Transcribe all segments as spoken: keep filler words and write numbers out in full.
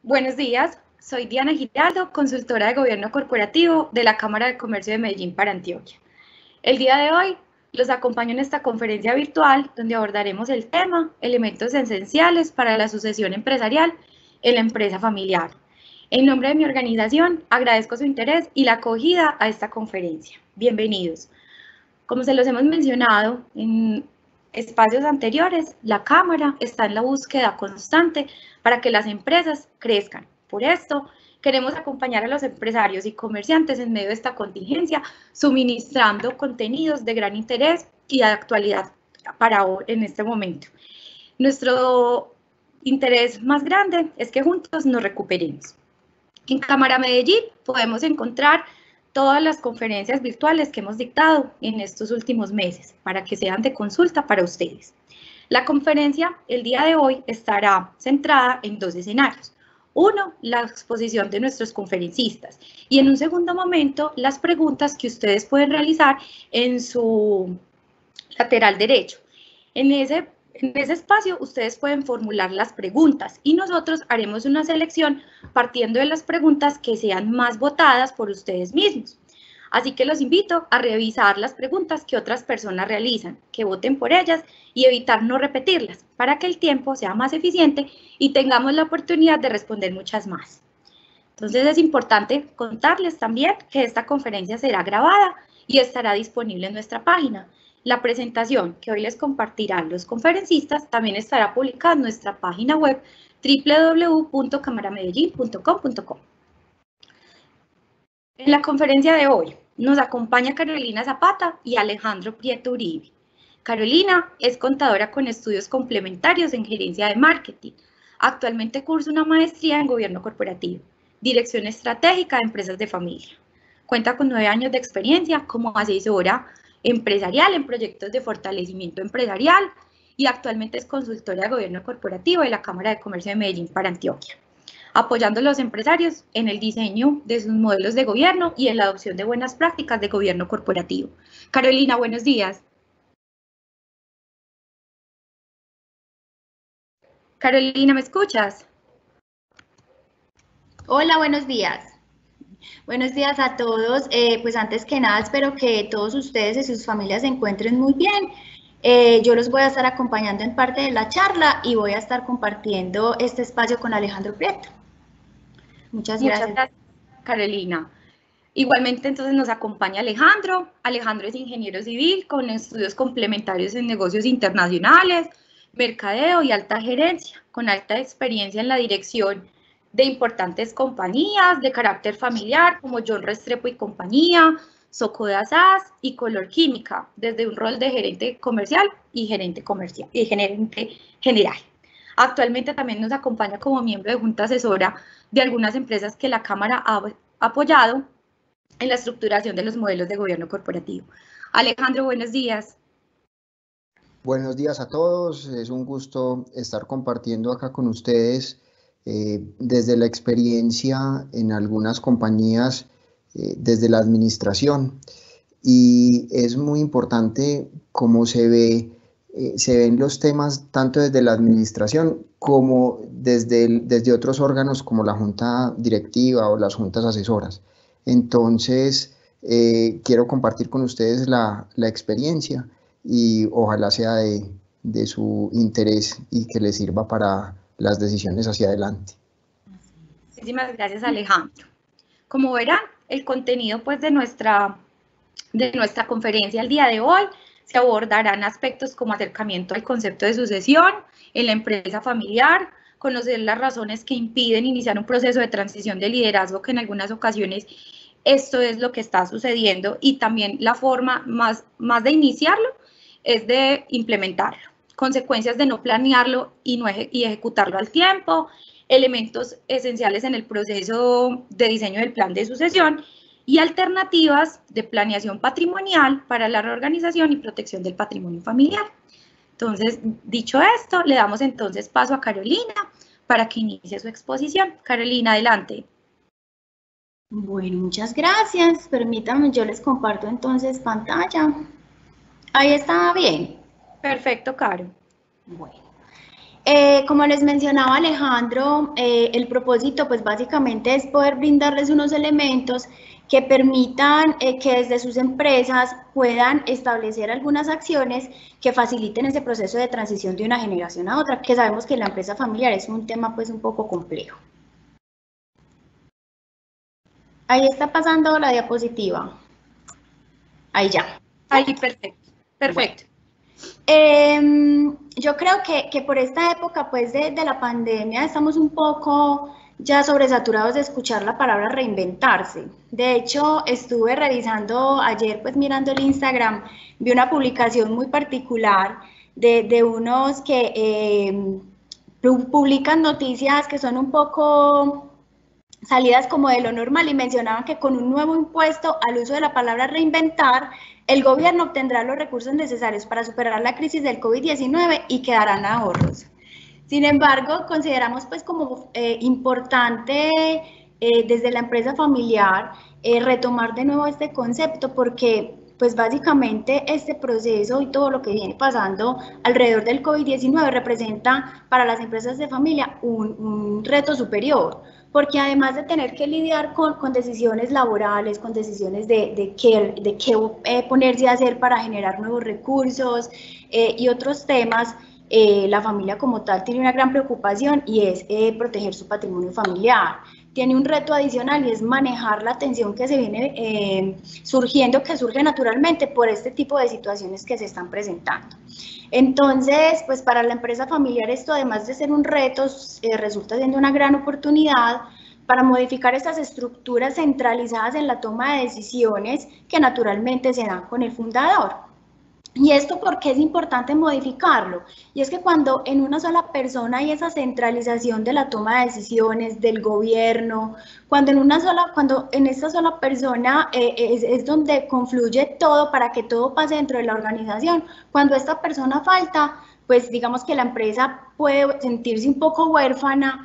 Buenos días, soy Diana Giraldo, consultora de Gobierno Corporativo de la Cámara de Comercio de Medellín para Antioquia. El día de hoy los acompaño en esta conferencia virtual donde abordaremos el tema elementos esenciales para la sucesión empresarial en la empresa familiar. En nombre de mi organización, agradezco su interés y la acogida a esta conferencia. Bienvenidos. Como se los hemos mencionado en espacios anteriores, la Cámara está en la búsqueda constante para que las empresas crezcan. Por esto, queremos acompañar a los empresarios y comerciantes en medio de esta contingencia, suministrando contenidos de gran interés y de actualidad para hoy, en este momento. Nuestro interés más grande es que juntos nos recuperemos. En Cámara Medellín podemos encontrar todas las conferencias virtuales que hemos dictado en estos últimos meses para que sean de consulta para ustedes. La conferencia el día de hoy estará centrada en dos escenarios. Uno, la exposición de nuestros conferencistas y en un segundo momento las preguntas que ustedes pueden realizar en su lateral derecho. En ese, en ese espacio ustedes pueden formular las preguntas y nosotros haremos una selección partiendo de las preguntas que sean más votadas por ustedes mismos. Así que los invito a revisar las preguntas que otras personas realizan, que voten por ellas y evitar no repetirlas para que el tiempo sea más eficiente y tengamos la oportunidad de responder muchas más. Entonces es importante contarles también que esta conferencia será grabada y estará disponible en nuestra página. La presentación que hoy les compartirán los conferencistas también estará publicada en nuestra página web w w w punto cámara medellín punto com punto co. En la conferencia de hoy nos acompaña Carolina Zapata y Alejandro Prieto Uribe. Carolina es contadora con estudios complementarios en gerencia de marketing. Actualmente cursa una maestría en gobierno corporativo, dirección estratégica de empresas de familia. Cuenta con nueve años de experiencia como asesora empresarial en proyectos de fortalecimiento empresarial y actualmente es consultora de gobierno corporativo de la Cámara de Comercio de Medellín para Antioquia, apoyando a los empresarios en el diseño de sus modelos de gobierno y en la adopción de buenas prácticas de gobierno corporativo. Carolina, buenos días. Carolina, ¿me escuchas? Hola, buenos días. Buenos días a todos. Eh, pues antes que nada, espero que todos ustedes y sus familias se encuentren muy bien. Eh, yo los voy a estar acompañando en parte de la charla y voy a estar compartiendo este espacio con Alejandro Prieto. Muchas gracias. Muchas gracias, Carolina. Igualmente, entonces, nos acompaña Alejandro. Alejandro es ingeniero civil con estudios complementarios en negocios internacionales, mercadeo y alta gerencia, con alta experiencia en la dirección de importantes compañías de carácter familiar como John Restrepo y compañía, Socoda S A S y Color Química, desde un rol de gerente comercial y gerente comercial y gerente general. Actualmente también nos acompaña como miembro de junta asesora de algunas empresas que la Cámara ha apoyado en la estructuración de los modelos de gobierno corporativo. Alejandro, buenos días. Buenos días a todos, es un gusto estar compartiendo acá con ustedes eh, desde la experiencia en algunas compañías, eh, desde la administración. Y es muy importante cómo se ve, eh, se ven los temas tanto desde la administración como desde, el, desde otros órganos como la junta directiva o las juntas asesoras. Entonces, eh, quiero compartir con ustedes la, la experiencia y ojalá sea de, de su interés y que les sirva para las decisiones hacia adelante. Muchísimas gracias, Alejandro. Como verán, el contenido pues, de, nuestra, de nuestra conferencia el día de hoy se abordarán aspectos como acercamiento al concepto de sucesión en la empresa familiar, conocer las razones que impiden iniciar un proceso de transición de liderazgo, que en algunas ocasiones esto es lo que está sucediendo, y también la forma más, más de iniciarlo es de implementarlo, consecuencias de no planearlo y, no eje y ejecutarlo al tiempo, elementos esenciales en el proceso de diseño del plan de sucesión y alternativas de planeación patrimonial para la reorganización y protección del patrimonio familiar. Entonces, dicho esto, le damos entonces paso a Carolina para que inicie su exposición. Carolina, adelante. Bueno, muchas gracias. Permítanme, yo les comparto entonces pantalla. Ahí está bien. Perfecto, Caro. Bueno. Eh, como les mencionaba Alejandro, eh, el propósito pues básicamente es poder brindarles unos elementos que permitan eh, que desde sus empresas puedan establecer algunas acciones que faciliten ese proceso de transición de una generación a otra, que sabemos que la empresa familiar es un tema pues un poco complejo. Ahí está pasando la diapositiva. Ahí ya. Ahí, perfecto. Perfecto. Bueno. Eh, yo creo que, que por esta época pues de, de la pandemia estamos un poco ya sobresaturados de escuchar la palabra reinventarse. De hecho, estuve revisando ayer, pues mirando el Instagram, vi una publicación muy particular de, de unos que eh, publican noticias que son un poco salidas como de lo normal y mencionaban que con un nuevo impuesto al uso de la palabra reinventar, el gobierno obtendrá los recursos necesarios para superar la crisis del COVID diecinueve y quedarán ahorros. Sin embargo, consideramos pues como eh, importante eh, desde la empresa familiar eh, retomar de nuevo este concepto porque pues básicamente este proceso y todo lo que viene pasando alrededor del COVID diecinueve representa para las empresas de familia un, un reto superior, porque además de tener que lidiar con, con decisiones laborales, con decisiones de, de qué, de qué eh, ponerse a hacer para generar nuevos recursos eh, y otros temas, eh, la familia como tal tiene una gran preocupación y es eh, proteger su patrimonio familiar. Tiene un reto adicional y es manejar la tensión que se viene eh, surgiendo, que surge naturalmente por este tipo de situaciones que se están presentando. Entonces, pues para la empresa familiar esto, además de ser un reto, eh, resulta siendo una gran oportunidad para modificar estas estructuras centralizadas en la toma de decisiones que naturalmente se dan con el fundador. ¿Y esto por qué es importante modificarlo? Y es que cuando en una sola persona hay esa centralización de la toma de decisiones del gobierno, cuando en una sola, cuando en esta sola persona eh, es, es donde confluye todo para que todo pase dentro de la organización, cuando esta persona falta, pues digamos que la empresa puede sentirse un poco huérfana,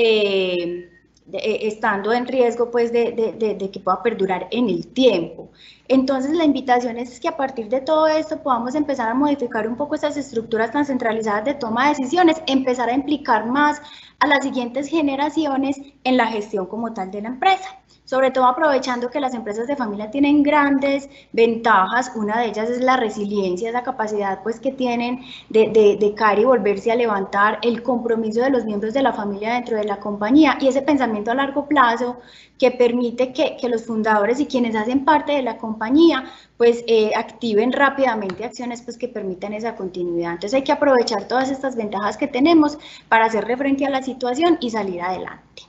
eh, de, estando en riesgo pues de, de, de, de que pueda perdurar en el tiempo. Entonces la invitación es que a partir de todo esto podamos empezar a modificar un poco estas estructuras tan centralizadas de toma de decisiones, empezar a implicar más a las siguientes generaciones en la gestión como tal de la empresa. Sobre todo aprovechando que las empresas de familia tienen grandes ventajas, una de ellas es la resiliencia, esa capacidad pues que tienen de, de, de caer y volverse a levantar, el compromiso de los miembros de la familia dentro de la compañía y ese pensamiento a largo plazo que permite que, que los fundadores y quienes hacen parte de la compañía pues eh, activen rápidamente acciones pues que permitan esa continuidad. Entonces hay que aprovechar todas estas ventajas que tenemos para hacerle frente a la situación y salir adelante.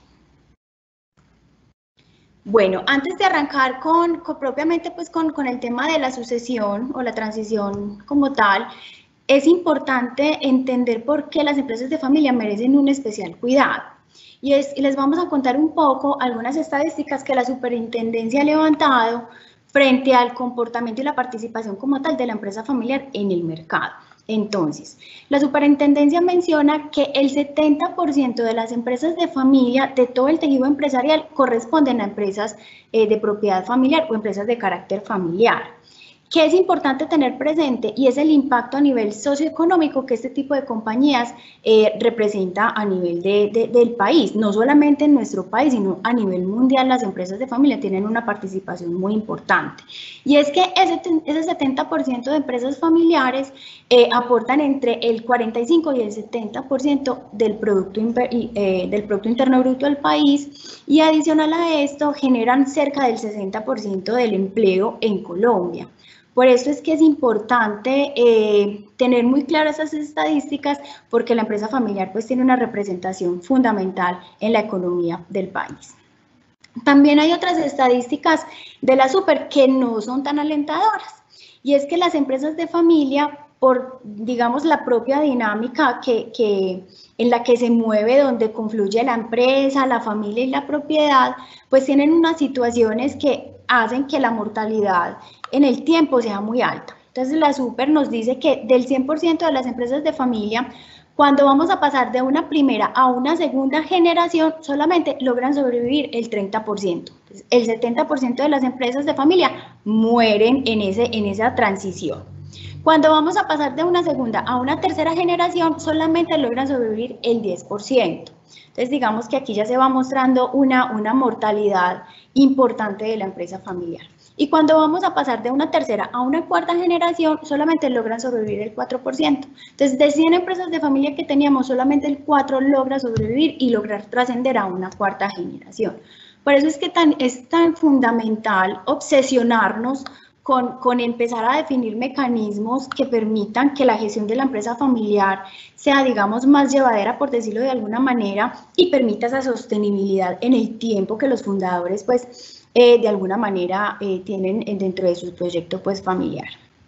Bueno, antes de arrancar con, con propiamente pues con, con el tema de la sucesión o la transición como tal, es importante entender por qué las empresas de familia merecen un especial cuidado. Y, es, y les vamos a contar un poco algunas estadísticas que la superintendencia ha levantado frente al comportamiento y la participación como tal de la empresa familiar en el mercado. Entonces, la superintendencia menciona que el setenta por ciento de las empresas de familia de todo el tejido empresarial corresponden a empresas eh, de propiedad familiar o empresas de carácter familiar. ¿Qué es importante tener presente? Y es el impacto a nivel socioeconómico que este tipo de compañías eh, representa a nivel de, de, del país. No solamente en nuestro país, sino a nivel mundial las empresas de familia tienen una participación muy importante. Y es que ese, ese setenta por ciento de empresas familiares eh, aportan entre el cuarenta y cinco y el setenta por ciento del producto, eh, del producto interno bruto del país y adicional a esto generan cerca del sesenta por ciento del empleo en Colombia. Por eso es que es importante eh, tener muy claras esas estadísticas porque la empresa familiar pues tiene una representación fundamental en la economía del país. También hay otras estadísticas de la Super que no son tan alentadoras y es que las empresas de familia por, digamos, la propia dinámica que, que, en la que se mueve, donde confluye la empresa, la familia y la propiedad, pues tienen unas situaciones que hacen que la mortalidad en el tiempo sea muy alta. Entonces la Super nos dice que del cien por ciento de las empresas de familia, cuando vamos a pasar de una primera a una segunda generación, solamente logran sobrevivir el treinta por ciento. Entonces, el setenta por ciento de las empresas de familia mueren en, ese, en esa transición. Cuando vamos a pasar de una segunda a una tercera generación, solamente logran sobrevivir el diez por ciento. Entonces, digamos que aquí ya se va mostrando una, una mortalidad importante de la empresa familiar. Y cuando vamos a pasar de una tercera a una cuarta generación, solamente logran sobrevivir el cuatro por ciento. Entonces, de cien empresas de familia que teníamos, solamente el cuatro por ciento logra sobrevivir y lograr trascender a una cuarta generación. Por eso es que tan, es tan fundamental obsesionarnos Con, con empezar a definir mecanismos que permitan que la gestión de la empresa familiar sea, digamos, más llevadera, por decirlo de alguna manera, y permita esa sostenibilidad en el tiempo que los fundadores, pues, eh, de alguna manera eh, tienen dentro de su proyecto, pues, familiar.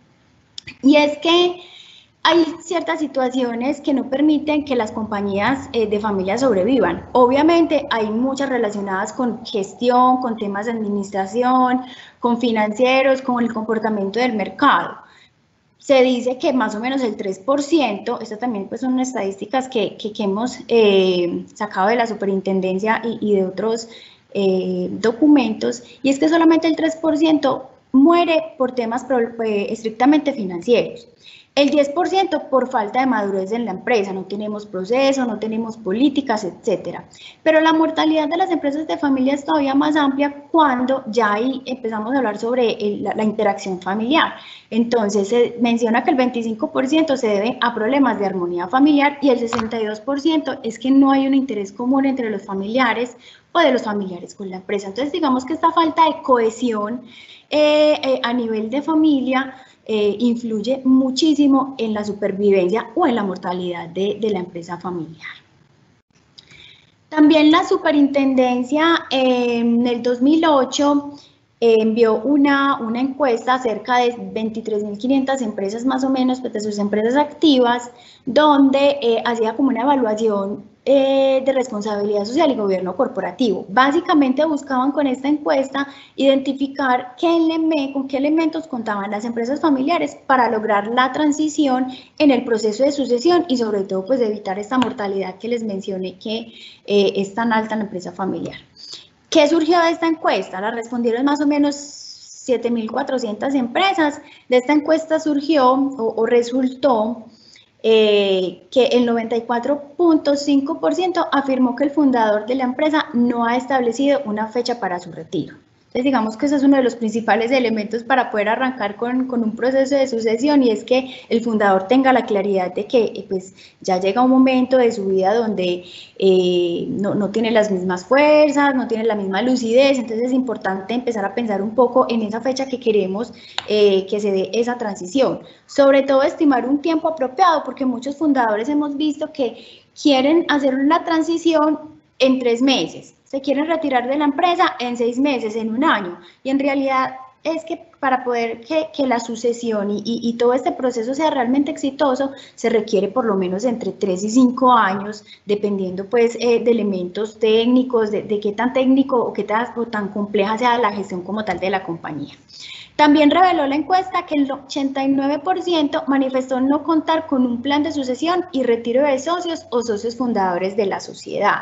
Y es que hay ciertas situaciones que no permiten que las compañías eh, de familia sobrevivan. Obviamente hay muchas relacionadas con gestión, con temas de administración, con financieros, con el comportamiento del mercado. Se dice que más o menos el tres por ciento, estas también pues son estadísticas que, que, que hemos eh, sacado de la superintendencia y, y de otros eh, documentos, y es que solamente el tres por ciento muere por temas pro, eh, estrictamente financieros. El diez por ciento por falta de madurez en la empresa, no tenemos proceso, no tenemos políticas, etcétera. Pero la mortalidad de las empresas de familia es todavía más amplia cuando ya ahí empezamos a hablar sobre el, la, la interacción familiar. Entonces se menciona que el veinticinco por ciento se debe a problemas de armonía familiar y el sesenta y dos por ciento es que no hay un interés común entre los familiares o de los familiares con la empresa. Entonces digamos que esta falta de cohesión eh, eh, a nivel de familia Eh, influye muchísimo en la supervivencia o en la mortalidad de, de la empresa familiar. También la superintendencia eh, en el dos mil ocho eh, envió una, una encuesta a cerca de veintitrés mil quinientas empresas más o menos, pues, de sus empresas activas, donde eh, hacía como una evaluación eh, de responsabilidad social y gobierno corporativo. Básicamente buscaban con esta encuesta identificar qué ele- con qué elementos contaban las empresas familiares para lograr la transición en el proceso de sucesión y sobre todo pues evitar esta mortalidad que les mencioné que eh, es tan alta en la empresa familiar. ¿Qué surgió de esta encuesta? La respondieron más o menos siete mil cuatrocientas empresas. De esta encuesta surgió o, o resultó eh, que el noventa y cuatro punto cinco por ciento afirmó que el fundador de la empresa no ha establecido una fecha para su retiro. Entonces, digamos que ese es uno de los principales elementos para poder arrancar con, con un proceso de sucesión, y es que el fundador tenga la claridad de que pues, ya llega un momento de su vida donde eh, no, no tiene las mismas fuerzas, no tiene la misma lucidez. Entonces es importante empezar a pensar un poco en esa fecha que queremos eh, que se dé esa transición. Sobre todo estimar un tiempo apropiado, porque muchos fundadores hemos visto que quieren hacer una transición en tres meses. Se quieren retirar de la empresa en seis meses, en un año, y en realidad es que para poder que, que la sucesión y, y, y todo este proceso sea realmente exitoso, se requiere por lo menos entre tres y cinco años, dependiendo pues eh, de elementos técnicos, de, de qué tan técnico o qué tan, o tan compleja sea la gestión como tal de la compañía. También reveló la encuesta que el ochenta y nueve por ciento manifestó no contar con un plan de sucesión y retiro de socios o socios fundadores de la sociedad.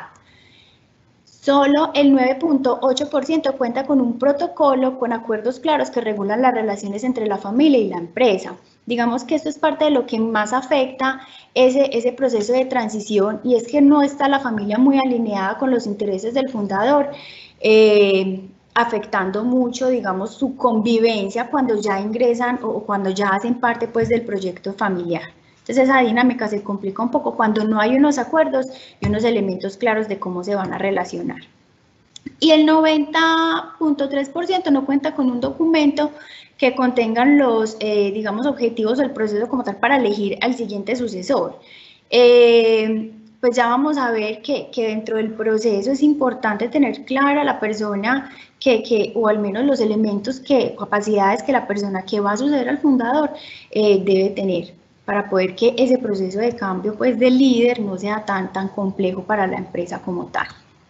Solo el nueve punto ocho por ciento cuenta con un protocolo con acuerdos claros que regulan las relaciones entre la familia y la empresa. Digamos que esto es parte de lo que más afecta ese, ese proceso de transición, y es que no está la familia muy alineada con los intereses del fundador, eh, afectando mucho, digamos, su convivencia cuando ya ingresan o cuando ya hacen parte pues, del proyecto familiar. Entonces esa dinámica se complica un poco cuando no hay unos acuerdos y unos elementos claros de cómo se van a relacionar. Y el noventa punto tres por ciento no cuenta con un documento que contengan los, eh, digamos, objetivos del proceso como tal para elegir al siguiente sucesor. Eh, pues ya vamos a ver que, que dentro del proceso es importante tener clara la persona que, que, o al menos los elementos, que, capacidades que la persona que va a suceder al fundador eh, debe tener, para poder que ese proceso de cambio pues, del líder no sea tan, tan complejo para la empresa como tal.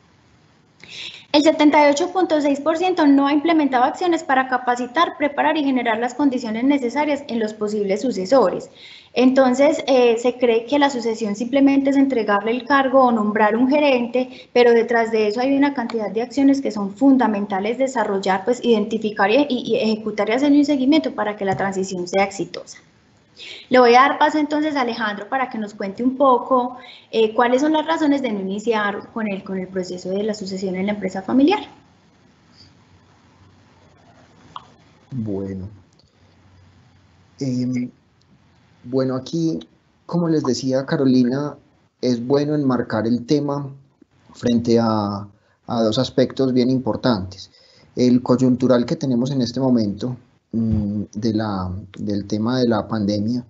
El setenta y ocho punto seis por ciento no ha implementado acciones para capacitar, preparar y generar las condiciones necesarias en los posibles sucesores. Entonces, eh, se cree que la sucesión simplemente es entregarle el cargo o nombrar un gerente, pero detrás de eso hay una cantidad de acciones que son fundamentales desarrollar, pues identificar y, y ejecutar y hacer un seguimiento para que la transición sea exitosa. Le voy a dar paso entonces a Alejandro para que nos cuente un poco eh, cuáles son las razones de no iniciar con el, con el proceso de la sucesión en la empresa familiar. Bueno, eh, bueno, aquí, como les decía Carolina, es bueno enmarcar el tema frente a, a dos aspectos bien importantes. El coyuntural que tenemos en este momento, De la, del tema de la pandemia,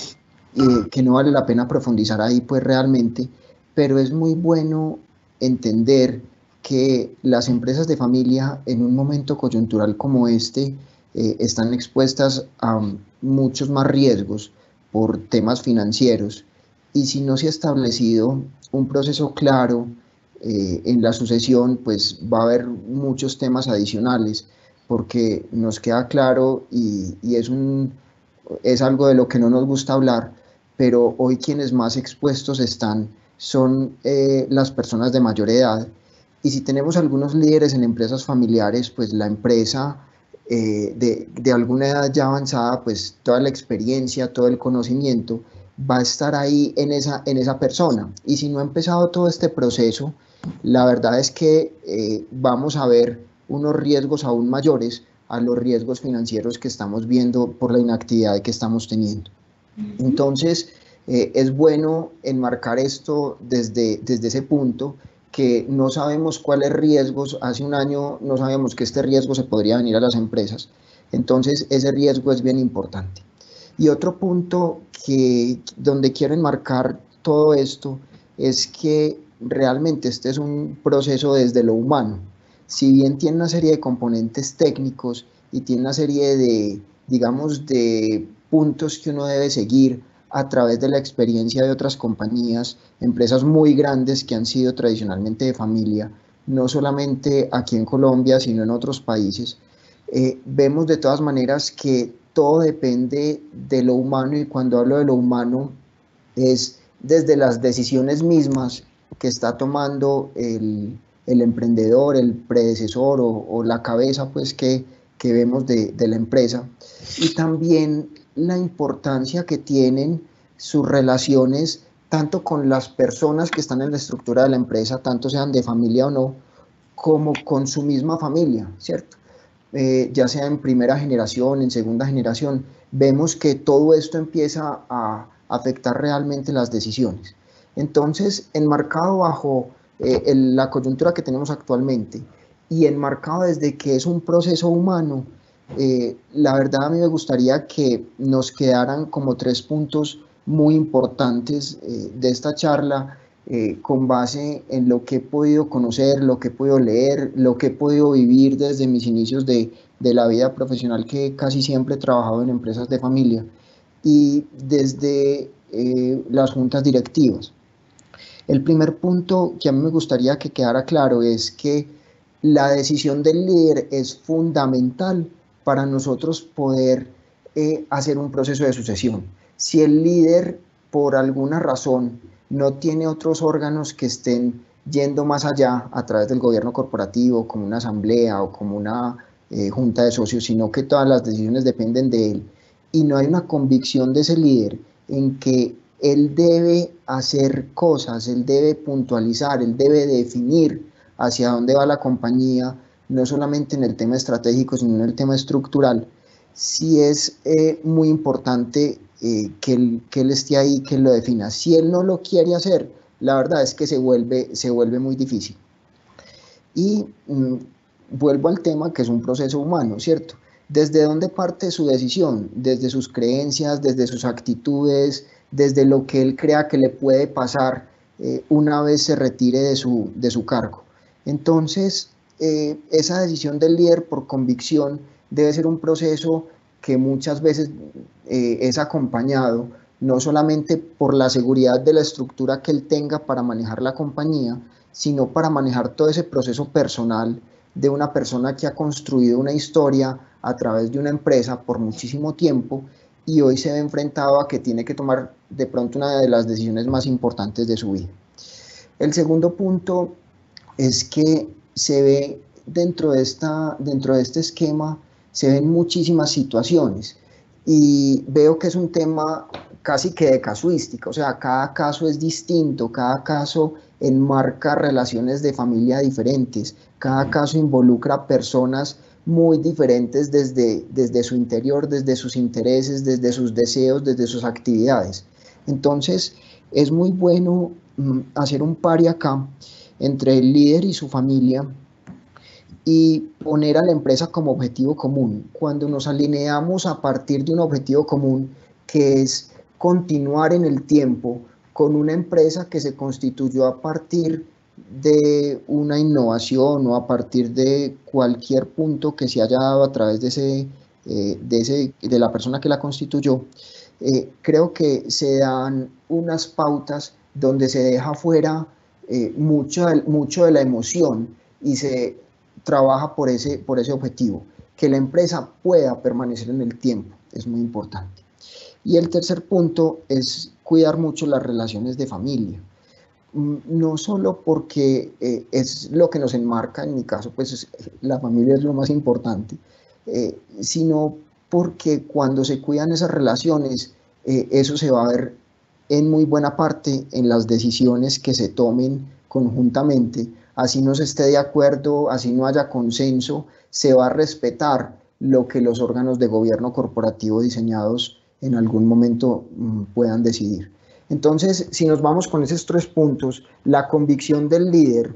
eh, que no vale la pena profundizar ahí pues realmente, pero es muy bueno entender que las empresas de familia en un momento coyuntural como este eh, están expuestas a muchos más riesgos por temas financieros, y si no se ha establecido un proceso claro eh, en la sucesión, pues va a haber muchos temas adicionales, porque nos queda claro y, y es, un, es algo de lo que no nos gusta hablar, pero hoy quienes más expuestos están son eh, las personas de mayor edad, y si tenemos algunos líderes en empresas familiares, pues la empresa eh, de, de alguna edad ya avanzada, pues toda la experiencia, todo el conocimiento va a estar ahí en esa, en esa persona, y si no ha empezado todo este proceso, la verdad es que eh, vamos a ver unos riesgos aún mayores a los riesgos financieros que estamos viendo por la inactividad que estamos teniendo. Entonces, eh, es bueno enmarcar esto desde, desde ese punto, que no sabemos cuáles riesgos, hace un año no sabíamos que este riesgo se podría venir a las empresas, entonces ese riesgo es bien importante. Y otro punto que, donde quiero enmarcar todo esto es que realmente este es un proceso desde lo humano. Si bien tiene una serie de componentes técnicos y tiene una serie de, digamos, de puntos que uno debe seguir a través de la experiencia de otras compañías, empresas muy grandes que han sido tradicionalmente de familia, no solamente aquí en Colombia, sino en otros países, eh, vemos de todas maneras que todo depende de lo humano, y cuando hablo de lo humano es desde las decisiones mismas que está tomando el, el emprendedor, el predecesor o, o la cabeza pues que, que vemos de, de la empresa, y también la importancia que tienen sus relaciones tanto con las personas que están en la estructura de la empresa, tanto sean de familia o no, como con su misma familia, ¿cierto? Eh, ya sea en primera generación, en segunda generación, vemos que todo esto empieza a afectar realmente las decisiones. Entonces, enmarcado bajo eh, el, la coyuntura que tenemos actualmente y enmarcado desde que es un proceso humano, eh, la verdad a mí me gustaría que nos quedaran como tres puntos muy importantes eh, de esta charla, eh, con base en lo que he podido conocer, lo que he podido leer, lo que he podido vivir desde mis inicios de, de la vida profesional, que casi siempre he trabajado en empresas de familia, y desde eh, las juntas directivas. El primer punto que a mí me gustaría que quedara claro es que la decisión del líder es fundamental para nosotros poder eh, hacer un proceso de sucesión. Si el líder, por alguna razón, no tiene otros órganos que estén yendo más allá a través del gobierno corporativo, como una asamblea o como una eh, junta de socios, sino que todas las decisiones dependen de él, y no hay una convicción de ese líder en que él debe hacer cosas, él debe puntualizar, él debe definir hacia dónde va la compañía, no solamente en el tema estratégico, sino en el tema estructural, sí es eh, muy importante eh, que, él, que él esté ahí, que él lo defina. Si él no lo quiere hacer, la verdad es que se vuelve, se vuelve muy difícil. Y mmm, vuelvo al tema que es un proceso humano, ¿cierto? ¿Desde dónde parte su decisión? Desde sus creencias, desde sus actitudes, desde lo que él crea que le puede pasar eh, una vez se retire de su, de su cargo. Entonces, eh, esa decisión del líder por convicción debe ser un proceso que muchas veces eh, es acompañado no solamente por la seguridad de la estructura que él tenga para manejar la compañía, sino para manejar todo ese proceso personal de una persona que ha construido una historia a través de una empresa por muchísimo tiempo y hoy se ve enfrentado a que tiene que tomar de pronto una de las decisiones más importantes de su vida. El segundo punto es que se ve dentro de, esta, dentro de este esquema, se ven muchísimas situaciones y veo que es un tema casi que de casuística, o sea, cada caso es distinto, cada caso enmarca relaciones de familia diferentes, cada caso involucra personas muy diferentes desde, desde su interior, desde sus intereses, desde sus deseos, desde sus actividades. Entonces, es muy bueno mm, hacer un pari acá entre el líder y su familia y poner a la empresa como objetivo común. Cuando nos alineamos a partir de un objetivo común, que es continuar en el tiempo con una empresa que se constituyó a partir de una innovación o a partir de cualquier punto que se haya dado a través de, ese, eh, de, ese, de la persona que la constituyó, eh, creo que se dan unas pautas donde se deja fuera eh, mucho, mucho de la emoción y se trabaja por ese, por ese objetivo, que la empresa pueda permanecer en el tiempo, es muy importante. Y el tercer punto es cuidar mucho las relaciones de familia, no solo porque eh, es lo que nos enmarca, en mi caso, pues es, la familia es lo más importante, eh, sino porque cuando se cuidan esas relaciones, eh, eso se va a ver en muy buena parte en las decisiones que se tomen conjuntamente, así no se esté de acuerdo, así no haya consenso, se va a respetar lo que los órganos de gobierno corporativo diseñados en algún momento mmm, puedan decidir. Entonces, si nos vamos con esos tres puntos, la convicción del líder,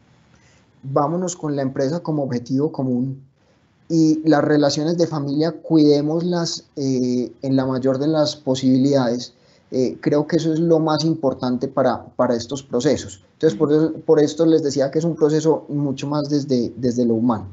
vámonos con la empresa como objetivo común y las relaciones de familia, cuidémoslas eh, en la mayor de las posibilidades. Eh, creo que eso es lo más importante para, para estos procesos. Entonces, por, eso, por esto les decía que es un proceso mucho más desde, desde lo humano.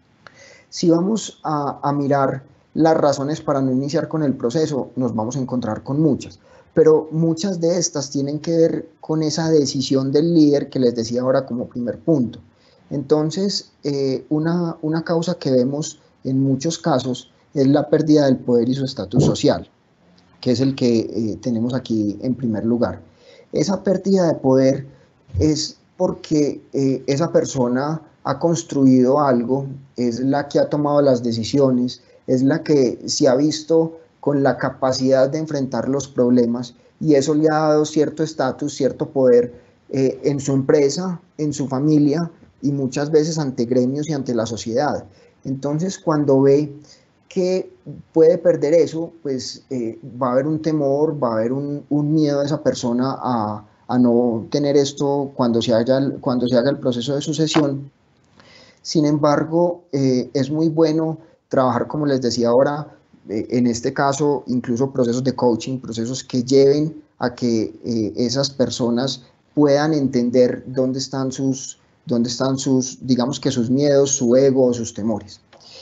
Si vamos a, a mirar las razones para no iniciar con el proceso, nos vamos a encontrar con muchas, pero muchas de estas tienen que ver con esa decisión del líder que les decía ahora como primer punto. Entonces, eh, una, una causa que vemos en muchos casos es la pérdida del poder y su estatus social, que es el que eh, tenemos aquí en primer lugar. Esa pérdida de poder es porque eh, esa persona ha construido algo, es la que ha tomado las decisiones, es la que se ha visto con la capacidad de enfrentar los problemas y eso le ha dado cierto estatus, cierto poder eh, en su empresa, en su familia y muchas veces ante gremios y ante la sociedad. Entonces, cuando ve que puede perder eso, pues eh, va a haber un temor, va a haber un, un miedo de esa persona a, a no tener esto cuando se, haga, cuando se haga el proceso de sucesión. Sin embargo, eh, es muy bueno trabajar, como les decía ahora, eh, en este caso, incluso procesos de coaching, procesos que lleven a que eh, esas personas puedan entender dónde están sus, dónde están sus, digamos que sus miedos, su ego, sus temores.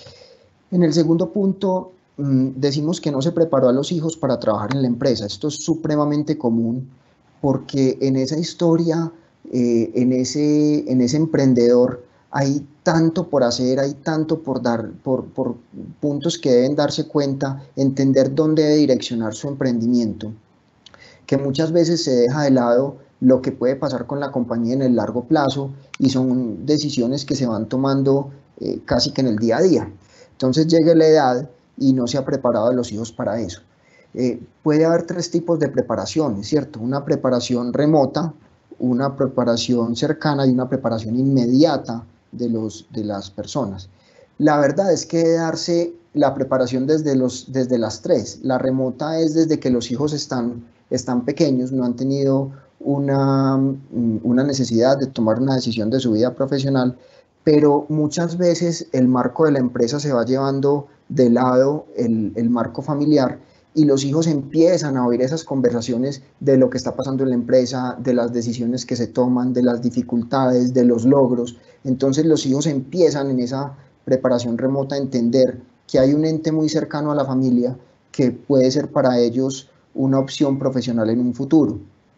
En el segundo punto, mmm, decimos que no se preparó a los hijos para trabajar en la empresa. Esto es supremamente común porque en esa historia, eh, en, ese, en ese emprendedor, hay tanto por hacer, hay tanto por dar, por, por puntos que deben darse cuenta, entender dónde debe direccionar su emprendimiento, que muchas veces se deja de lado lo que puede pasar con la compañía en el largo plazo y son decisiones que se van tomando eh, casi que en el día a día. Entonces llega la edad y no se ha preparado a los hijos para eso. Eh, puede haber tres tipos de preparaciones, ¿cierto? Una preparación remota, una preparación cercana y una preparación inmediata de, los, de las personas. La verdad es que debe darse la preparación desde, los, desde las tres. La remota es desde que los hijos están, están pequeños, no han tenido una, una necesidad de tomar una decisión de su vida profesional, pero muchas veces el marco de la empresa se va llevando de lado el, el marco familiar y los hijos empiezan a oír esas conversaciones de lo que está pasando en la empresa, de las decisiones que se toman, de las dificultades, de los logros. Entonces los hijos empiezan en esa preparación remota a entender que hay un ente muy cercano a la familia que puede ser para ellos una opción profesional en un futuro.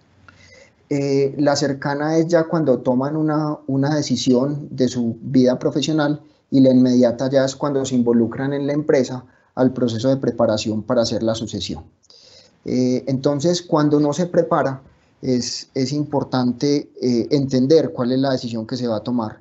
Eh, la cercana es ya cuando toman una, una decisión de su vida profesional y la inmediata ya es cuando se involucran en la empresa al proceso de preparación para hacer la sucesión. Eh, entonces, cuando no se prepara, es, es importante eh, entender cuál es la decisión que se va a tomar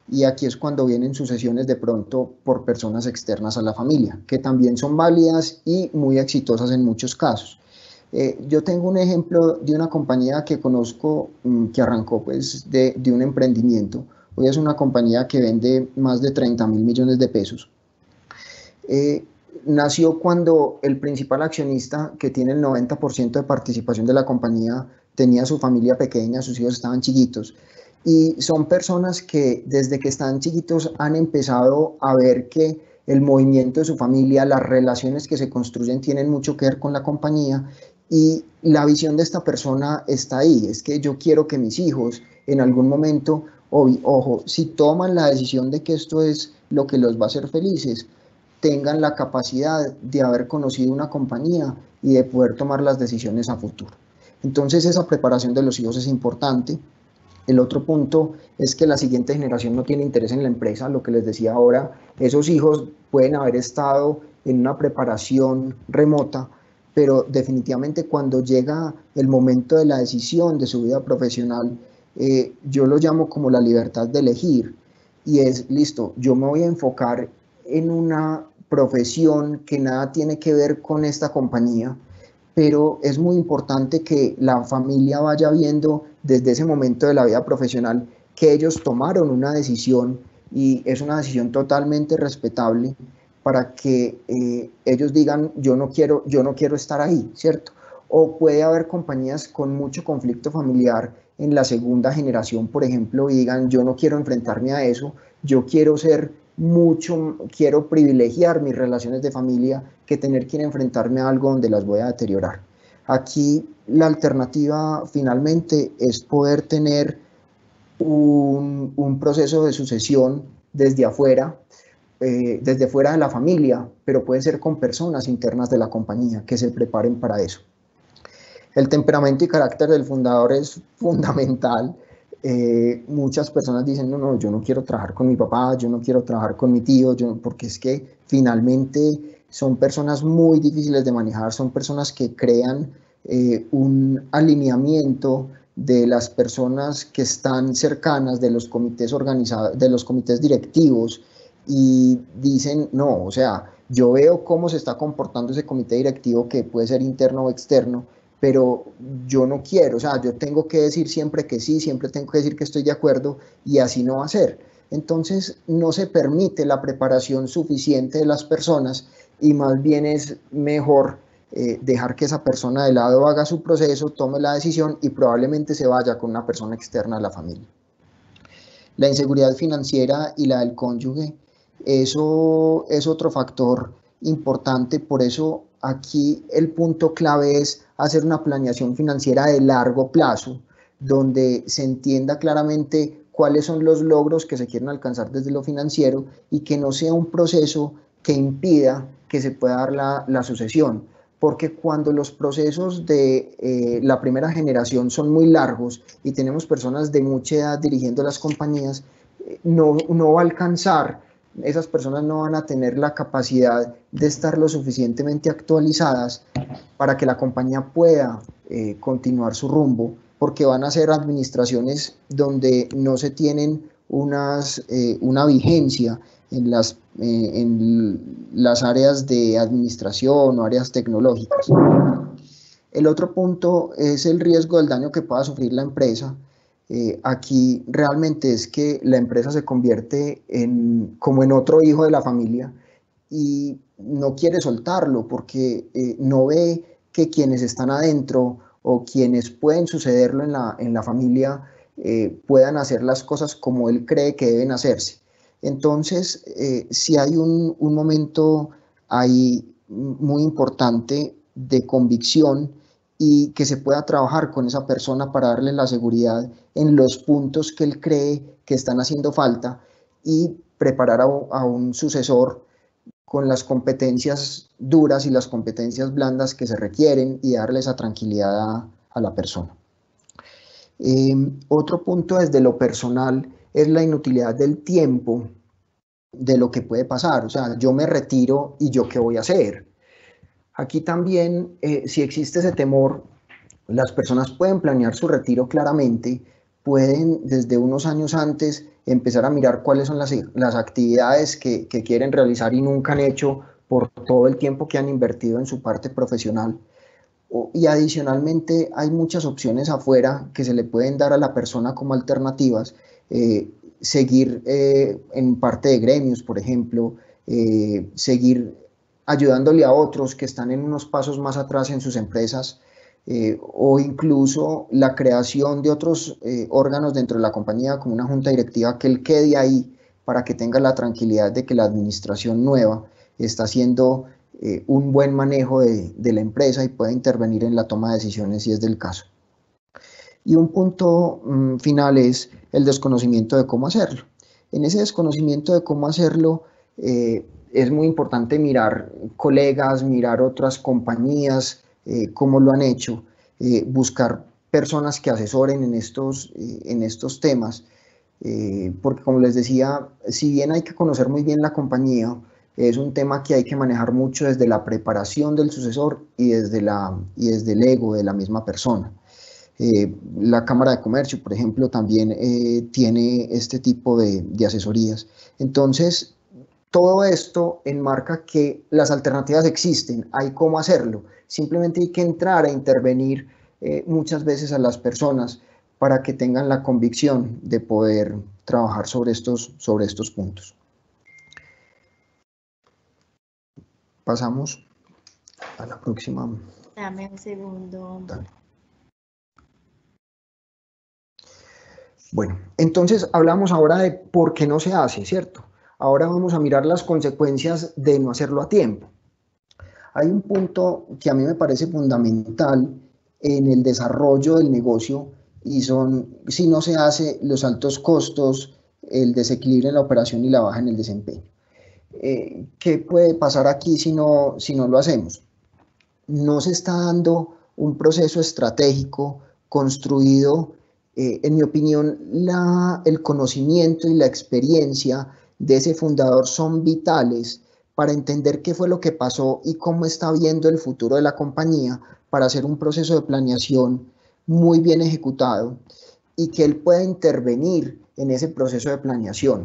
y aquí es cuando vienen sucesiones de pronto por personas externas a la familia, que también son válidas y muy exitosas en muchos casos. Eh, yo tengo un ejemplo de una compañía que conozco mmm, que arrancó pues, de, de un emprendimiento. Hoy es una compañía que vende más de treinta mil millones de pesos. Eh, nació cuando el principal accionista, que tiene el noventa por ciento de participación de la compañía, tenía su familia pequeña, sus hijos estaban chiquitos. Y son personas que desde que están chiquitos han empezado a ver que el movimiento de su familia, las relaciones que se construyen tienen mucho que ver con la compañía, y la visión de esta persona está ahí. Es que yo quiero que mis hijos en algún momento, ojo, si toman la decisión de que esto es lo que los va a hacer felices, tengan la capacidad de haber conocido una compañía y de poder tomar las decisiones a futuro. Entonces esa preparación de los hijos es importante. El otro punto es que la siguiente generación no tiene interés en la empresa, lo que les decía ahora, esos hijos pueden haber estado en una preparación remota, pero definitivamente cuando llega el momento de la decisión de su vida profesional, eh, yo lo llamo como la libertad de elegir, y es, listo, yo me voy a enfocar en una profesión que nada tiene que ver con esta compañía, pero es muy importante que la familia vaya viendo desde ese momento de la vida profesional que ellos tomaron una decisión, y es una decisión totalmente respetable, para que eh, ellos digan, yo no quiero, yo no quiero estar ahí, ¿cierto? O puede haber compañías con mucho conflicto familiar en la segunda generación, por ejemplo, y digan, yo no quiero enfrentarme a eso, yo quiero ser mucho, quiero privilegiar mis relaciones de familia que tener que enfrentarme a algo donde las voy a deteriorar. Aquí la alternativa finalmente es poder tener un, un proceso de sucesión desde afuera, eh, desde fuera de la familia, pero puede ser con personas internas de la compañía que se preparen para eso. El temperamento y carácter del fundador es fundamental. Eh, muchas personas dicen, no, no, yo no quiero trabajar con mi papá, yo no quiero trabajar con mi tío, yo, porque es que finalmente son personas muy difíciles de manejar, son personas que crean eh, un alineamiento de las personas que están cercanas, de los comités organizados, de los comités directivos, y dicen, no, o sea, yo veo cómo se está comportando ese comité directivo, que puede ser interno o externo, pero yo no quiero, o sea, yo tengo que decir siempre que sí, siempre tengo que decir que estoy de acuerdo, y así no va a ser. Entonces no se permite la preparación suficiente de las personas, y más bien es mejor eh, dejar que esa persona de lado haga su proceso, tome la decisión y probablemente se vaya con una persona externa a la familia. La inseguridad financiera y la del cónyuge, eso es otro factor importante. Por eso aquí el punto clave es hacer una planeación financiera de largo plazo, donde se entienda claramente cuáles son los logros que se quieren alcanzar desde lo financiero, y que no sea un proceso que impida que se pueda dar la, la sucesión, porque cuando los procesos de eh, la primera generación son muy largos y tenemos personas de mucha edad dirigiendo las compañías, no, no va a alcanzar, esas personas no van a tener la capacidad de estar lo suficientemente actualizadas para que la compañía pueda eh, continuar su rumbo, porque van a ser administraciones donde no se tienen unas, eh, una vigencia en las, eh, en las áreas de administración o áreas tecnológicas. El otro punto es el riesgo del daño que pueda sufrir la empresa. Eh, aquí realmente es que la empresa se convierte en, como en otro hijo de la familia, y no quiere soltarlo porque eh, no ve que quienes están adentro o quienes pueden sucederlo en la, en la familia eh, puedan hacer las cosas como él cree que deben hacerse. Entonces, eh, si hay un, un momento ahí muy importante de convicción, y que se pueda trabajar con esa persona para darle la seguridad en los puntos que él cree que están haciendo falta, y preparar a, a un sucesor con las competencias duras y las competencias blandas que se requieren, y darle esa tranquilidad a, a la persona. Eh, otro punto desde lo personal es la inutilidad del tiempo de lo que puede pasar. O sea, yo me retiro y yo qué voy a hacer. Aquí también, eh, si existe ese temor, las personas pueden planear su retiro claramente, pueden desde unos años antes empezar a mirar cuáles son las, las actividades que, que quieren realizar y nunca han hecho por todo el tiempo que han invertido en su parte profesional. Y adicionalmente hay muchas opciones afuera que se le pueden dar a la persona como alternativas, eh, seguir eh, en parte de gremios, por ejemplo, eh, seguir ayudándole a otros que están en unos pasos más atrás en sus empresas, eh, o incluso la creación de otros eh, órganos dentro de la compañía como una junta directiva, que él quede ahí para que tenga la tranquilidad de que la administración nueva está haciendo eh, un buen manejo de, de la empresa y puede intervenir en la toma de decisiones si es del caso. Y un punto mmm, final es el desconocimiento de cómo hacerlo. En ese desconocimiento de cómo hacerlo, eh, es muy importante mirar colegas, mirar otras compañías, eh, cómo lo han hecho, eh, buscar personas que asesoren en estos, eh, en estos temas, eh, porque como les decía, si bien hay que conocer muy bien la compañía, es un tema que hay que manejar mucho desde la preparación del sucesor y desde, la, y desde el ego de la misma persona. Eh, la Cámara de Comercio, por ejemplo, también eh, tiene este tipo de, de asesorías. Entonces, todo esto enmarca que las alternativas existen, hay cómo hacerlo, simplemente hay que entrar a intervenir eh, muchas veces a las personas para que tengan la convicción de poder trabajar sobre estos, sobre estos puntos. Pasamos a la próxima. Dame un segundo. Dale. Bueno, entonces hablamos ahora de por qué no se hace, ¿cierto? Ahora vamos a mirar las consecuencias de no hacerlo a tiempo. Hay un punto que a mí me parece fundamental en el desarrollo del negocio y son, si no se hace, los altos costos, el desequilibrio en la operación y la baja en el desempeño. Eh, ¿Qué puede pasar aquí si no, si no lo hacemos? No se está dando un proceso estratégico construido, eh, en mi opinión, la, el conocimiento y la experiencia de ese fundador son vitales para entender qué fue lo que pasó y cómo está viendo el futuro de la compañía para hacer un proceso de planeación muy bien ejecutado y que él pueda intervenir en ese proceso de planeación.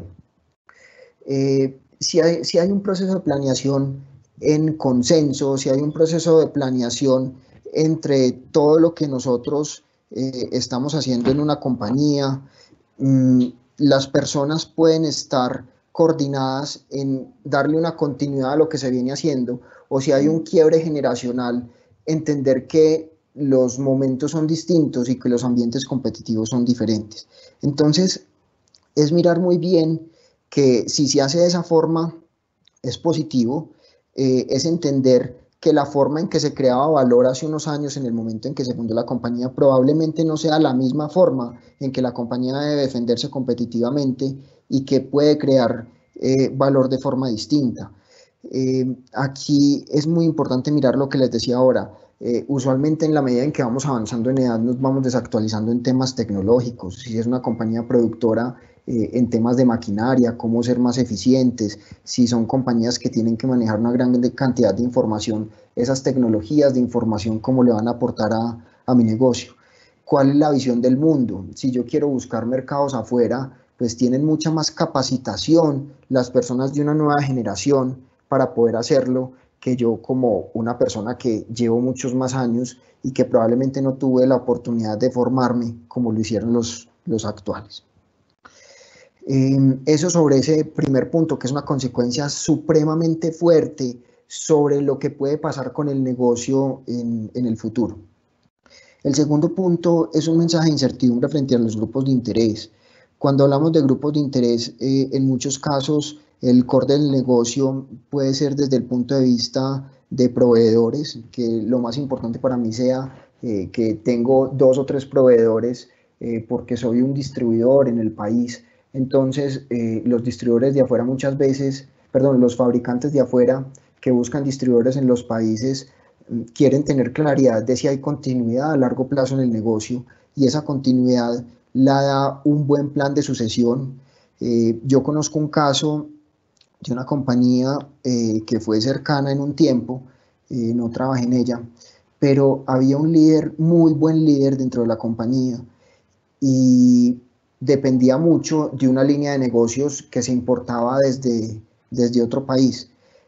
Eh, si, hay, si hay un proceso de planeación en consenso, si hay un proceso de planeación entre todo lo que nosotros eh, estamos haciendo en una compañía, mmm, las personas pueden estar coordinadas en darle una continuidad a lo que se viene haciendo, o si hay un quiebre generacional, entender que los momentos son distintos y que los ambientes competitivos son diferentes. Entonces, es mirar muy bien que si se hace de esa forma es positivo, eh, es entender que la forma en que se creaba valor hace unos años, en el momento en que se fundó la compañía, probablemente no sea la misma forma en que la compañía debe defenderse competitivamente y que puede crear eh, valor de forma distinta. Eh, aquí es muy importante mirar lo que les decía ahora. Eh, usualmente en la medida en que vamos avanzando en edad nos vamos desactualizando en temas tecnológicos. Si es una compañía productora, eh, en temas de maquinaria, cómo ser más eficientes. Si son compañías que tienen que manejar una gran cantidad de información, esas tecnologías de información, cómo le van a aportar a, a mi negocio. ¿Cuál es la visión del mundo? Si yo quiero buscar mercados afuera, pues tienen mucha más capacitación las personas de una nueva generación para poder hacerlo que yo como una persona que llevo muchos más años y que probablemente no tuve la oportunidad de formarme como lo hicieron los, los actuales. Eh, eso sobre ese primer punto, que es una consecuencia supremamente fuerte sobre lo que puede pasar con el negocio en, en el futuro. El segundo punto es un mensaje de incertidumbre frente a los grupos de interés. Cuando hablamos de grupos de interés, eh, en muchos casos el core del negocio puede ser desde el punto de vista de proveedores, que lo más importante para mí sea eh, que tengo dos o tres proveedores eh, porque soy un distribuidor en el país. Entonces, eh, los distribuidores de afuera muchas veces, perdón, los fabricantes de afuera que buscan distribuidores en los países quieren tener claridad de si hay continuidad a largo plazo en el negocio y esa continuidad la da un buen plan de sucesión. Eh, yo conozco un caso de una compañía eh, que fue cercana en un tiempo, eh, no trabajé en ella, pero había un líder, muy buen líder dentro de la compañía y dependía mucho de una línea de negocios que se importaba desde, desde otro país.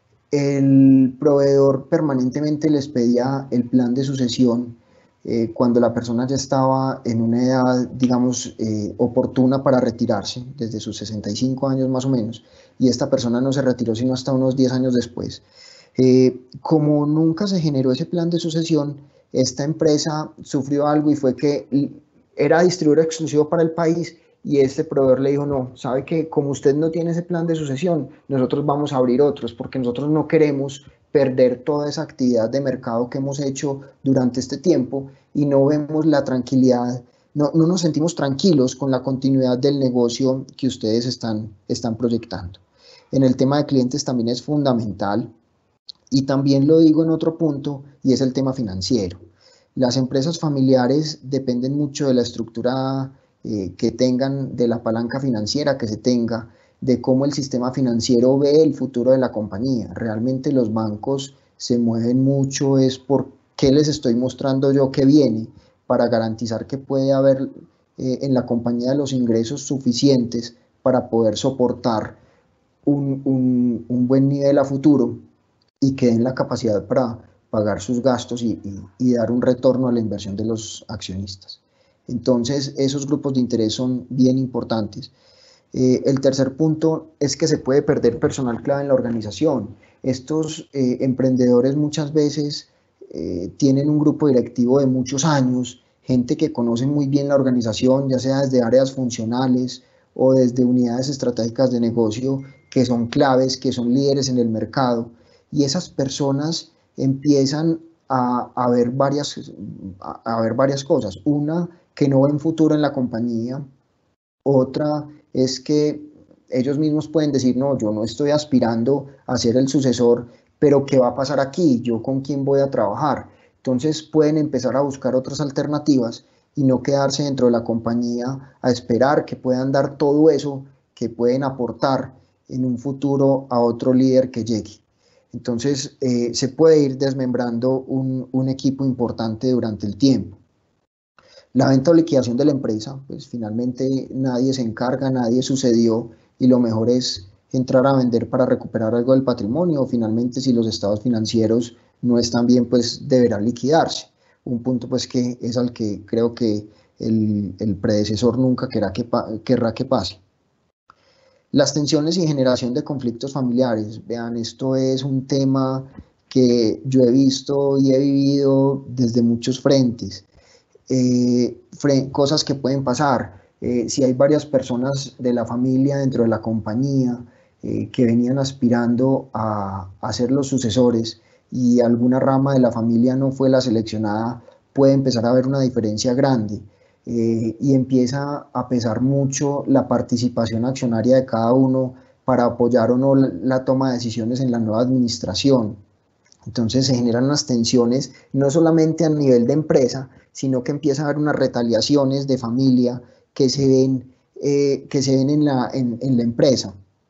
El proveedor permanentemente les pedía el plan de sucesión eh, cuando la persona ya estaba en una edad, digamos, eh, oportuna para retirarse, desde sus sesenta y cinco años más o menos, y esta persona no se retiró sino hasta unos diez años después. Eh, como nunca se generó ese plan de sucesión, esta empresa sufrió algo y fue que era distribuidor exclusivo para el país y este proveedor le dijo, no, sabe que como usted no tiene ese plan de sucesión, nosotros vamos a abrir otros porque nosotros no queremos perder toda esa actividad de mercado que hemos hecho durante este tiempo y no vemos la tranquilidad, no, no nos sentimos tranquilos con la continuidad del negocio que ustedes están, están proyectando. En el tema de clientes también es fundamental y también lo digo en otro punto y es el tema financiero. Las empresas familiares dependen mucho de la estructura eh, que tengan, de la palanca financiera que se tenga, de cómo el sistema financiero ve el futuro de la compañía. Realmente los bancos se mueven mucho, es por qué les estoy mostrando yo que viene, para garantizar que puede haber eh, en la compañía los ingresos suficientes para poder soportar un, un, un buen nivel a futuro y que den la capacidad para pagar sus gastos y, y, y dar un retorno a la inversión de los accionistas. Entonces, esos grupos de interés son bien importantes. Eh, el tercer punto es que se puede perder personal clave en la organización. Estos eh, emprendedores muchas veces eh, tienen un grupo directivo de muchos años, gente que conoce muy bien la organización, ya sea desde áreas funcionales o desde unidades estratégicas de negocio, que son claves, que son líderes en el mercado. Y esas personas empiezan a, a, ver varias, a, a ver varias cosas. Una, que no ven futuro en la compañía. Otra es que ellos mismos pueden decir, no, yo no estoy aspirando a ser el sucesor, pero ¿qué va a pasar aquí? ¿Yo con quién voy a trabajar? Entonces pueden empezar a buscar otras alternativas y no quedarse dentro de la compañía a esperar que puedan dar todo eso que pueden aportar en un futuro a otro líder que llegue. Entonces eh, se puede ir desmembrando un, un equipo importante durante el tiempo. La venta o liquidación de la empresa, pues finalmente nadie se encarga, nadie sucedió y lo mejor es entrar a vender para recuperar algo del patrimonio o finalmente si los estados financieros no están bien, pues deberá liquidarse. Un punto pues que es al que creo que el, el predecesor nunca querrá que, querrá que pase. Las tensiones y generación de conflictos familiares. Vean, esto es un tema que yo he visto y he vivido desde muchos frentes. Eh, fre cosas que pueden pasar. Eh, si hay varias personas de la familia dentro de la compañía eh, que venían aspirando a, a ser los sucesores y alguna rama de la familia no fue la seleccionada, puede empezar a haber una diferencia grande. Eh, y empieza a pesar mucho la participación accionaria de cada uno para apoyar o no la, la toma de decisiones en la nueva administración. Entonces se generan unas tensiones no solamente a nivel de empresa, sino que empieza a haber unas retaliaciones de familia que se ven, eh, que se ven en, la, en, en la empresa.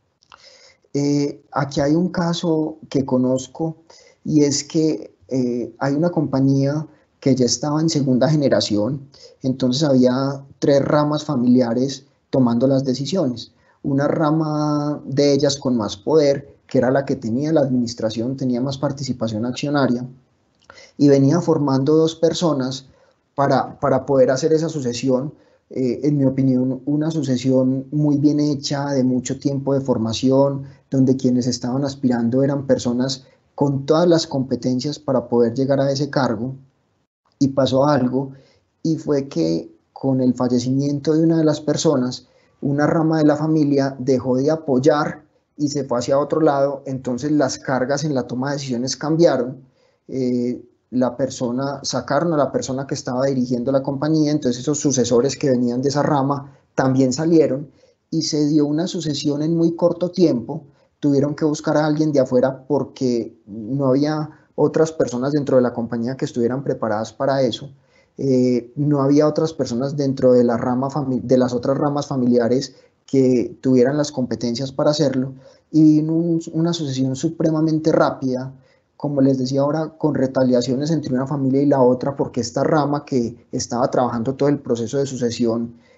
Eh, aquí hay un caso que conozco y es que eh, hay una compañía que ya estaba en segunda generación, entonces había tres ramas familiares tomando las decisiones. Una rama de ellas con más poder, que era la que tenía la administración, tenía más participación accionaria, y venía formando dos personas para, para poder hacer esa sucesión, eh, en mi opinión, una sucesión muy bien hecha, de mucho tiempo de formación, donde quienes estaban aspirando eran personas con todas las competencias para poder llegar a ese cargo. Y pasó algo, y fue que con el fallecimiento de una de las personas, una rama de la familia dejó de apoyar y se fue hacia otro lado, entonces las cargas en la toma de decisiones cambiaron, eh, la persona, sacaron a la persona que estaba dirigiendo la compañía, entonces esos sucesores que venían de esa rama también salieron, y se dio una sucesión en muy corto tiempo, tuvieron que buscar a alguien de afuera porque no había otras personas dentro de la compañía que estuvieran preparadas para eso. Eh, no había otras personas dentro de, la rama de las otras ramas familiares que tuvieran las competencias para hacerlo, y un, una sucesión supremamente rápida, como les decía ahora, con retaliaciones entre una familia y la otra, porque esta rama que estaba trabajando todo el proceso de sucesión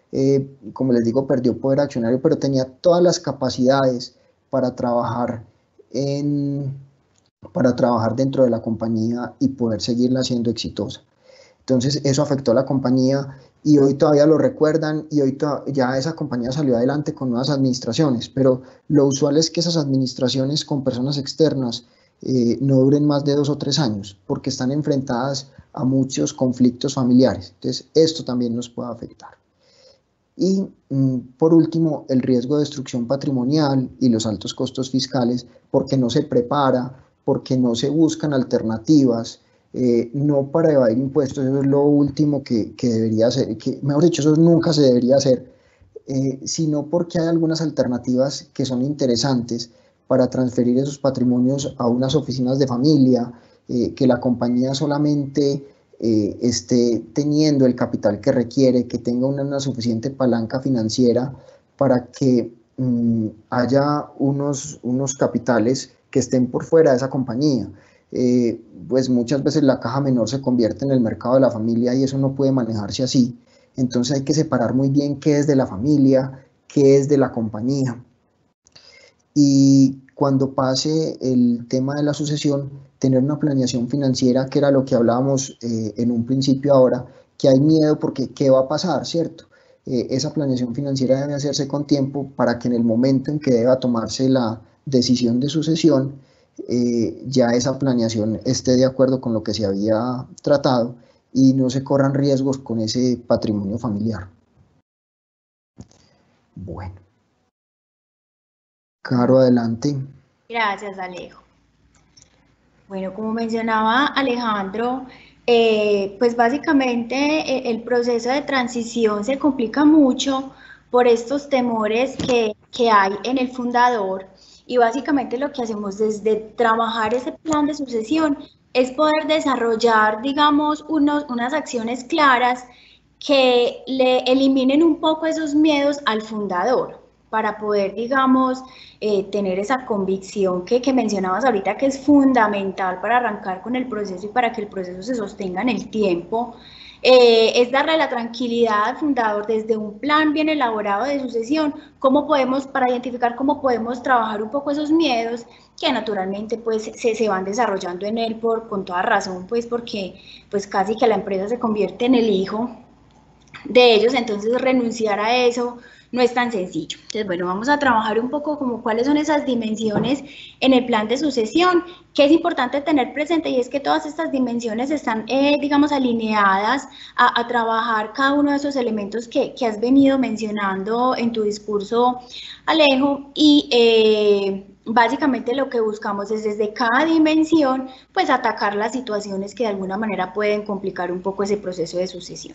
eh, como les digo, perdió poder accionario, pero tenía todas las capacidades para trabajar, en, para trabajar dentro de la compañía y poder seguirla siendo exitosa. Entonces eso afectó a la compañía y hoy todavía lo recuerdan y hoy ya esa compañía salió adelante con nuevas administraciones, pero lo usual es que esas administraciones con personas externas eh, no duren más de dos o tres años porque están enfrentadas a muchos conflictos familiares. Entonces esto también nos puede afectar. Y mm, por último, el riesgo de destrucción patrimonial y los altos costos fiscales porque no se prepara, porque no se buscan alternativas, Eh, no para evadir impuestos. Eso es lo último que, que debería hacer, que, mejor dicho, eso nunca se debería hacer, eh, sino porque hay algunas alternativas que son interesantes para transferir esos patrimonios a unas oficinas de familia, eh, que la compañía solamente eh, esté teniendo el capital que requiere, que tenga una, una suficiente palanca financiera para que mmm, haya unos, unos capitales que estén por fuera de esa compañía. Eh, pues muchas veces la caja menor se convierte en el mercado de la familia y eso no puede manejarse así. Entonces hay que separar muy bien qué es de la familia, qué es de la compañía. Y cuando pase el tema de la sucesión, tener una planeación financiera, que era lo que hablábamos eh, en un principio ahora, que hay miedo porque ¿qué va a pasar, cierto? Eh, esa planeación financiera debe hacerse con tiempo para que en el momento en que deba tomarse la decisión de sucesión, Eh, ya esa planeación esté de acuerdo con lo que se había tratado y no se corran riesgos con ese patrimonio familiar. Bueno. Caro, adelante. Gracias, Alejo. Bueno, como mencionaba Alejandro, eh, pues básicamente eh, el proceso de transición se complica mucho por estos temores que, que hay en el fundador. Y básicamente lo que hacemos desde trabajar ese plan de sucesión es poder desarrollar, digamos, unos, unas acciones claras que le eliminen un poco esos miedos al fundador para poder, digamos, eh, tener esa convicción que, que mencionabas ahorita, que es fundamental para arrancar con el proceso y para que el proceso se sostenga en el tiempo. Eh, es darle la tranquilidad al fundador desde un plan bien elaborado de sucesión, cómo podemos, para identificar cómo podemos trabajar un poco esos miedos que naturalmente pues se, se van desarrollando en él por, con toda razón, pues porque pues casi que la empresa se convierte en el hijo de ellos, entonces renunciar a eso no es tan sencillo. Entonces, bueno, vamos a trabajar un poco como cuáles son esas dimensiones en el plan de sucesión, que es importante tener presente, y es que todas estas dimensiones están, eh, digamos, alineadas a, a trabajar cada uno de esos elementos que, que has venido mencionando en tu discurso, Alejo, y eh, básicamente lo que buscamos es desde cada dimensión, pues atacar las situaciones que de alguna manera pueden complicar un poco ese proceso de sucesión.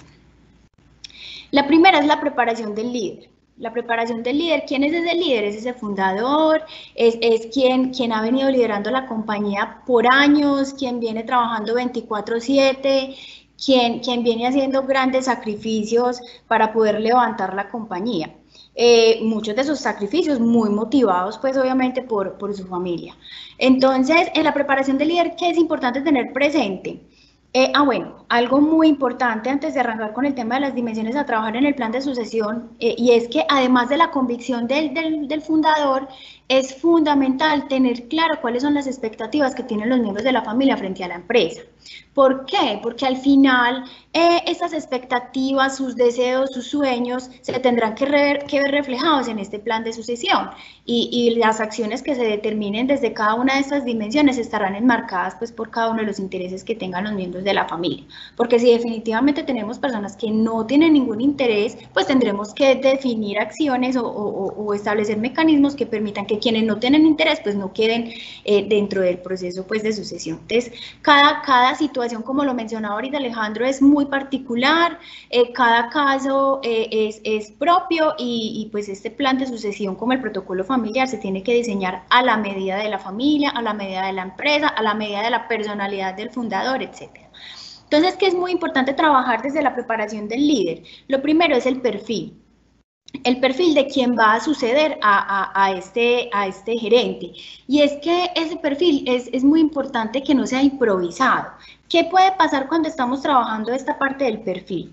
La primera es la preparación del líder. La preparación del líder, ¿quién es ese líder? Es ese fundador, es, es quien, quien ha venido liderando la compañía por años, quien viene trabajando veinticuatro siete, quien, quien viene haciendo grandes sacrificios para poder levantar la compañía. Eh, muchos de esos sacrificios muy motivados, pues obviamente por, por su familia. Entonces, en la preparación del líder, ¿qué es importante tener presente? Eh, ah, bueno, algo muy importante antes de arrancar con el tema de las dimensiones a trabajar en el plan de sucesión, eh, y es que además de la convicción del, del, del fundador, es fundamental tener claro cuáles son las expectativas que tienen los miembros de la familia frente a la empresa. ¿Por qué? Porque al final eh, esas expectativas, sus deseos, sus sueños se tendrán que, re, que ver reflejados en este plan de sucesión, y, y las acciones que se determinen desde cada una de estas dimensiones estarán enmarcadas pues por cada uno de los intereses que tengan los miembros de la familia. Porque si definitivamente tenemos personas que no tienen ningún interés, pues tendremos que definir acciones o, o, o establecer mecanismos que permitan que quienes no tienen interés pues no queden eh, dentro del proceso pues de sucesión. Entonces, cada, cada situación, como lo mencionaba ahorita Alejandro, es muy particular, eh, cada caso eh, es, es propio, y, y pues este plan de sucesión, como el protocolo familiar, se tiene que diseñar a la medida de la familia, a la medida de la empresa, a la medida de la personalidad del fundador, etcétera. Entonces, ¿qué es muy importante trabajar desde la preparación del líder? Lo primero es el perfil. El perfil de quien va a suceder a, a, a, este, a este gerente. Y es que ese perfil es, es muy importante que no sea improvisado. ¿Qué puede pasar cuando estamos trabajando esta parte del perfil?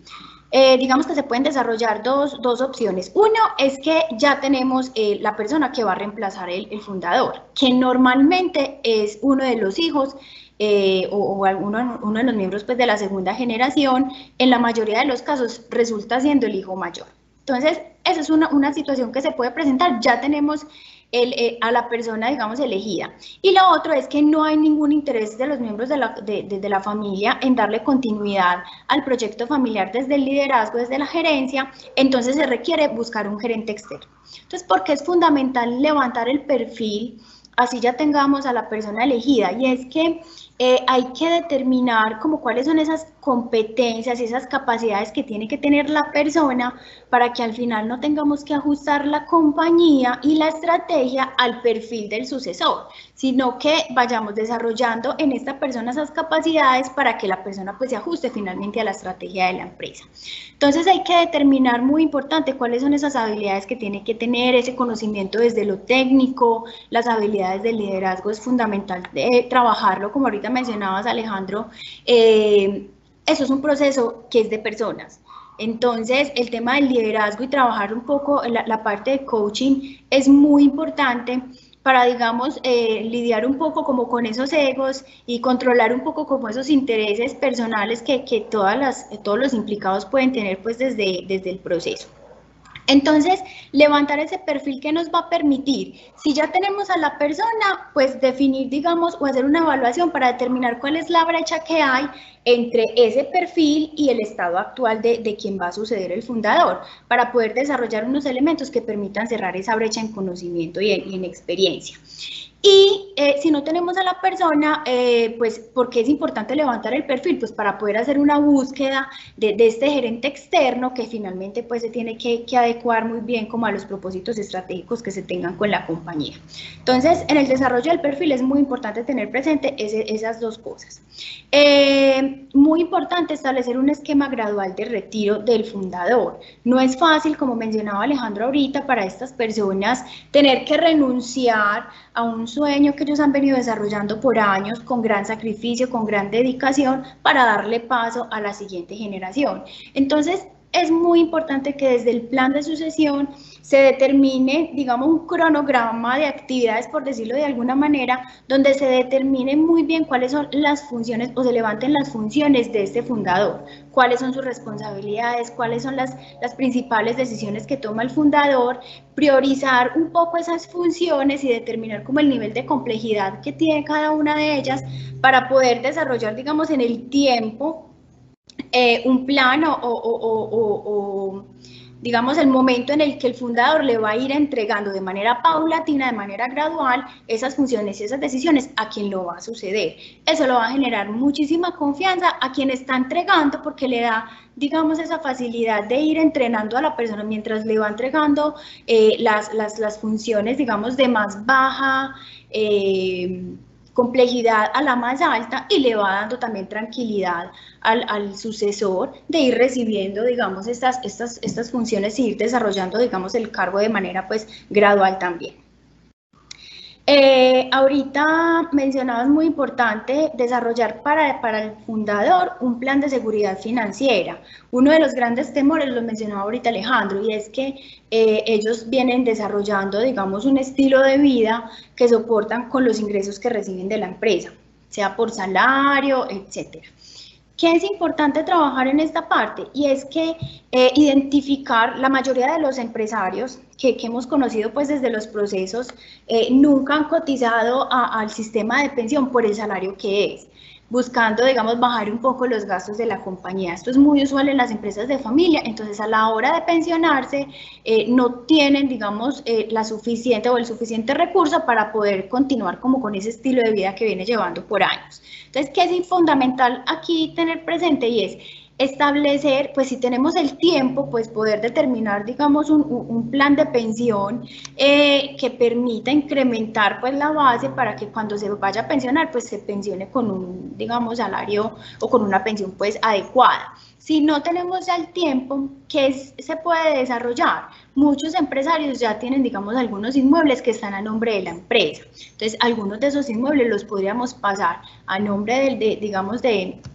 Eh, digamos que se pueden desarrollar dos, dos opciones. Uno es que ya tenemos eh, la persona que va a reemplazar el, el fundador, que normalmente es uno de los hijos eh, o, o uno, uno de los miembros pues, de la segunda generación. En la mayoría de los casos resulta siendo el hijo mayor. Entonces, esa es una, una situación que se puede presentar. Ya tenemos el, eh, a la persona, digamos, elegida. Y lo otro es que no hay ningún interés de los miembros de la, de, de, de la familia en darle continuidad al proyecto familiar desde el liderazgo, desde la gerencia, entonces se requiere buscar un gerente externo. Entonces, ¿por qué es fundamental levantar el perfil? Así ya tengamos a la persona elegida, y es que eh, hay que determinar como cuáles son esas competencias y esas capacidades que tiene que tener la persona para que al final no tengamos que ajustar la compañía y la estrategia al perfil del sucesor, sino que vayamos desarrollando en esta persona esas capacidades para que la persona pues se ajuste finalmente a la estrategia de la empresa. Entonces hay que determinar, muy importante, cuáles son esas habilidades que tiene que tener, ese conocimiento desde lo técnico, las habilidades del liderazgo es fundamental de trabajarlo, como ahorita mencionabas, Alejandro. eh, eso es un proceso que es de personas. Entonces, el tema del liderazgo y trabajar un poco la, la parte de coaching es muy importante para, digamos, eh, lidiar un poco como con esos egos y controlar un poco como esos intereses personales que, que todas las, todos los implicados pueden tener pues desde, desde el proceso. Entonces, levantar ese perfil que nos va a permitir, si ya tenemos a la persona, pues definir, digamos, o hacer una evaluación para determinar cuál es la brecha que hay entre ese perfil y el estado actual de, de quien va a suceder el fundador, para poder desarrollar unos elementos que permitan cerrar esa brecha en conocimiento y en, y en experiencia. Y eh, si no tenemos a la persona, eh, pues, ¿por qué es importante levantar el perfil? Pues para poder hacer una búsqueda de, de este gerente externo que finalmente pues se tiene que, que adecuar muy bien como a los propósitos estratégicos que se tengan con la compañía. Entonces, en el desarrollo del perfil es muy importante tener presente ese, esas dos cosas. Eh, muy importante establecer un esquema gradual de retiro del fundador. No es fácil, como mencionaba Alejandro ahorita, para estas personas tener que renunciar a un sueño que ellos han venido desarrollando por años con gran sacrificio, con gran dedicación para darle paso a la siguiente generación. Entonces, es muy importante que desde el plan de sucesión se determine, digamos, un cronograma de actividades, por decirlo de alguna manera, donde se determine muy bien cuáles son las funciones o se levanten las funciones de este fundador, cuáles son sus responsabilidades, cuáles son las, las principales decisiones que toma el fundador, priorizar un poco esas funciones y determinar como el nivel de complejidad que tiene cada una de ellas para poder desarrollar, digamos, en el tiempo Eh, un plan o, o, o, o, o, digamos, el momento en el que el fundador le va a ir entregando de manera paulatina, de manera gradual, esas funciones y esas decisiones a quien lo va a suceder. Eso lo va a generar muchísima confianza a quien está entregando, porque le da, digamos, esa facilidad de ir entrenando a la persona mientras le va entregando eh, las, las, las funciones, digamos, de más baja eh, complejidad a la más alta, y le va dando también tranquilidad al, al sucesor de ir recibiendo, digamos, estas, estas, estas funciones y ir desarrollando, digamos, el cargo de manera pues gradual también. Eh, ahorita mencionabas, muy importante desarrollar para, para el fundador un plan de seguridad financiera. Uno de los grandes temores, lo mencionaba ahorita Alejandro, y es que eh, ellos vienen desarrollando, digamos, un estilo de vida que soportan con los ingresos que reciben de la empresa, sea por salario, etcétera. ¿Qué es importante trabajar en esta parte? Y es que eh, identificar, la mayoría de los empresarios que, que hemos conocido pues desde los procesos eh, nunca han cotizado a, al sistema de pensión por el salario que es, buscando, digamos, bajar un poco los gastos de la compañía. Esto es muy usual en las empresas de familia, entonces a la hora de pensionarse eh, no tienen, digamos, eh, la suficiente o el suficiente recurso para poder continuar como con ese estilo de vida que viene llevando por años. Entonces, ¿qué es fundamental aquí tener presente? Y es establecer, pues si tenemos el tiempo, pues poder determinar, digamos, un, un plan de pensión eh, que permita incrementar pues la base para que cuando se vaya a pensionar, pues se pensione con un, digamos, salario o con una pensión pues adecuada. Si no tenemos ya el tiempo, ¿qué se puede desarrollar? Muchos empresarios ya tienen, digamos, algunos inmuebles que están a nombre de la empresa. Entonces, algunos de esos inmuebles los podríamos pasar a nombre del, de, digamos, de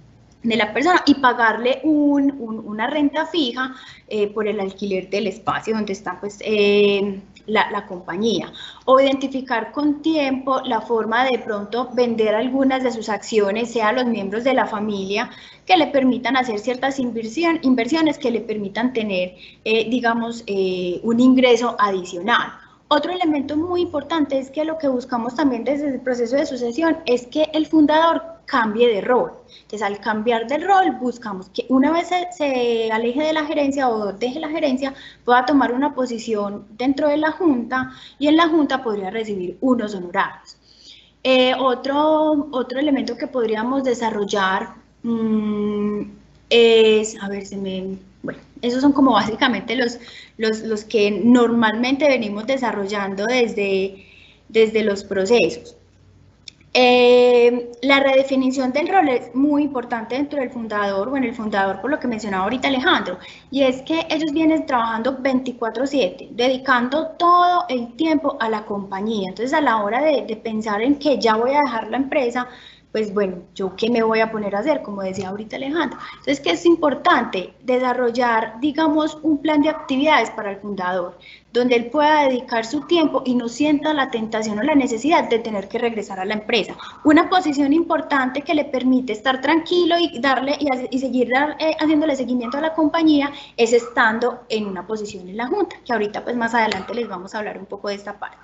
de la persona y pagarle un, un, una renta fija eh, por el alquiler del espacio donde está pues eh, la, la compañía, o identificar con tiempo la forma de pronto vender algunas de sus acciones, sea a los miembros de la familia, que le permitan hacer ciertas inversión, inversiones que le permitan tener, eh, digamos, eh, un ingreso adicional. Otro elemento muy importante es que lo que buscamos también desde el proceso de sucesión es que el fundador cambie de rol. Entonces, al cambiar de rol, buscamos que una vez se, se aleje de la gerencia o deje la gerencia, pueda tomar una posición dentro de la junta y en la junta podría recibir unos honorarios. Eh, otro, otro elemento que podríamos desarrollar mmm, es, a ver, se me... Bueno, esos son como básicamente los, los, los que normalmente venimos desarrollando desde, desde los procesos. Eh, la redefinición del rol es muy importante dentro del fundador, bueno, el fundador por lo que mencionaba ahorita Alejandro, y es que ellos vienen trabajando veinticuatro siete, dedicando todo el tiempo a la compañía. Entonces, a la hora de, de pensar en que ya voy a dejar la empresa, pues bueno, ¿yo qué me voy a poner a hacer? Como decía ahorita Alejandro. Entonces, que es importante desarrollar, digamos, un plan de actividades para el fundador, donde él pueda dedicar su tiempo y no sienta la tentación o la necesidad de tener que regresar a la empresa. Una posición importante que le permite estar tranquilo y darle y, y seguir dar, eh, haciéndole seguimiento a la compañía es estando en una posición en la junta, que ahorita pues más adelante les vamos a hablar un poco de esta parte.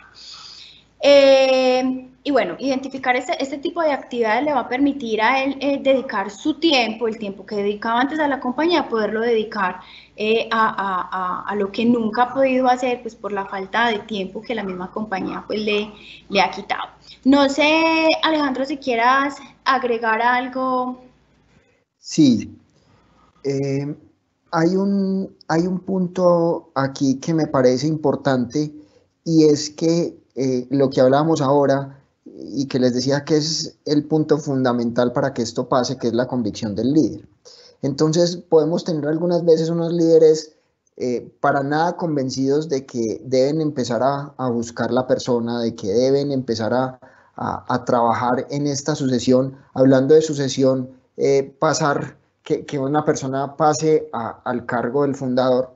Eh, y bueno, identificar este, este tipo de actividades le va a permitir a él eh, dedicar su tiempo, el tiempo que dedicaba antes a la compañía, poderlo dedicar eh, a, a, a, a lo que nunca ha podido hacer, pues por la falta de tiempo que la misma compañía pues le, le ha quitado. No sé, Alejandro, si quieras agregar algo. Sí, eh, hay, un, hay un punto aquí que me parece importante, y es que Eh, lo que hablábamos ahora y que les decía que es el punto fundamental para que esto pase, que es la convicción del líder. Entonces podemos tener algunas veces unos líderes eh, para nada convencidos de que deben empezar a, a buscar la persona, de que deben empezar a, a, a trabajar en esta sucesión. Hablando de sucesión, eh, pasar, que, que una persona pase a, al cargo del fundador.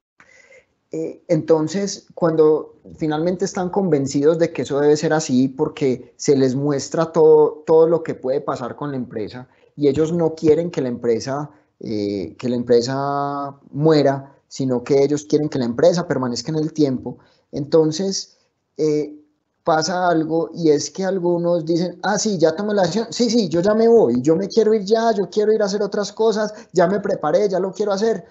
Eh, entonces, cuando finalmente están convencidos de que eso debe ser así, porque se les muestra todo, todo lo que puede pasar con la empresa, y ellos no quieren que la empresa, eh, que la empresa muera, sino que ellos quieren que la empresa permanezca en el tiempo, entonces eh, pasa algo, y es que algunos dicen, ah, sí, ya tomé la decisión, sí, sí, yo ya me voy, yo me quiero ir ya, yo quiero ir a hacer otras cosas, ya me preparé, ya lo quiero hacer.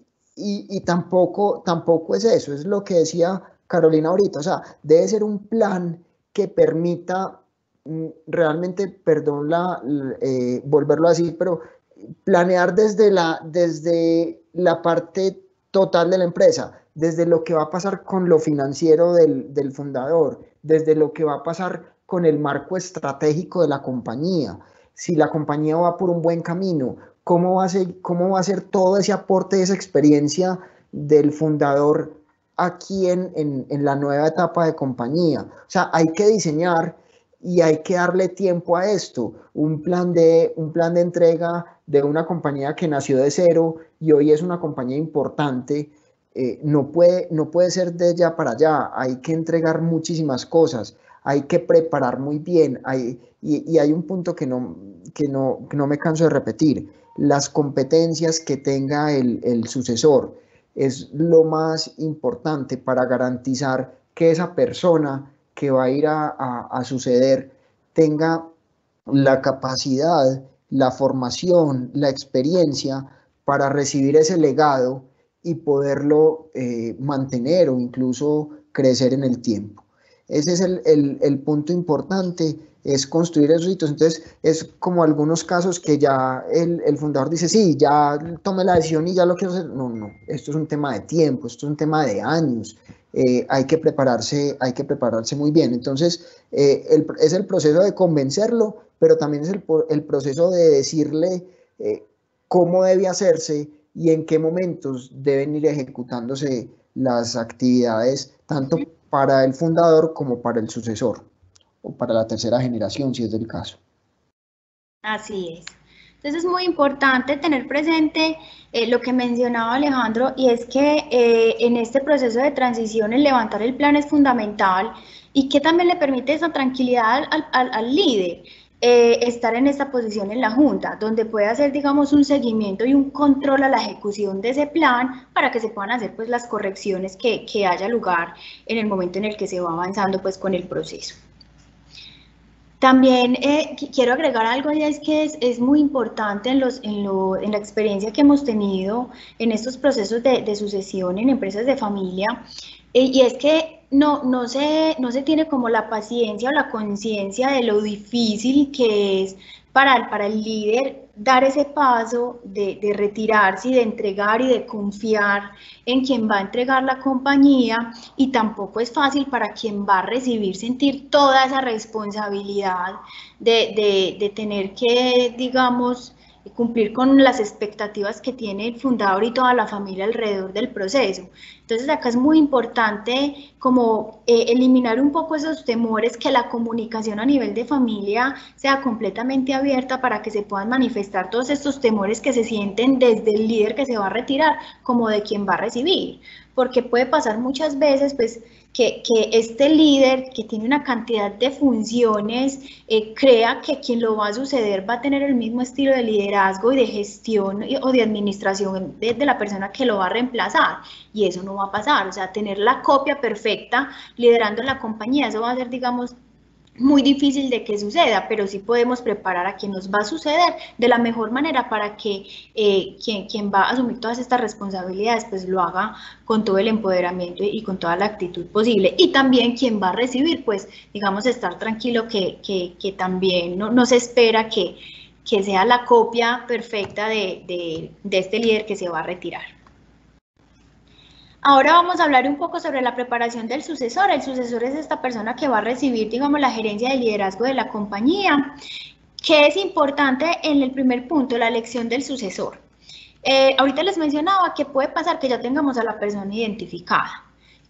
Y, y tampoco, tampoco es eso, es lo que decía Carolina ahorita, o sea, debe ser un plan que permita mm, realmente, perdón, la, eh, volverlo así, pero planear desde la, desde la parte total de la empresa, desde lo que va a pasar con lo financiero del, del fundador, desde lo que va a pasar con el marco estratégico de la compañía, si la compañía va por un buen camino, ¿Cómo va, a ser, ¿Cómo va a ser todo ese aporte, esa experiencia del fundador aquí en, en, en la nueva etapa de compañía? O sea, hay que diseñar y hay que darle tiempo a esto. Un plan de, un plan de entrega de una compañía que nació de cero y hoy es una compañía importante, eh, no, puede, no puede ser de allá para allá. Hay que entregar muchísimas cosas. Hay que preparar muy bien. Hay, y, y hay un punto que no, que, no, que no me canso de repetir. Las competencias que tenga el, el sucesor es lo más importante para garantizar que esa persona que va a ir a, a, a suceder tenga la capacidad, la formación, la experiencia para recibir ese legado y poderlo eh, mantener o incluso crecer en el tiempo. Ese es el, el, el punto importante, es construir esos hitos. Entonces es como algunos casos que ya el, el fundador dice, sí, ya tomé la decisión y ya lo quiero hacer. No, no, esto es un tema de tiempo, esto es un tema de años, eh, hay que prepararse, hay que prepararse muy bien. Entonces eh, el, es el proceso de convencerlo, pero también es el, el proceso de decirle eh, cómo debe hacerse y en qué momentos deben ir ejecutándose las actividades, tanto para el fundador como para el sucesor o para la tercera generación, si es del caso. Así es. Entonces es muy importante tener presente eh, lo que mencionaba Alejandro, y es que eh, en este proceso de transición el levantar el plan es fundamental, y que también le permite esa tranquilidad al, al, al líder. Eh, estar en esta posición en la Junta, donde puede hacer, digamos, un seguimiento y un control a la ejecución de ese plan para que se puedan hacer pues las correcciones que, que haya lugar en el momento en el que se va avanzando pues con el proceso. También eh, quiero agregar algo, y es que es, es muy importante en, los, en, lo, en la experiencia que hemos tenido en estos procesos de, de sucesión en empresas de familia, eh, y es que no, no, se, no se tiene como la paciencia o la conciencia de lo difícil que es para, para el líder dar ese paso de, de retirarse y de entregar y de confiar en quien va a entregar la compañía, y tampoco es fácil para quien va a recibir sentir toda esa responsabilidad de, de, de tener que, digamos, cumplir con las expectativas que tiene el fundador y toda la familia alrededor del proceso. Entonces acá es muy importante como eh, eliminar un poco esos temores, que la comunicación a nivel de familia sea completamente abierta para que se puedan manifestar todos estos temores que se sienten desde el líder que se va a retirar como de quien va a recibir, porque puede pasar muchas veces pues que, que este líder que tiene una cantidad de funciones eh, crea que quien lo va a suceder va a tener el mismo estilo de liderazgo y de gestión y, o de administración de, de la persona que lo va a reemplazar, y eso no va a pasar. O sea, tener la copia perfecta liderando la compañía, eso va a ser, digamos, muy difícil de que suceda, pero sí podemos preparar a quien nos va a suceder de la mejor manera para que eh, quien, quien va a asumir todas estas responsabilidades pues lo haga con todo el empoderamiento y con toda la actitud posible, y también quien va a recibir pues digamos estar tranquilo que, que, que también no, no se espera que, que sea la copia perfecta de, de, de este líder que se va a retirar. Ahora vamos a hablar un poco sobre la preparación del sucesor. El sucesor es esta persona que va a recibir, digamos, la gerencia de liderazgo de la compañía. ¿Qué es importante en el primer punto? La elección del sucesor. Eh, ahorita les mencionaba que puede pasar que ya tengamos a la persona identificada.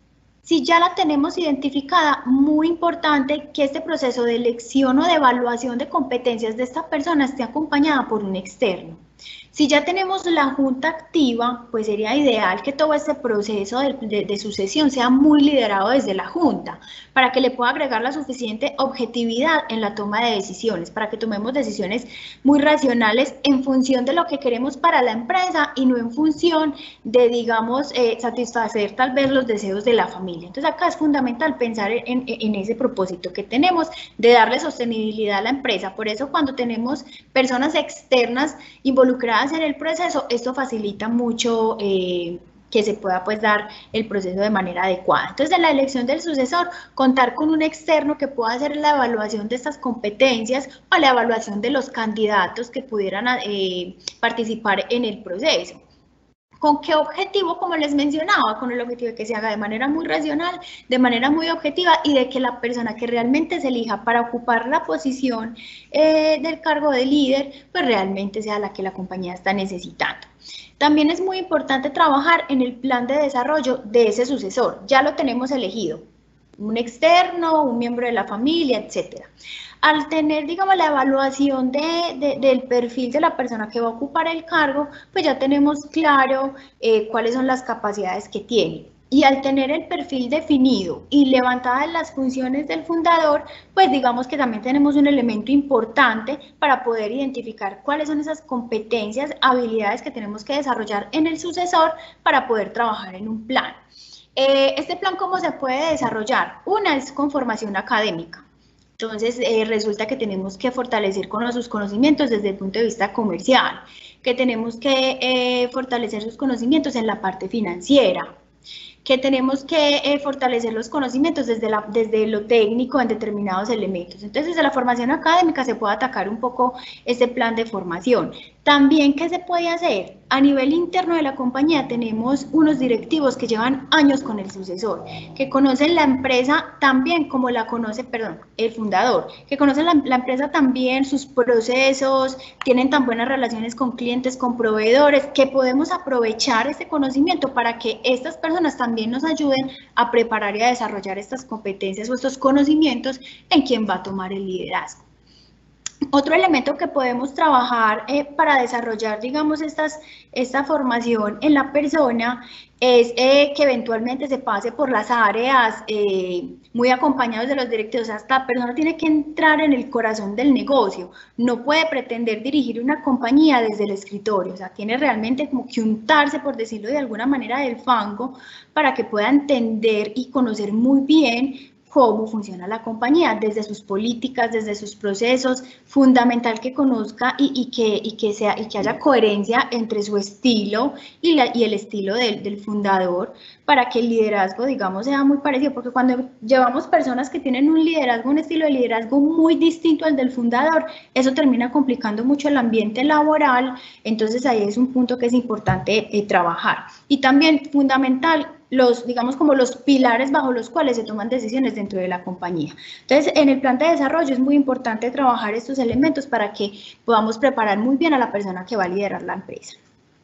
Si ya la tenemos identificada, muy importante que este proceso de elección o de evaluación de competencias de esta persona esté acompañada por un externo. Si ya tenemos la junta activa, pues sería ideal que todo este proceso de, de, de sucesión sea muy liderado desde la junta, para que le pueda agregar la suficiente objetividad en la toma de decisiones, para que tomemos decisiones muy racionales en función de lo que queremos para la empresa y no en función de, digamos, eh, satisfacer tal vez los deseos de la familia. Entonces acá es fundamental pensar en, en ese propósito que tenemos de darle sostenibilidad a la empresa. Por eso cuando tenemos personas externas involucradas en el proceso, esto facilita mucho eh, que se pueda pues dar el proceso de manera adecuada. Entonces, en la elección del sucesor, contar con un externo que pueda hacer la evaluación de estas competencias o la evaluación de los candidatos que pudieran eh, participar en el proceso. ¿Con qué objetivo? Como les mencionaba, con el objetivo de que se haga de manera muy racional, de manera muy objetiva, y de que la persona que realmente se elija para ocupar la posición eh, del cargo de líder, pues realmente sea la que la compañía está necesitando. También es muy importante trabajar en el plan de desarrollo de ese sucesor. Ya lo tenemos elegido, un externo, un miembro de la familia, etcétera. Al tener, digamos, la evaluación de, de, del perfil de la persona que va a ocupar el cargo, pues ya tenemos claro eh, cuáles son las capacidades que tiene. Y al tener el perfil definido y levantadas las funciones del fundador, pues digamos que también tenemos un elemento importante para poder identificar cuáles son esas competencias, habilidades que tenemos que desarrollar en el sucesor para poder trabajar en un plan. Eh, este plan, ¿cómo se puede desarrollar? Una es con formación académica. Entonces, eh, resulta que tenemos que fortalecer con sus conocimientos desde el punto de vista comercial, que tenemos que eh, fortalecer sus conocimientos en la parte financiera, que tenemos que eh, fortalecer los conocimientos desde, la, desde lo técnico en determinados elementos. Entonces, desde la formación académica se puede atacar un poco este plan de formación. También, ¿qué se puede hacer? A nivel interno de la compañía tenemos unos directivos que llevan años con el sucesor, que conocen la empresa también como la conoce, perdón, el fundador, que conocen la, la empresa también, sus procesos, tienen tan buenas relaciones con clientes, con proveedores, que podemos aprovechar este conocimiento para que estas personas también nos ayuden a preparar y a desarrollar estas competencias o estos conocimientos en quien va a tomar el liderazgo. Otro elemento que podemos trabajar eh, para desarrollar, digamos, estas, esta formación en la persona es eh, que eventualmente se pase por las áreas eh, muy acompañados de los directivos. O sea, esta persona tiene que entrar en el corazón del negocio, no puede pretender dirigir una compañía desde el escritorio, o sea, tiene realmente como que untarse, por decirlo de alguna manera, del fango para que pueda entender y conocer muy bien cómo funciona la compañía, desde sus políticas, desde sus procesos, fundamental que conozca y, y, que, y, que, sea, y que haya coherencia entre su estilo y, la, y el estilo del, del fundador, para que el liderazgo, digamos, sea muy parecido, porque cuando llevamos personas que tienen un liderazgo, un estilo de liderazgo muy distinto al del fundador, eso termina complicando mucho el ambiente laboral, entonces ahí es un punto que es importante eh, trabajar. Y también fundamental, los, digamos, como los pilares bajo los cuales se toman decisiones dentro de la compañía. Entonces, en el plan de desarrollo es muy importante trabajar estos elementos para que podamos preparar muy bien a la persona que va a liderar la empresa.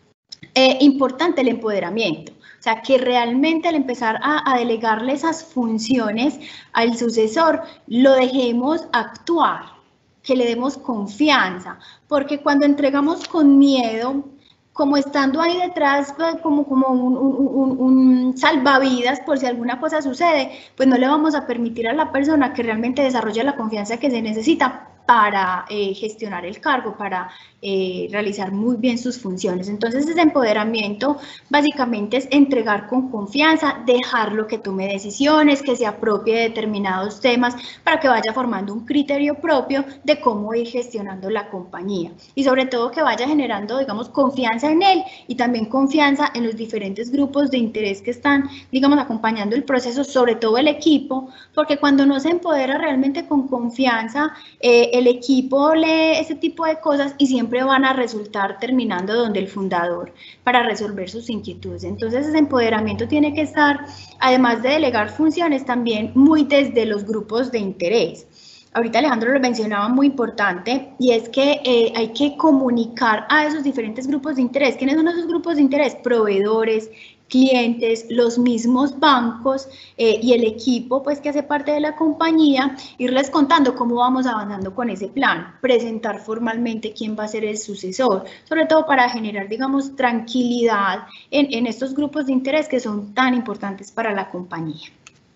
Eh, importante el empoderamiento, o sea, que realmente al empezar a, a delegarle esas funciones al sucesor, lo dejemos actuar, que le demos confianza, porque cuando entregamos con miedo, como estando ahí detrás, como, como un, un, un, un salvavidas por si alguna cosa sucede, pues no le vamos a permitir a la persona que realmente desarrolle la confianza que se necesita para eh, gestionar el cargo, para eh, realizar muy bien sus funciones. Entonces, ese empoderamiento básicamente es entregar con confianza, dejarlo que tome decisiones, que se apropie de determinados temas para que vaya formando un criterio propio de cómo ir gestionando la compañía y sobre todo que vaya generando, digamos, confianza en él y también confianza en los diferentes grupos de interés que están, digamos, acompañando el proceso, sobre todo el equipo, porque cuando no se empodera realmente con confianza, eh, el equipo lee ese tipo de cosas y siempre van a resultar terminando donde el fundador para resolver sus inquietudes. Entonces, ese empoderamiento tiene que estar, además de delegar funciones, también muy desde los grupos de interés. Ahorita Alejandro lo mencionaba muy importante y es que eh, hay que comunicar a esos diferentes grupos de interés. ¿Quiénes son esos grupos de interés? Proveedores, clientes, los mismos bancos eh, y el equipo pues que hace parte de la compañía, irles contando cómo vamos avanzando con ese plan, presentar formalmente quién va a ser el sucesor, sobre todo para generar, digamos, tranquilidad en, en estos grupos de interés que son tan importantes para la compañía.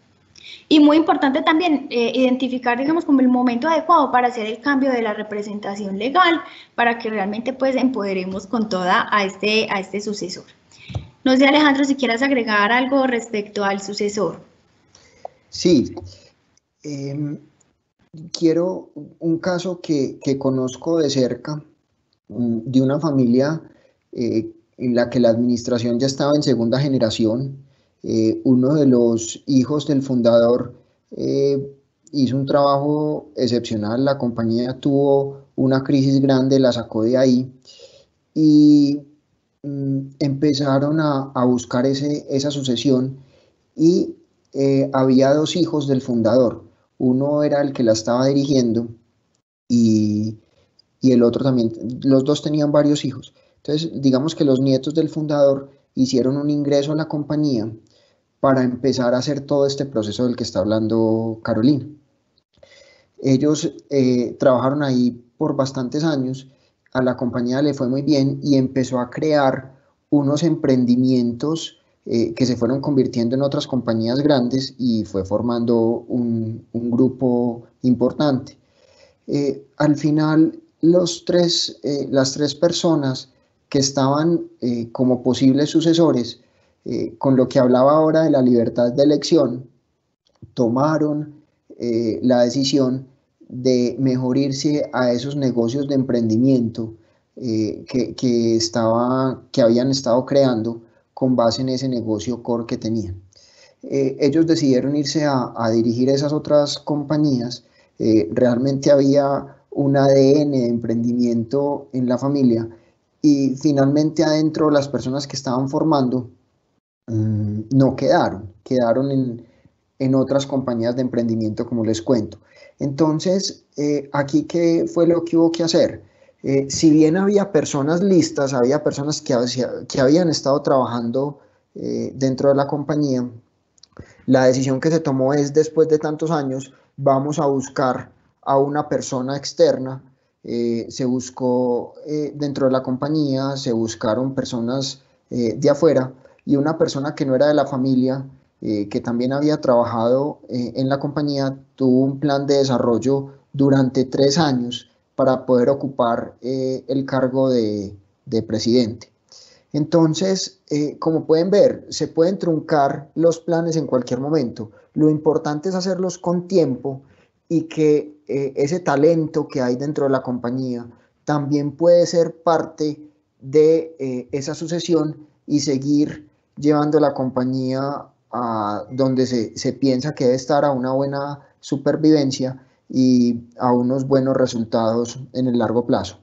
Y muy importante también eh, identificar, digamos, como el momento adecuado para hacer el cambio de la representación legal para que realmente pues empoderemos con toda a este, a este sucesor. No sé, Alejandro, si quieras agregar algo respecto al sucesor. Sí, eh, quiero un caso que, que conozco de cerca, de una familia eh, en la que la administración ya estaba en segunda generación. Eh, uno de los hijos del fundador eh, hizo un trabajo excepcional, la compañía tuvo una crisis grande, la sacó de ahí y empezaron a, a buscar ese, esa sucesión y eh, había dos hijos del fundador, uno era el que la estaba dirigiendo y, y el otro también, los dos tenían varios hijos. Entonces digamos que los nietos del fundador hicieron un ingreso a la compañía para empezar a hacer todo este proceso del que está hablando Carolina. Ellos eh, trabajaron ahí por bastantes años, a la compañía le fue muy bien y empezó a crear unos emprendimientos eh, que se fueron convirtiendo en otras compañías grandes y fue formando un, un grupo importante. Eh, al final, los tres, eh, las tres personas que estaban eh, como posibles sucesores, eh, con lo que hablaba ahora de la libertad de elección, tomaron eh, la decisión de mejor irse a esos negocios de emprendimiento eh, que, que, estaba, que habían estado creando con base en ese negocio core que tenían. Eh, ellos decidieron irse a, a dirigir esas otras compañías. Eh, realmente había un A D N de emprendimiento en la familia y finalmente adentro las personas que estaban formando mmm, no quedaron, quedaron en, en otras compañías de emprendimiento como les cuento. Entonces, eh, aquí, ¿qué fue lo que hubo que hacer? Eh, si bien había personas listas, había personas que, que habían estado trabajando eh, dentro de la compañía, la decisión que se tomó es, después de tantos años, vamos a buscar a una persona externa eh, se buscó eh, dentro de la compañía, se buscaron personas eh, de afuera, y una persona que no era de la familia, eh, que también había trabajado eh, en la compañía, tuvo un plan de desarrollo durante tres años para poder ocupar eh, el cargo de, de presidente. Entonces, eh, como pueden ver, se pueden truncar los planes en cualquier momento. Lo importante es hacerlos con tiempo y que eh, ese talento que hay dentro de la compañía también puede ser parte de eh, esa sucesión y seguir llevando la compañía a donde se, se piensa que debe estar, a una buena supervivencia y a unos buenos resultados en el largo plazo.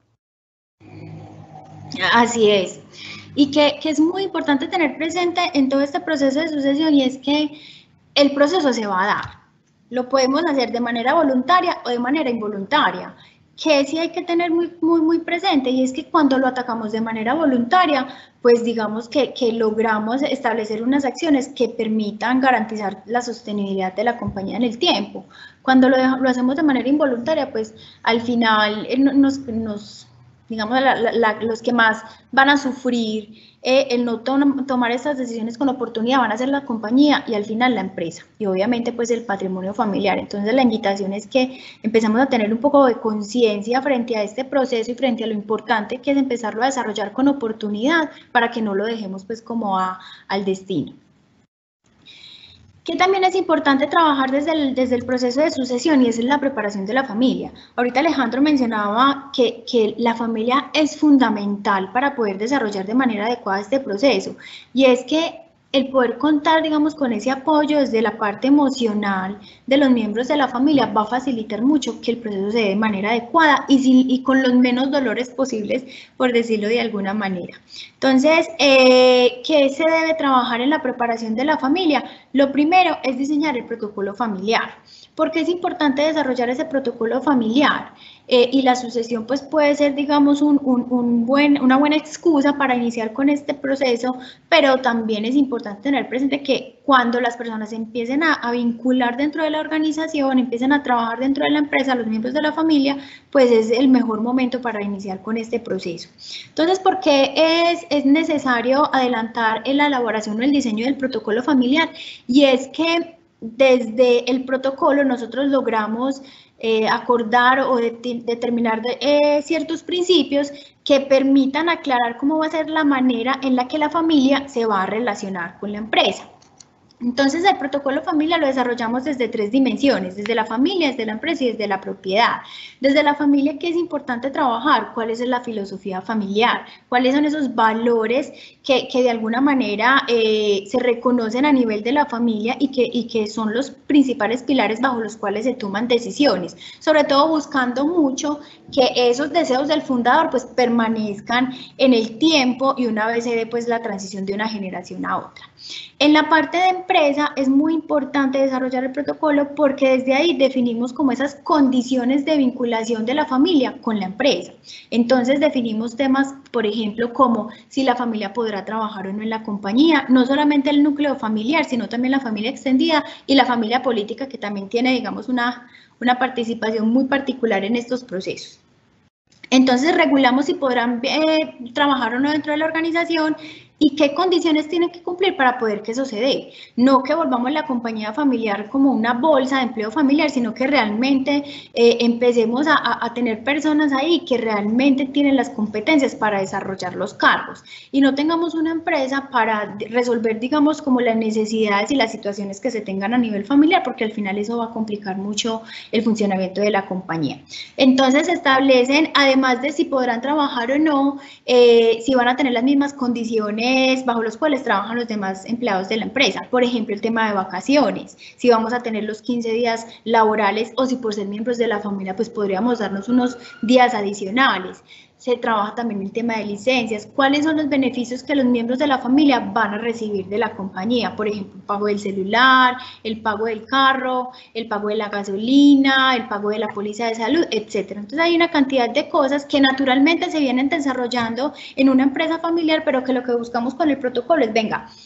Así es. Y que, que es muy importante tener presente en todo este proceso de sucesión, y es que el proceso se va a dar. Lo podemos hacer de manera voluntaria o de manera involuntaria, que sí hay que tener muy, muy, muy presente, y es que cuando lo atacamos de manera voluntaria, pues digamos que, que logramos establecer unas acciones que permitan garantizar la sostenibilidad de la compañía en el tiempo. Cuando lo, lo hacemos de manera involuntaria, pues al final nos... nos digamos, la, la, los que más van a sufrir eh, el no to tomar estas decisiones con oportunidad van a ser la compañía y al final la empresa, y obviamente pues el patrimonio familiar. Entonces la invitación es que empezamos a tener un poco de conciencia frente a este proceso y frente a lo importante que es empezarlo a desarrollar con oportunidad para que no lo dejemos pues como a, al destino. Que también es importante trabajar desde el, desde el proceso de sucesión, y esa es la preparación de la familia. Ahorita Alejandro mencionaba que, que la familia es fundamental para poder desarrollar de manera adecuada este proceso, y es que el poder contar, digamos, con ese apoyo desde la parte emocional de los miembros de la familia va a facilitar mucho que el proceso se dé de manera adecuada y, sin, y con los menos dolores posibles, por decirlo de alguna manera. Entonces, eh, ¿qué se debe trabajar en la preparación de la familia? Lo primero es diseñar el protocolo familiar. ¿Por qué es importante desarrollar ese protocolo familiar? Eh, y la sucesión pues puede ser, digamos, un, un, un buen, una buena excusa para iniciar con este proceso, pero también es importante tener presente que cuando las personas empiecen a, a vincular dentro de la organización, empiecen a trabajar dentro de la empresa, los miembros de la familia, pues es el mejor momento para iniciar con este proceso. Entonces, ¿por qué es, es necesario adelantar en la elaboración o el diseño del protocolo familiar? Y es que desde el protocolo nosotros logramos eh, acordar o de, determinar de, eh, ciertos principios que permitan aclarar cómo va a ser la manera en la que la familia se va a relacionar con la empresa. Entonces, el protocolo familia lo desarrollamos desde tres dimensiones, desde la familia, desde la empresa y desde la propiedad. Desde la familia, ¿qué es importante trabajar? ¿Cuál es la filosofía familiar? ¿Cuáles son esos valores que, que de alguna manera eh, se reconocen a nivel de la familia y que, y que son los principales pilares bajo los cuales se toman decisiones? Sobre todo buscando mucho que esos deseos del fundador pues permanezcan en el tiempo y una vez se dé pues la transición de una generación a otra. En la parte de empresa es muy importante desarrollar el protocolo porque desde ahí definimos como esas condiciones de vinculación de la familia con la empresa. Entonces definimos temas, por ejemplo, como si la familia podrá trabajar o no en la compañía, no solamente el núcleo familiar, sino también la familia extendida y la familia política, que también tiene, digamos, una, una participación muy particular en estos procesos. Entonces regulamos si podrán eh, trabajar o no dentro de la organización y qué condiciones tienen que cumplir para poder que eso se dé. No que volvamos la compañía familiar como una bolsa de empleo familiar, sino que realmente eh, empecemos a, a tener personas ahí que realmente tienen las competencias para desarrollar los cargos y no tengamos una empresa para resolver, digamos, como las necesidades y las situaciones que se tengan a nivel familiar, porque al final eso va a complicar mucho el funcionamiento de la compañía. Entonces se establecen, además de si podrán trabajar o no, eh, si van a tener las mismas condiciones bajo los cuales trabajan los demás empleados de la empresa. Por ejemplo, el tema de vacaciones, si vamos a tener los quince días laborales o si por ser miembros de la familia pues podríamos darnos unos días adicionales. Se trabaja también el tema de licencias, cuáles son los beneficios que los miembros de la familia van a recibir de la compañía, por ejemplo, el pago del celular, el pago del carro, el pago de la gasolina, el pago de la póliza de salud, etcétera. Entonces hay una cantidad de cosas que naturalmente se vienen desarrollando en una empresa familiar, pero que lo que buscamos con el protocolo es, venga,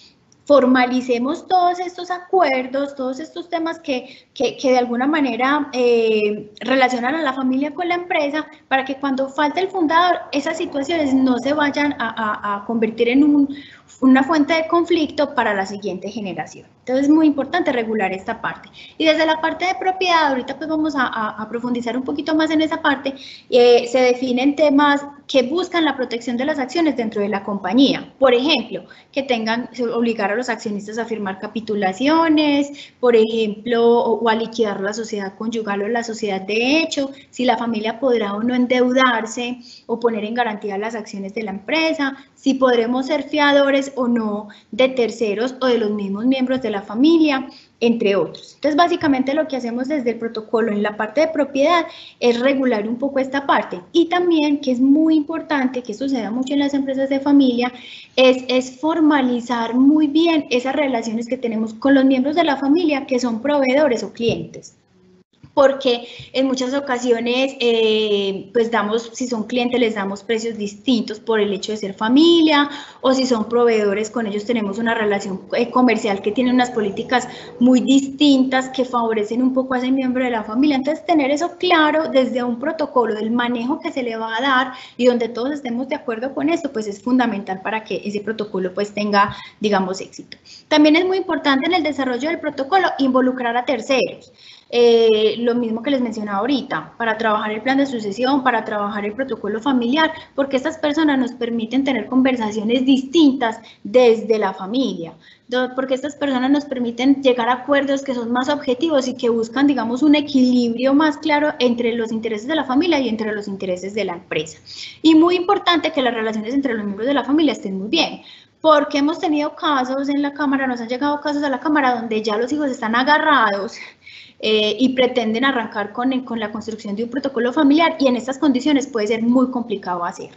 formalicemos todos estos acuerdos, todos estos temas que, que, que de alguna manera eh, relacionan a la familia con la empresa, para que cuando falte el fundador, esas situaciones no se vayan a, a, a convertir en un, una fuente de conflicto para la siguiente generación. Entonces es muy importante regular esta parte. Y desde la parte de propiedad, ahorita pues vamos a, a, a profundizar un poquito más en esa parte, eh, se definen temas que buscan la protección de las acciones dentro de la compañía. Por ejemplo, que tengan, obligar a los accionistas a firmar capitulaciones, por ejemplo, o, o a liquidar la sociedad conyugal o la sociedad de hecho, si la familia podrá o no endeudarse o poner en garantía las acciones de la empresa, si podremos ser fiadores o no de terceros o de los mismos miembros de la familia, entre otros. Entonces, básicamente lo que hacemos desde el protocolo en la parte de propiedad es regular un poco esta parte. Y también, que es muy importante, que suceda mucho en las empresas de familia, es, es formalizar muy bien esas relaciones que tenemos con los miembros de la familia que son proveedores o clientes. Porque en muchas ocasiones, eh, pues damos, si son clientes, les damos precios distintos por el hecho de ser familia, o si son proveedores, con ellos tenemos una relación eh, comercial que tiene unas políticas muy distintas que favorecen un poco a ese miembro de la familia. Entonces, tener eso claro desde un protocolo del manejo que se le va a dar y donde todos estemos de acuerdo con esto, pues es fundamental para que ese protocolo pues tenga, digamos, éxito. También es muy importante en el desarrollo del protocolo involucrar a terceros. Eh, lo mismo que les mencionaba ahorita, para trabajar el plan de sucesión, para trabajar el protocolo familiar, porque estas personas nos permiten tener conversaciones distintas desde la familia, porque estas personas nos permiten llegar a acuerdos que son más objetivos y que buscan, digamos, un equilibrio más claro entre los intereses de la familia y entre los intereses de la empresa. Y muy importante que las relaciones entre los miembros de la familia estén muy bien, porque hemos tenido casos en la Cámara, nos han llegado casos a la Cámara donde ya los hijos están agarrados Eh, y pretenden arrancar con, con la construcción de un protocolo familiar, y en estas condiciones puede ser muy complicado hacerlo.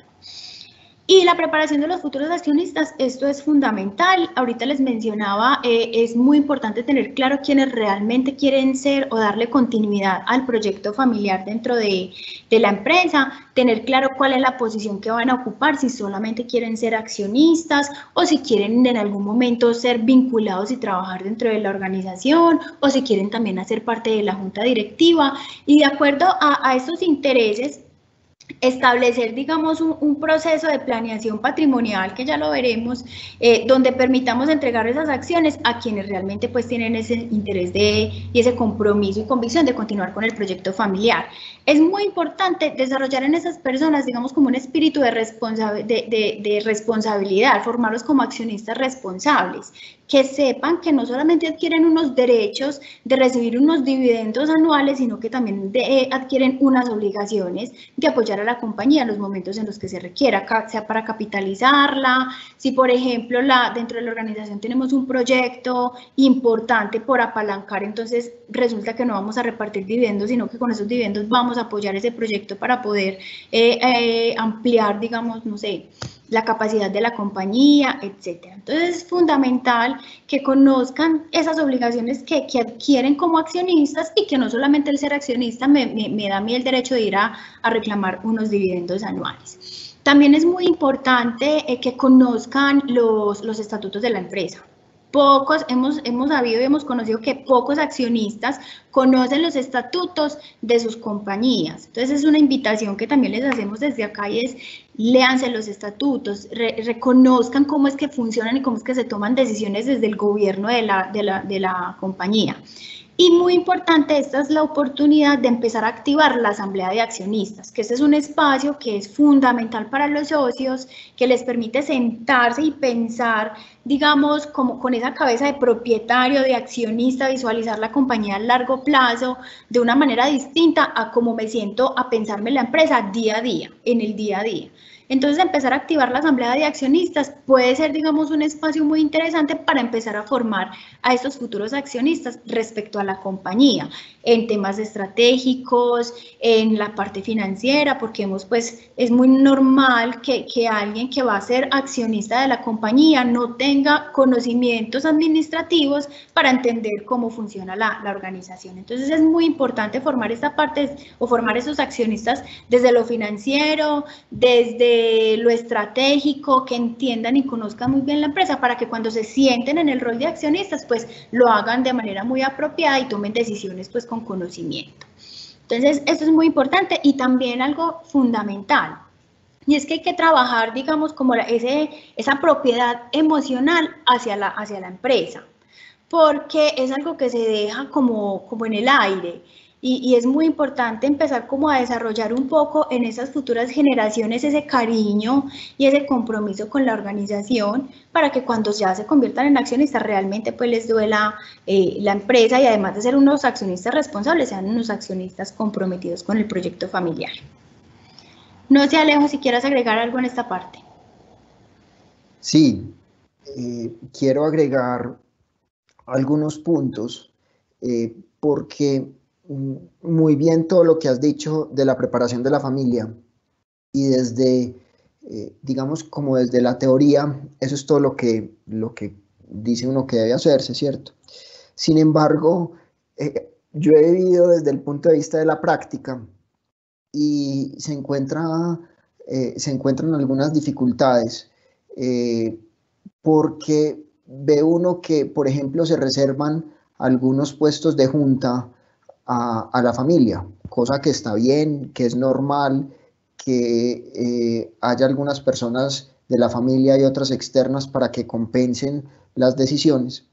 Y la preparación de los futuros accionistas, esto es fundamental. Ahorita les mencionaba, eh, es muy importante tener claro quiénes realmente quieren ser o darle continuidad al proyecto familiar dentro de, de la empresa, tener claro cuál es la posición que van a ocupar, si solamente quieren ser accionistas o si quieren en algún momento ser vinculados y trabajar dentro de la organización, o si quieren también hacer parte de la junta directiva, y de acuerdo a, a estos intereses, establecer, digamos, un, un proceso de planeación patrimonial, que ya lo veremos, eh, donde permitamos entregar esas acciones a quienes realmente pues tienen ese interés de, y ese compromiso y convicción de continuar con el proyecto familiar. Es muy importante desarrollar en esas personas, digamos, como un espíritu de, responsa de, de, de responsabilidad, formarlos como accionistas responsables, que sepan que no solamente adquieren unos derechos de recibir unos dividendos anuales, sino que también de, eh, adquieren unas obligaciones de apoyar a la compañía en los momentos en los que se requiera, sea para capitalizarla, si por ejemplo la, dentro de la organización tenemos un proyecto importante por apalancar, entonces resulta que no vamos a repartir dividendos, sino que con esos dividendos vamos a apoyar ese proyecto para poder eh, eh, ampliar, digamos, no sé, la capacidad de la compañía, etcétera. Entonces es fundamental que conozcan esas obligaciones que, que adquieren como accionistas, y que no solamente el ser accionista me, me, me da a mí el derecho de ir a, a reclamar unos dividendos anuales. También es muy importante eh, que conozcan los, los estatutos de la empresa. Pocos, hemos, hemos sabido y hemos conocido que pocos accionistas conocen los estatutos de sus compañías. Entonces es una invitación que también les hacemos desde acá, y es: léanse los estatutos, re, reconozcan cómo es que funcionan y cómo es que se toman decisiones desde el gobierno de la, de la, de la compañía. Y muy importante, esta es la oportunidad de empezar a activar la asamblea de accionistas, que este es un espacio que es fundamental para los socios, que les permite sentarse y pensar, digamos, como con esa cabeza de propietario, de accionista, visualizar la compañía a largo plazo de una manera distinta a cómo me siento a pensarme la empresa día a día, en el día a día. Entonces, empezar a activar la asamblea de accionistas puede ser, digamos, un espacio muy interesante para empezar a formar a estos futuros accionistas respecto a la compañía, en temas estratégicos, en la parte financiera, porque hemos, pues, es muy normal que, que alguien que va a ser accionista de la compañía no tenga conocimientos administrativos para entender cómo funciona la, la organización. Entonces, es muy importante formar esta parte o formar esos accionistas desde lo financiero, desde eh, lo estratégico, que entiendan y conozcan muy bien la empresa para que cuando se sienten en el rol de accionistas, pues lo hagan de manera muy apropiada y tomen decisiones pues con conocimiento. Entonces, esto es muy importante y también algo fundamental. Y es que hay que trabajar, digamos, como ese, esa propiedad emocional hacia la, hacia la empresa, porque es algo que se deja como, como en el aire. Y, y es muy importante empezar como a desarrollar un poco en esas futuras generaciones ese cariño y ese compromiso con la organización para que cuando ya se conviertan en accionistas realmente pues les duela eh, la empresa y además de ser unos accionistas responsables, sean unos accionistas comprometidos con el proyecto familiar. No sé, Alejo, si quieras agregar algo en esta parte. Sí, eh, quiero agregar algunos puntos eh, porque muy bien todo lo que has dicho de la preparación de la familia y desde, eh, digamos, como desde la teoría, eso es todo lo que, lo que dice uno que debe hacerse, ¿cierto? Sin embargo, eh, yo he vivido desde el punto de vista de la práctica y se, encuentra, eh, se encuentran algunas dificultades eh, porque ve uno que, por ejemplo, se reservan algunos puestos de junta a, a la familia, cosa que está bien, que es normal, que eh, haya algunas personas de la familia y otras externas para que compensen las decisiones.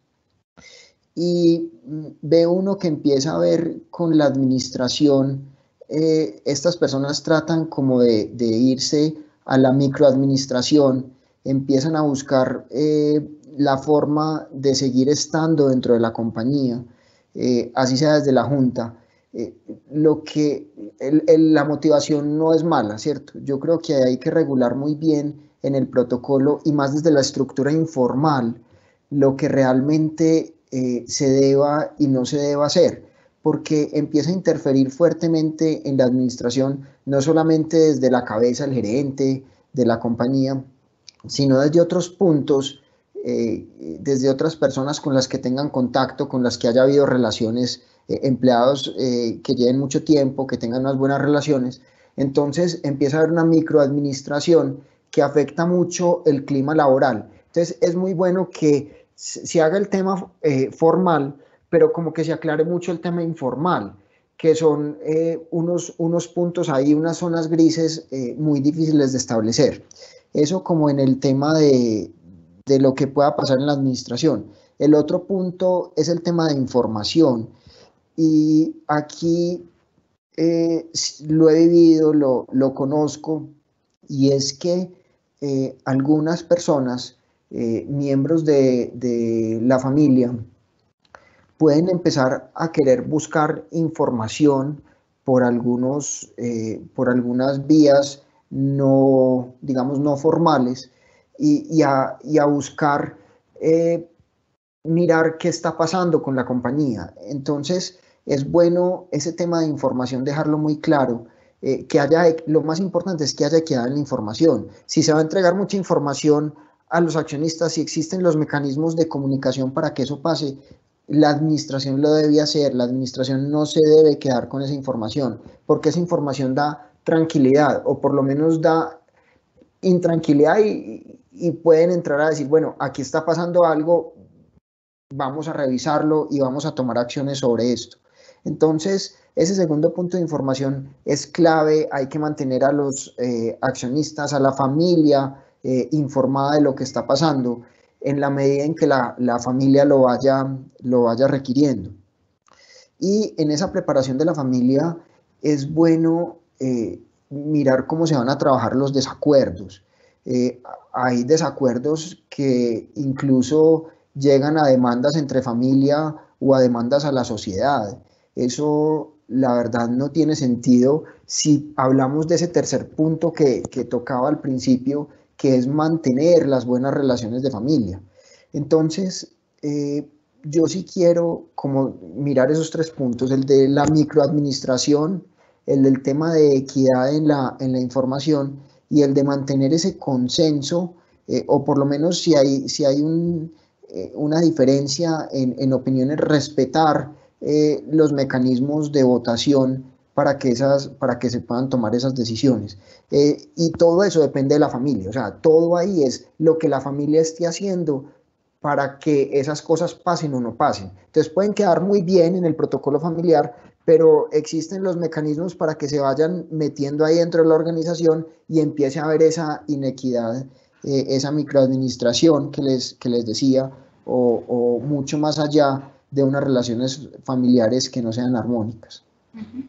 Y ve uno que empieza a ver con la administración, eh, estas personas tratan como de, de irse a la microadministración, empiezan a buscar eh, la forma de seguir estando dentro de la compañía, eh, así sea desde la junta. Eh, lo que el, el, la motivación no es mala, ¿cierto? Yo creo que hay que regular muy bien en el protocolo y más desde la estructura informal lo que realmente eh, se deba y no se deba hacer, porque empieza a interferir fuertemente en la administración, no solamente desde la cabeza del gerente de la compañía, sino desde otros puntos, eh, desde otras personas con las que tengan contacto, con las que haya habido relaciones, eh, empleados eh, que lleven mucho tiempo, que tengan unas buenas relaciones. Entonces empieza a haber una microadministración que afecta mucho el clima laboral. Entonces es muy bueno que se haga el tema eh, formal, pero como que se aclare mucho el tema informal, que son eh, unos, unos puntos ahí, unas zonas grises eh, muy difíciles de establecer. Eso como en el tema de, de lo que pueda pasar en la administración. El otro punto es el tema de información. Y aquí eh, lo he vivido, lo, lo conozco, y es que eh, algunas personas, eh, miembros de, de la familia, pueden empezar a querer buscar información por, algunos, eh, por algunas vías no, digamos, no formales y, y, a, y a buscar eh, mirar qué está pasando con la compañía. Entonces, es bueno ese tema de información dejarlo muy claro, eh, que haya, lo más importante es que haya equidad en la información. Si se va a entregar mucha información a los accionistas, si existen los mecanismos de comunicación para que eso pase, la administración lo debe hacer, la administración no se debe quedar con esa información, porque esa información da tranquilidad, o por lo menos da intranquilidad y, y pueden entrar a decir, bueno, aquí está pasando algo, vamos a revisarlo y vamos a tomar acciones sobre esto. Entonces, ese segundo punto de información es clave, hay que mantener a los eh, accionistas, a la familia eh, informada de lo que está pasando, en la medida en que la, la familia lo vaya, lo vaya requiriendo. Y en esa preparación de la familia es bueno eh, mirar cómo se van a trabajar los desacuerdos. Eh, hay desacuerdos que incluso llegan a demandas entre familia o a demandas a la sociedad. Eso, la verdad, no tiene sentido si hablamos de ese tercer punto que, que tocaba al principio, que es mantener las buenas relaciones de familia. Entonces, eh, yo sí quiero como mirar esos tres puntos, el de la microadministración, el del tema de equidad en la, en la información y el de mantener ese consenso, eh, o por lo menos si hay, si hay un, eh, una diferencia en, en opiniones, respetar eh, los mecanismos de votación para que, esas, para que se puedan tomar esas decisiones. Eh, y todo eso depende de la familia, o sea, todo ahí es lo que la familia esté haciendo para que esas cosas pasen o no pasen. Entonces pueden quedar muy bien en el protocolo familiar, pero existen los mecanismos para que se vayan metiendo ahí dentro de la organización y empiece a haber esa inequidad, eh, esa microadministración que les, que les decía, o, o mucho más allá de unas relaciones familiares que no sean armónicas. Uh-huh.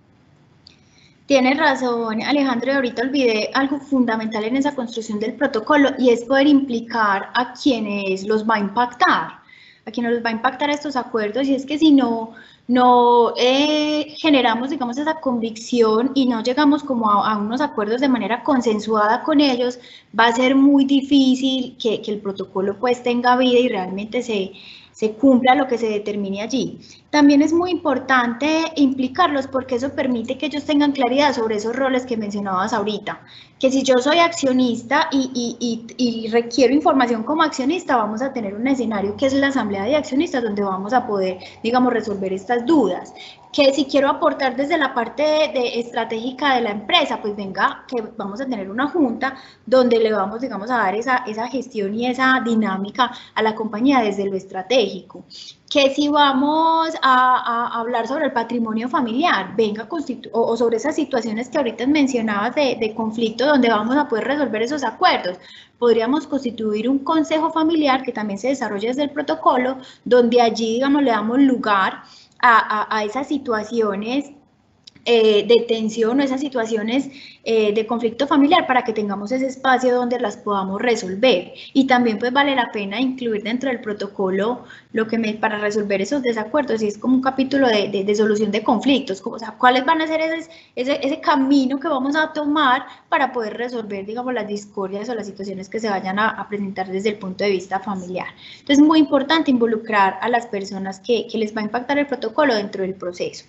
Tienes razón, Alejandro, y ahorita olvidé algo fundamental en esa construcción del protocolo, y es poder implicar a quienes los va a impactar, a quienes los va a impactar estos acuerdos, y es que si no, no eh, generamos, digamos, esa convicción y no llegamos como a, a unos acuerdos de manera consensuada con ellos, va a ser muy difícil que, que el protocolo pues tenga vida y realmente se... se cumpla lo que se determine allí. También es muy importante implicarlos porque eso permite que ellos tengan claridad sobre esos roles que mencionabas ahorita. Que si yo soy accionista y, y, y, y requiero información como accionista, vamos a tener un escenario que es la asamblea de accionistas donde vamos a poder, digamos, resolver estas dudas. Que si quiero aportar desde la parte de, de estratégica de la empresa, pues venga, que vamos a tener una junta donde le vamos, digamos, a dar esa, esa gestión y esa dinámica a la compañía desde lo estratégico. Que si vamos a, a hablar sobre el patrimonio familiar, venga, o, o sobre esas situaciones que ahorita mencionabas de, de conflicto donde vamos a poder resolver esos acuerdos, podríamos constituir un consejo familiar que también se desarrolla desde el protocolo, donde allí, digamos, le damos lugar a, a, a esas situaciones eh, de tensión o esas situaciones eh, de conflicto familiar para que tengamos ese espacio donde las podamos resolver. Y también pues vale la pena incluir dentro del protocolo lo que me, para resolver esos desacuerdos, y es como un capítulo de, de, de solución de conflictos, como, o sea, cuáles van a ser ese, ese, ese camino que vamos a tomar para poder resolver, digamos, las discordias o las situaciones que se vayan a, a presentar desde el punto de vista familiar. Entonces es muy importante involucrar a las personas que, que les va a impactar el protocolo dentro del proceso.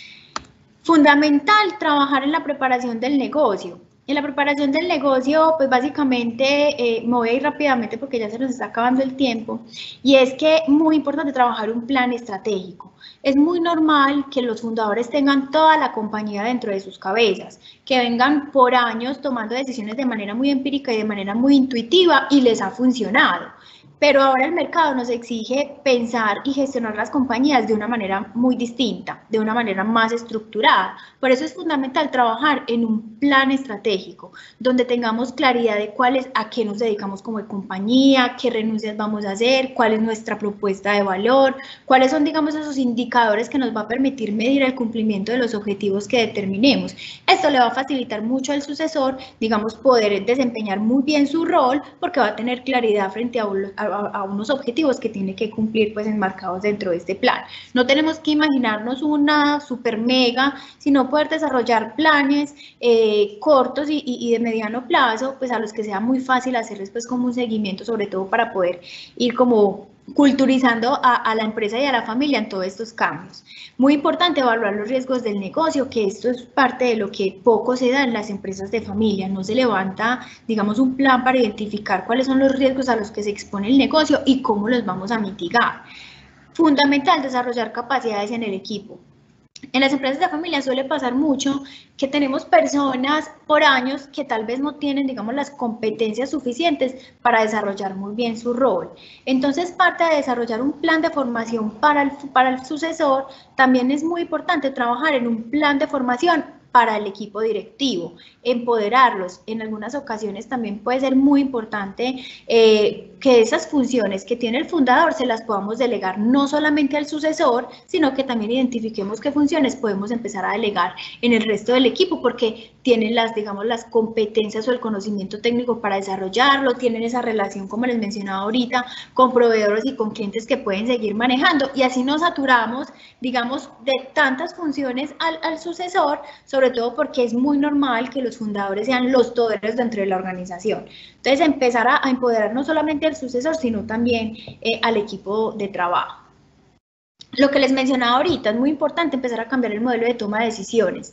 Fundamental trabajar en la preparación del negocio. En la preparación del negocio, pues básicamente, eh, me voy a ir rápidamente porque ya se nos está acabando el tiempo, y es que es muy importante trabajar un plan estratégico. Es muy normal que los fundadores tengan toda la compañía dentro de sus cabezas, que vengan por años tomando decisiones de manera muy empírica y de manera muy intuitiva y les ha funcionado. Pero ahora el mercado nos exige pensar y gestionar las compañías de una manera muy distinta, de una manera más estructurada. Por eso es fundamental trabajar en un plan estratégico, donde tengamos claridad de cuál es, a qué nos dedicamos como compañía, qué renuncias vamos a hacer, cuál es nuestra propuesta de valor, cuáles son, digamos, esos indicadores que nos va a permitir medir el cumplimiento de los objetivos que determinemos. Esto le va a facilitar mucho al sucesor, digamos, poder desempeñar muy bien su rol, porque va a tener claridad frente a un a, a unos objetivos que tiene que cumplir pues enmarcados dentro de este plan. No tenemos que imaginarnos una super mega, sino poder desarrollar planes eh, cortos y, y, y de mediano plazo, pues a los que sea muy fácil hacerles pues como un seguimiento, sobre todo para poder ir como culturizando a, a la empresa y a la familia en todos estos cambios. Muy importante evaluar los riesgos del negocio, que esto es parte de lo que poco se da en las empresas de familia. No se levanta, digamos, un plan para identificar cuáles son los riesgos a los que se expone el negocio y cómo los vamos a mitigar. Fundamental desarrollar capacidades en el equipo. En las empresas de familia suele pasar mucho que tenemos personas por años que tal vez no tienen, digamos, las competencias suficientes para desarrollar muy bien su rol. Entonces, parte de desarrollar un plan de formación para el, para el sucesor, también es muy importante trabajar en un plan de formación para el equipo directivo, empoderarlos. En algunas ocasiones también puede ser muy importante eh, que esas funciones que tiene el fundador se las podamos delegar no solamente al sucesor, sino que también identifiquemos qué funciones podemos empezar a delegar en el resto del equipo, porque tienen las, digamos, las competencias o el conocimiento técnico para desarrollarlo, tienen esa relación, como les mencionaba ahorita, con proveedores y con clientes que pueden seguir manejando, y así nos saturamos, digamos, de tantas funciones al, al sucesor, sobre todo porque es muy normal que los fundadores sean los toderos dentro de la organización. Entonces, empezar a, a empoderar no solamente al sucesor, sino también eh, al equipo de trabajo. Lo que les mencionaba ahorita, es muy importante empezar a cambiar el modelo de toma de decisiones.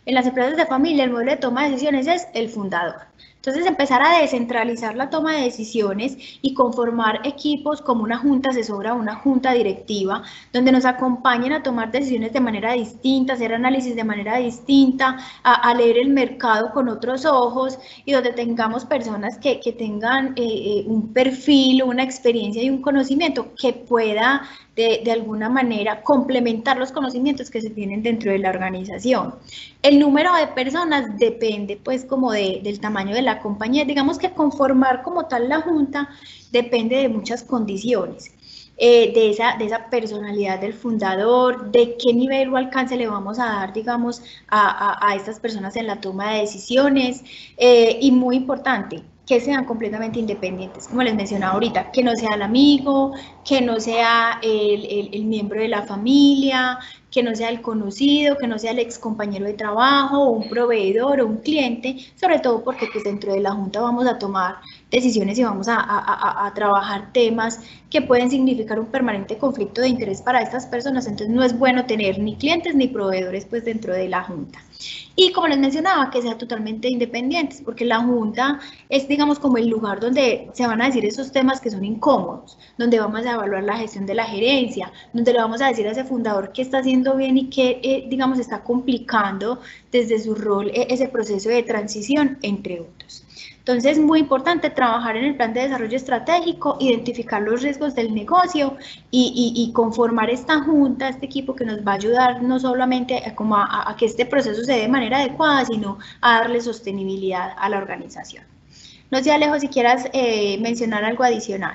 En las empresas de familia el modelo de toma de decisiones es el fundador. Entonces, empezar a descentralizar la toma de decisiones y conformar equipos como una junta asesora o una junta directiva, donde nos acompañen a tomar decisiones de manera distinta, hacer análisis de manera distinta, a, a leer el mercado con otros ojos y donde tengamos personas que, que tengan eh, un perfil, una experiencia y un conocimiento que pueda de, de alguna manera complementar los conocimientos que se tienen dentro de la organización. El número de personas depende pues como de, del tamaño de la compañía. Digamos que conformar como tal la junta depende de muchas condiciones, eh, de, esa, de esa personalidad del fundador, de qué nivel o alcance le vamos a dar, digamos, a, a, a estas personas en la toma de decisiones, eh, y muy importante, que sean completamente independientes, como les mencionaba ahorita, que no sea el amigo, que no sea el, el, el miembro de la familia, que no sea el conocido, que no sea el ex compañero de trabajo, o un proveedor o un cliente, sobre todo porque pues dentro de la junta vamos a tomar decisiones y vamos a, a, a, a trabajar temas que pueden significar un permanente conflicto de interés para estas personas, entonces no es bueno tener ni clientes ni proveedores pues dentro de la junta. Y como les mencionaba, que sean totalmente independientes, porque la junta es, digamos, como el lugar donde se van a decir esos temas que son incómodos, donde vamos a evaluar la gestión de la gerencia, donde le vamos a decir a ese fundador qué está haciendo bien y qué, eh, digamos, está complicando desde su rol eh, ese proceso de transición, entre otros. Entonces, es muy importante trabajar en el plan de desarrollo estratégico, identificar los riesgos del negocio y, y, y conformar esta junta, este equipo que nos va a ayudar no solamente a, como a, a que este proceso se dé de manera adecuada, sino a darle sostenibilidad a la organización. No sé, Alejo, si quieras eh, mencionar algo adicional.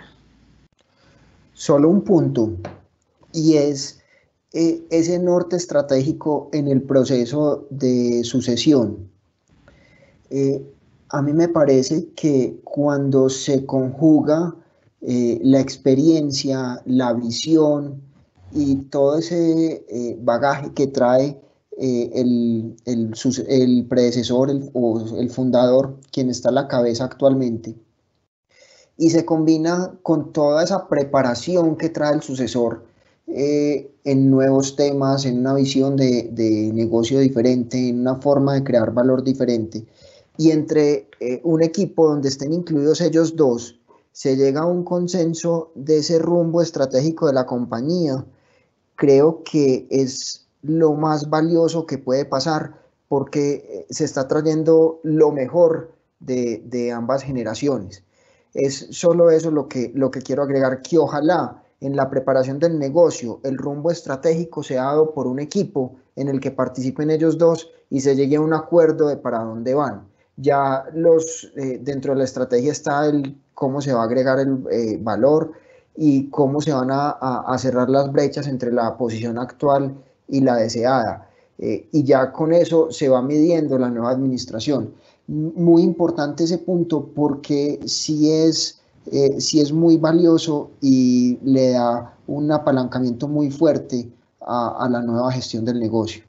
Solo un punto, y es eh, ese norte estratégico en el proceso de sucesión. Eh, A mí me parece que cuando se conjuga eh, la experiencia, la visión y todo ese eh, bagaje que trae eh, el, el, el predecesor el, o el fundador, quien está a la cabeza actualmente, y se combina con toda esa preparación que trae el sucesor eh, en nuevos temas, en una visión de, de negocio diferente, en una forma de crear valor diferente, y entre eh, un equipo donde estén incluidos ellos dos, se llega a un consenso de ese rumbo estratégico de la compañía, creo que es lo más valioso que puede pasar, porque se está trayendo lo mejor de, de ambas generaciones. Es solo eso lo que, lo que quiero agregar, que ojalá en la preparación del negocio el rumbo estratégico sea dado por un equipo en el que participen ellos dos y se llegue a un acuerdo de para dónde van. Ya los, eh, dentro de la estrategia está el cómo se va a agregar el eh, valor y cómo se van a, a, a cerrar las brechas entre la posición actual y la deseada. Eh, y ya con eso se va midiendo la nueva administración. Muy importante ese punto porque sí es, eh, sí es muy valioso y le da un apalancamiento muy fuerte a, a la nueva gestión del negocio.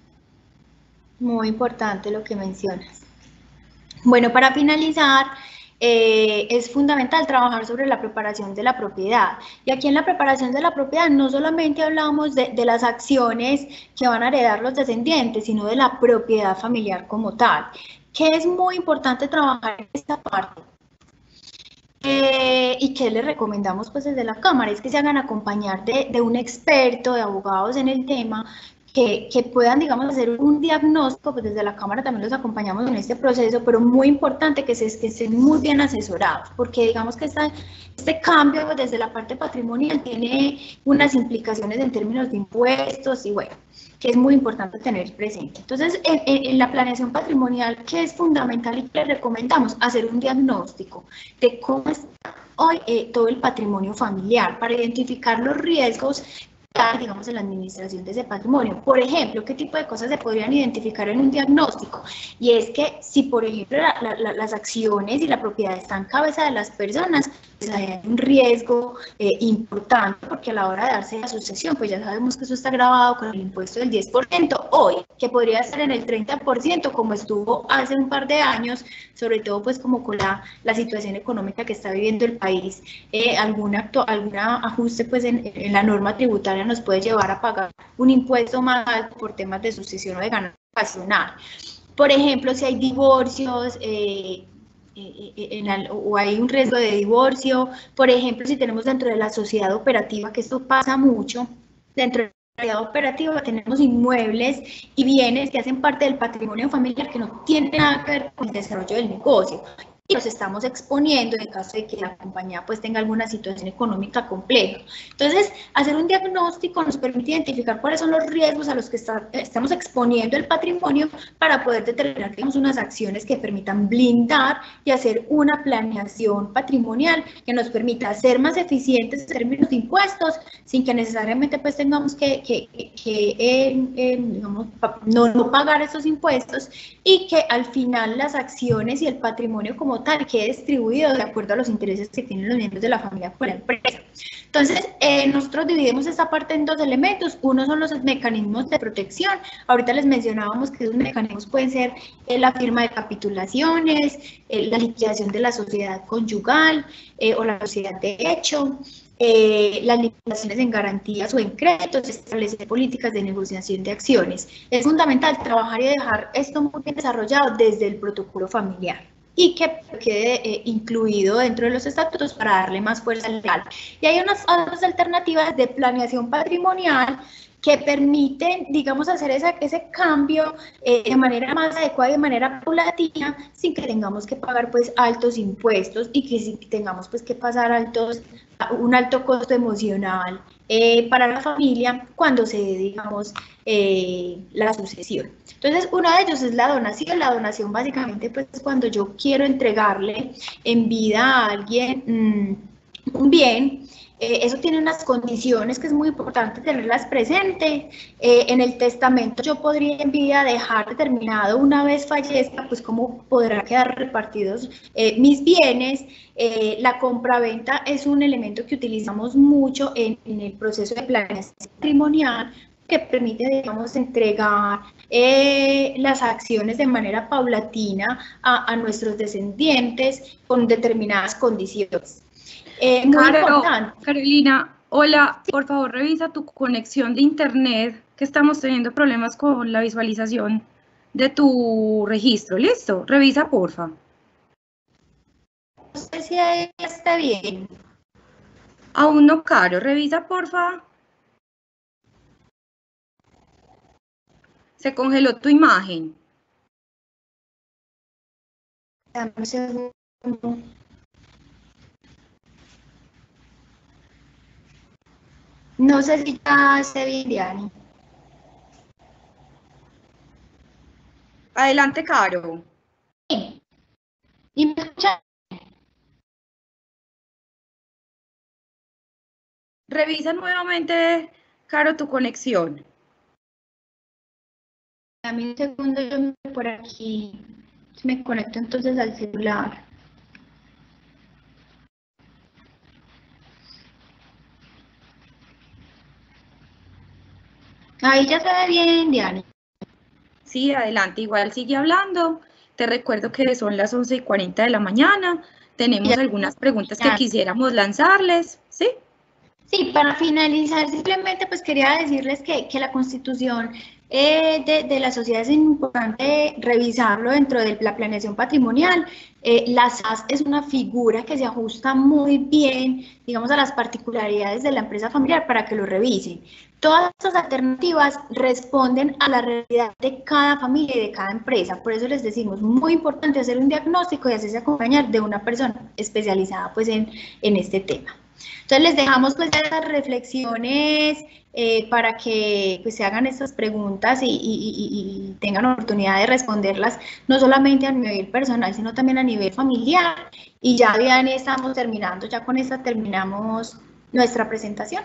Muy importante lo que mencionas. Bueno, para finalizar, eh, es fundamental trabajar sobre la preparación de la propiedad. Y aquí en la preparación de la propiedad no solamente hablamos de, de las acciones que van a heredar los descendientes, sino de la propiedad familiar como tal, que es muy importante trabajar en esta parte. Eh, y que les recomendamos pues desde la Cámara es que se hagan acompañar de, de un experto, de abogados en el tema, Que, que puedan, digamos, hacer un diagnóstico, pues desde la Cámara también los acompañamos en este proceso, pero muy importante que, se, que estén muy bien asesorados, porque digamos que esta, este cambio pues, desde la parte patrimonial tiene unas implicaciones en términos de impuestos y bueno, que es muy importante tener presente. Entonces, en, en la planeación patrimonial, que es fundamental y que les recomendamos hacer un diagnóstico de cómo está hoy eh, todo el patrimonio familiar para identificar los riesgos, digamos, en la administración de ese patrimonio. Por ejemplo, ¿qué tipo de cosas se podrían identificar en un diagnóstico? Y es que si, por ejemplo, la, la, las acciones y la propiedad están en cabeza de las personas, pues hay un riesgo eh, importante, porque a la hora de darse la sucesión, pues ya sabemos que eso está grabado con el impuesto del diez por ciento hoy, que podría estar en el treinta por ciento, como estuvo hace un par de años, sobre todo pues como con la, la situación económica que está viviendo el país, eh, algún acto, algún ajuste pues en, en la norma tributaria nos puede llevar a pagar un impuesto más alto por temas de sucesión o de ganancia ocasional. Por ejemplo, si hay divorcios, eh, En la, o hay un riesgo de divorcio, por ejemplo, si tenemos dentro de la sociedad operativa, que esto pasa mucho, dentro de la sociedad operativa tenemos inmuebles y bienes que hacen parte del patrimonio familiar que no tienen nada que ver con el desarrollo del negocio. Y los estamos exponiendo en caso de que la compañía pues tenga alguna situación económica compleja. Entonces, hacer un diagnóstico nos permite identificar cuáles son los riesgos a los que está, estamos exponiendo el patrimonio para poder determinar, digamos, unas acciones que permitan blindar y hacer una planeación patrimonial que nos permita ser más eficientes en términos de impuestos, sin que necesariamente pues tengamos que, que, que eh, eh, digamos, no, no pagar esos impuestos, y que al final las acciones y el patrimonio como tal quede distribuido de acuerdo a los intereses que tienen los miembros de la familia por la empresa. Entonces, eh, nosotros dividimos esta parte en dos elementos. Uno son los mecanismos de protección. Ahorita les mencionábamos que esos mecanismos pueden ser eh, la firma de capitulaciones, eh, la liquidación de la sociedad conyugal eh, o la sociedad de hecho, Eh, las limitaciones en garantías o en créditos, establecer políticas de negociación de acciones. Es fundamental trabajar y dejar esto muy bien desarrollado desde el protocolo familiar y que quede eh, incluido dentro de los estatutos para darle más fuerza legal. Y hay unas otras alternativas de planeación patrimonial que permiten, digamos, hacer esa, ese cambio eh, de manera más adecuada y de manera paulatina, sin que tengamos que pagar pues altos impuestos y que sin que tengamos pues que pasar altos, un alto costo emocional eh, para la familia cuando se dé, digamos, eh, la sucesión. Entonces, uno de ellos es la donación. La donación básicamente pues es cuando yo quiero entregarle en vida a alguien mmm, un bien. Eh, eso tiene unas condiciones que es muy importante tenerlas presentes. Eh, en el testamento yo podría en vida dejar determinado, una vez fallezca, pues cómo podrán quedar repartidos eh, mis bienes. Eh, la compraventa es un elemento que utilizamos mucho en, en el proceso de planeación patrimonial, que permite, digamos, entregar eh, las acciones de manera paulatina a, a nuestros descendientes con determinadas condiciones. Eh, muy Caro, importante. Carolina, hola, por favor revisa tu conexión de internet, que estamos teniendo problemas con la visualización de tu registro. ¿Listo? Revisa, porfa. No sé si ahí está bien. Aún no, Caro, revisa, porfa. Se congeló tu imagen. Dame un segundo. No sé si ya se ve, Diani. Adelante, Caro. Sí. ¿Y me escuchas? Revisa nuevamente, Caro, tu conexión. Dame un segundo, yo me voy por aquí. Me conecto entonces al celular. Ahí ya se ve bien, Diani. Sí, adelante, igual sigue hablando. Te recuerdo que son las once y cuarenta de la mañana. Tenemos ya algunas preguntas que quisiéramos lanzarles, ¿sí? Sí, para finalizar, simplemente pues quería decirles que, que la Constitución eh, de, de la sociedad es importante revisarlo dentro de la planeación patrimonial. Eh, la S A S es una figura que se ajusta muy bien, digamos, a las particularidades de la empresa familiar para que lo revisen. Todas estas alternativas responden a la realidad de cada familia y de cada empresa. Por eso les decimos, muy importante hacer un diagnóstico y hacerse acompañar de una persona especializada pues en, en este tema. Entonces les dejamos pues estas reflexiones eh, para que pues, se hagan estas preguntas y, y, y, y tengan oportunidad de responderlas, no solamente a nivel personal, sino también a nivel familiar. Y ya, Diani, estamos terminando, ya con esta terminamos nuestra presentación.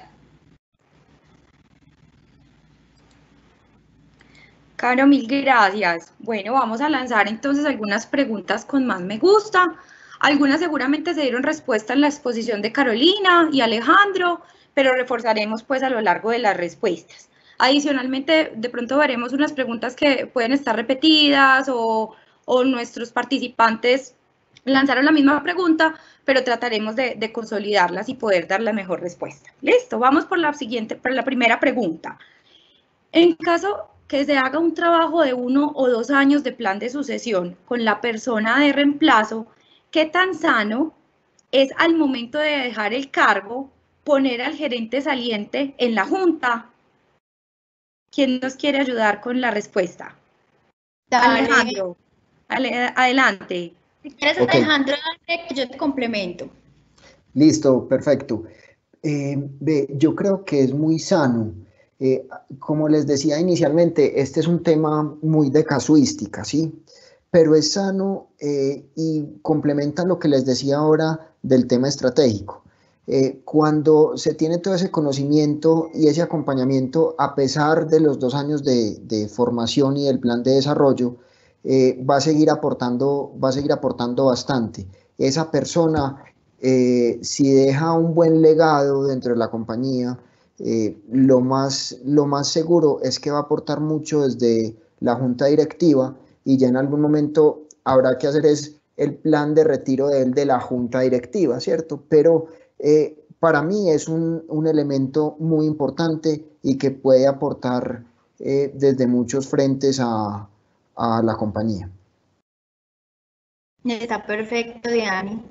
Caro, mil gracias. Bueno, vamos a lanzar entonces algunas preguntas con más me gusta. Algunas seguramente se dieron respuesta en la exposición de Carolina y Alejandro, pero reforzaremos pues a lo largo de las respuestas. Adicionalmente, de pronto veremos unas preguntas que pueden estar repetidas o, o nuestros participantes lanzaron la misma pregunta, pero trataremos de, de consolidarlas y poder dar la mejor respuesta. Listo, vamos por la siguiente, por la primera pregunta. En caso que se haga un trabajo de uno o dos años de plan de sucesión con la persona de reemplazo, ¿qué tan sano es al momento de dejar el cargo poner al gerente saliente en la junta? ¿Quién nos quiere ayudar con la respuesta? Dale. Alejandro, ale, adelante. Si quieres, okay. Alejandro, dale, que yo te complemento. Listo, perfecto. Eh, ve, yo creo que es muy sano. Eh, como les decía inicialmente, este es un tema muy de casuística, ¿sí? Pero es sano eh, y complementa lo que les decía ahora del tema estratégico. Eh, cuando se tiene todo ese conocimiento y ese acompañamiento, a pesar de los dos años de, de formación y del plan de desarrollo, eh, va a seguir aportando, va a seguir aportando bastante. Esa persona, eh, si deja un buen legado dentro de la compañía, Eh, lo más, lo más seguro es que va a aportar mucho desde la junta directiva y ya en algún momento habrá que hacer es el plan de retiro de él de la junta directiva, ¿cierto? Pero eh, para mí es un, un elemento muy importante y que puede aportar eh, desde muchos frentes a, a la compañía. Está perfecto, Diani.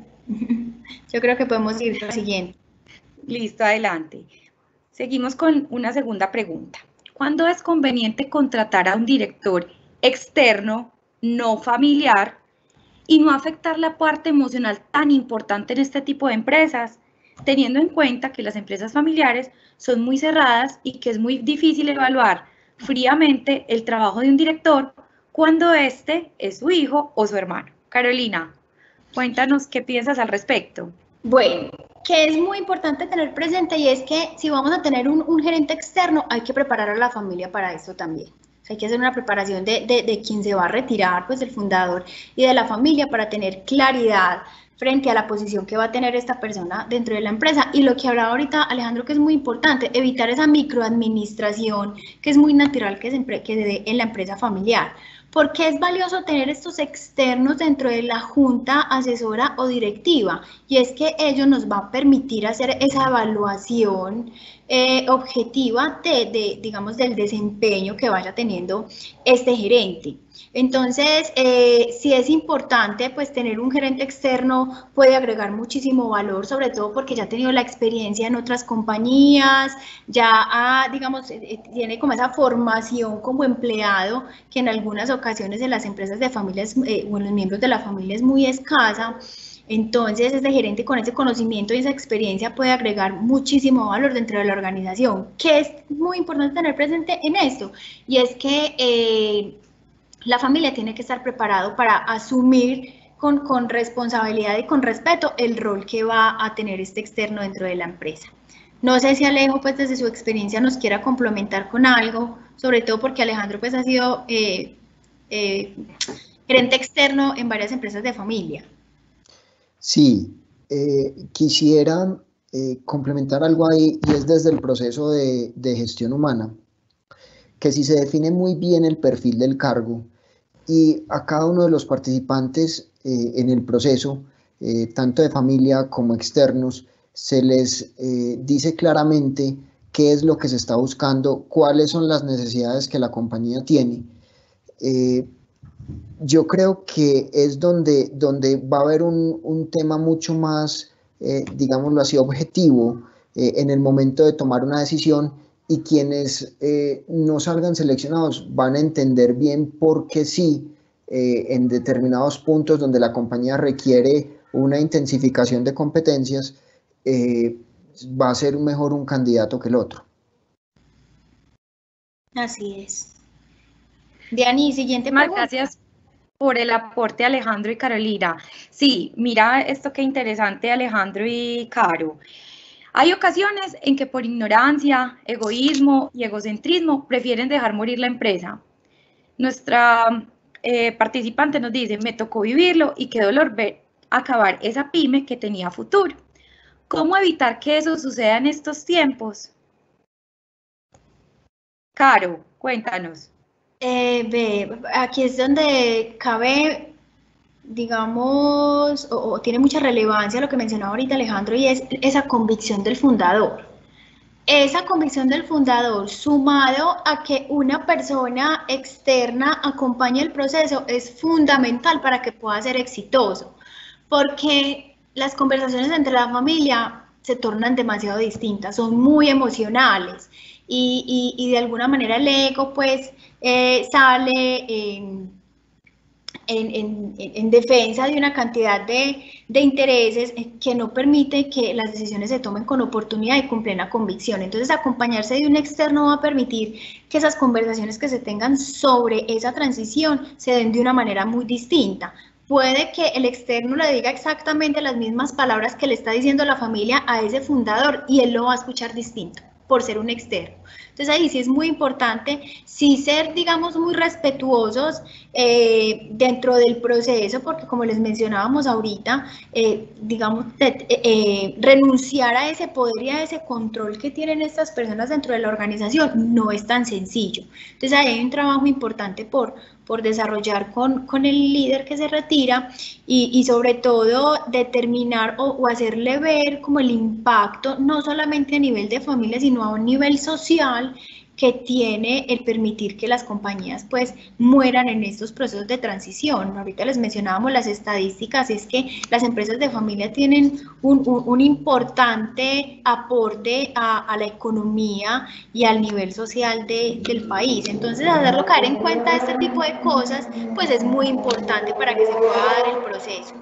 Yo creo que podemos ir al siguiente. Listo, adelante. Seguimos con una segunda pregunta. ¿Cuándo es conveniente contratar a un director externo, no familiar, y no afectar la parte emocional tan importante en este tipo de empresas, teniendo en cuenta que las empresas familiares son muy cerradas y que es muy difícil evaluar fríamente el trabajo de un director cuando este es su hijo o su hermano? Carolina, cuéntanos qué piensas al respecto. Bueno, que es muy importante tener presente y es que si vamos a tener un, un gerente externo, hay que preparar a la familia para esto también. O sea, hay que hacer una preparación de, de, de quien se va a retirar, pues del fundador y de la familia para tener claridad frente a la posición que va a tener esta persona dentro de la empresa. Y lo que hablaba ahorita Alejandro, que es muy importante, evitar esa microadministración que es muy natural que se, que se dé en la empresa familiar. ¿Por qué es valioso tener estos externos dentro de la junta asesora o directiva? Y es que ello nos va a permitir hacer esa evaluación eh, objetiva de, de, digamos, del desempeño que vaya teniendo este gerente. Entonces, eh, sí es importante, pues, tener un gerente externo puede agregar muchísimo valor, sobre todo porque ya ha tenido la experiencia en otras compañías, ya ha, digamos, eh, tiene como esa formación como empleado, que en algunas ocasiones en las empresas de familias eh, o en los miembros de la familia es muy escasa. Entonces, este gerente con ese conocimiento y esa experiencia puede agregar muchísimo valor dentro de la organización. ¿Qué es muy importante tener presente en esto? Y es que eh, la familia tiene que estar preparado para asumir con, con responsabilidad y con respeto el rol que va a tener este externo dentro de la empresa. No sé si Alejo, pues desde su experiencia nos quiera complementar con algo, sobre todo porque Alejandro pues ha sido eh, eh, gerente externo en varias empresas de familia. Sí, eh, quisiera eh, complementar algo ahí y es desde el proceso de, de gestión humana, que si se define muy bien el perfil del cargo y a cada uno de los participantes eh, en el proceso, eh, tanto de familia como externos, se les eh, dice claramente qué es lo que se está buscando, cuáles son las necesidades que la compañía tiene. Eh, yo creo que es donde, donde va a haber un, un tema mucho más, eh, digámoslo así, objetivo eh, en el momento de tomar una decisión, y quienes eh, no salgan seleccionados van a entender bien por qué sí, eh, en determinados puntos donde la compañía requiere una intensificación de competencias, eh, va a ser mejor un candidato que el otro. Así es. Diani, siguiente Muchas pregunta. Gracias por el aporte, Alejandro y Carolina. Sí, mira esto qué interesante, Alejandro y Caro. Hay ocasiones en que por ignorancia, egoísmo y egocentrismo prefieren dejar morir la empresa. Nuestra eh, participante nos dice, me tocó vivirlo y qué dolor ver acabar esa pyme que tenía futuro. ¿Cómo evitar que eso suceda en estos tiempos? Caro, cuéntanos. Eh, ve, aquí es donde cabe digamos, o, o tiene mucha relevancia lo que mencionaba ahorita Alejandro, y es esa convicción del fundador. Esa convicción del fundador, sumado a que una persona externa acompañe el proceso, es fundamental para que pueda ser exitoso, porque las conversaciones entre la familia se tornan demasiado distintas, son muy emocionales, y, y, y de alguna manera el ego pues eh, sale en, en, en, en defensa de una cantidad de, de intereses que no permite que las decisiones se tomen con oportunidad y con plena convicción. Entonces, acompañarse de un externo va a permitir que esas conversaciones que se tengan sobre esa transición se den de una manera muy distinta. Puede que el externo le diga exactamente las mismas palabras que le está diciendo la familia a ese fundador y él lo va a escuchar distinto por ser un externo. Entonces ahí sí es muy importante, sí ser, digamos, muy respetuosos eh, dentro del proceso, porque como les mencionábamos ahorita, eh, digamos, eh, eh, renunciar a ese poder y a ese control que tienen estas personas dentro de la organización no es tan sencillo. Entonces ahí hay un trabajo importante por, por desarrollar con, con el líder que se retira y, y sobre todo determinar o, o hacerle ver como el impacto, no solamente a nivel de familia, sino a un nivel social que tiene el permitir que las compañías pues mueran en estos procesos de transición. Ahorita les mencionábamos las estadísticas, es que las empresas de familia tienen un, un, un importante aporte a, a la economía y al nivel social de, del país. Entonces, hacerlo caer en cuenta este tipo de cosas pues es muy importante para que se pueda dar el proceso.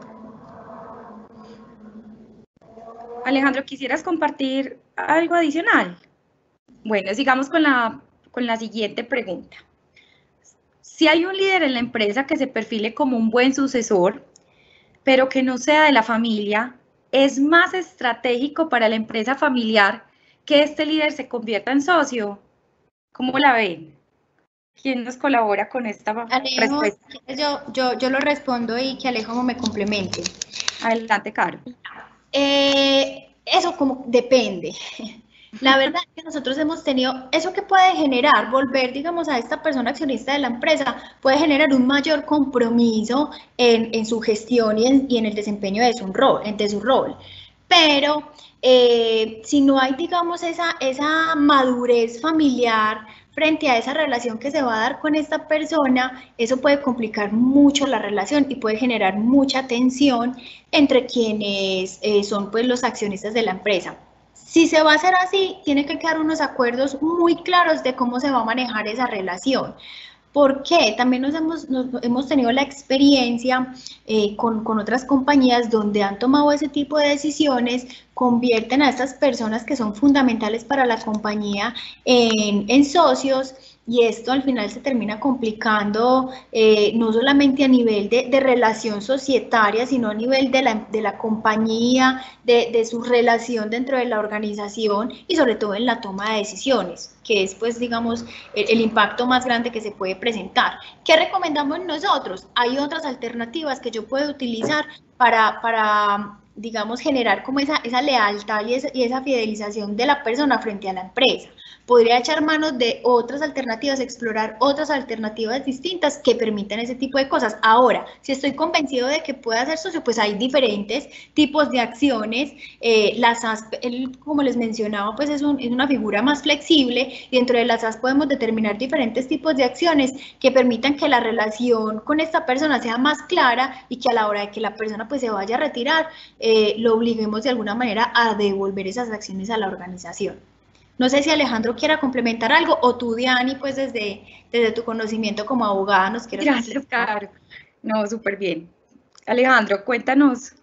Alejandro, ¿quisieras compartir algo adicional? Bueno, sigamos con la, con la siguiente pregunta. Si hay un líder en la empresa que se perfile como un buen sucesor, pero que no sea de la familia, ¿es más estratégico para la empresa familiar que este líder se convierta en socio? ¿Cómo la ven? ¿Quién nos colabora con esta Alejo, respuesta? Yo, yo, yo lo respondo y que Alejo me complemente. Adelante, Caro. Eh, eso como depende. La verdad es que nosotros hemos tenido, eso que puede generar, volver, digamos, a esta persona accionista de la empresa, puede generar un mayor compromiso en, en su gestión y en, y en el desempeño de su rol, de su rol. Pero eh, si no hay, digamos, esa, esa madurez familiar frente a esa relación que se va a dar con esta persona, eso puede complicar mucho la relación y puede generar mucha tensión entre quienes eh, son pues los accionistas de la empresa. Si se va a hacer así, tiene que quedar unos acuerdos muy claros de cómo se va a manejar esa relación. ¿Por qué? También nos hemos, nos, hemos tenido la experiencia eh, con, con otras compañías donde han tomado ese tipo de decisiones, convierten a estas personas que son fundamentales para la compañía en, en socios, y esto al final se termina complicando eh, no solamente a nivel de, de relación societaria, sino a nivel de la, de la compañía, de, de su relación dentro de la organización y sobre todo en la toma de decisiones, que es pues digamos el, el impacto más grande que se puede presentar. ¿Qué recomendamos nosotros? Hay otras alternativas que yo puedo utilizar para, para digamos, generar como esa, esa lealtad y esa, y esa fidelización de la persona frente a la empresa. Podría echar manos de otras alternativas, explorar otras alternativas distintas que permitan ese tipo de cosas. Ahora, si estoy convencido de que pueda ser socio, pues hay diferentes tipos de acciones. Eh, las A S, él, como les mencionaba, pues es, un, es una figura más flexible, y dentro de las A S podemos determinar diferentes tipos de acciones que permitan que la relación con esta persona sea más clara y que a la hora de que la persona pues se vaya a retirar, eh, lo obliguemos de alguna manera a devolver esas acciones a la organización. No sé si Alejandro quiera complementar algo, o tú, Diani, pues desde, desde tu conocimiento como abogada nos quieres Gracias, Caro. No, súper bien. Alejandro, cuéntanos.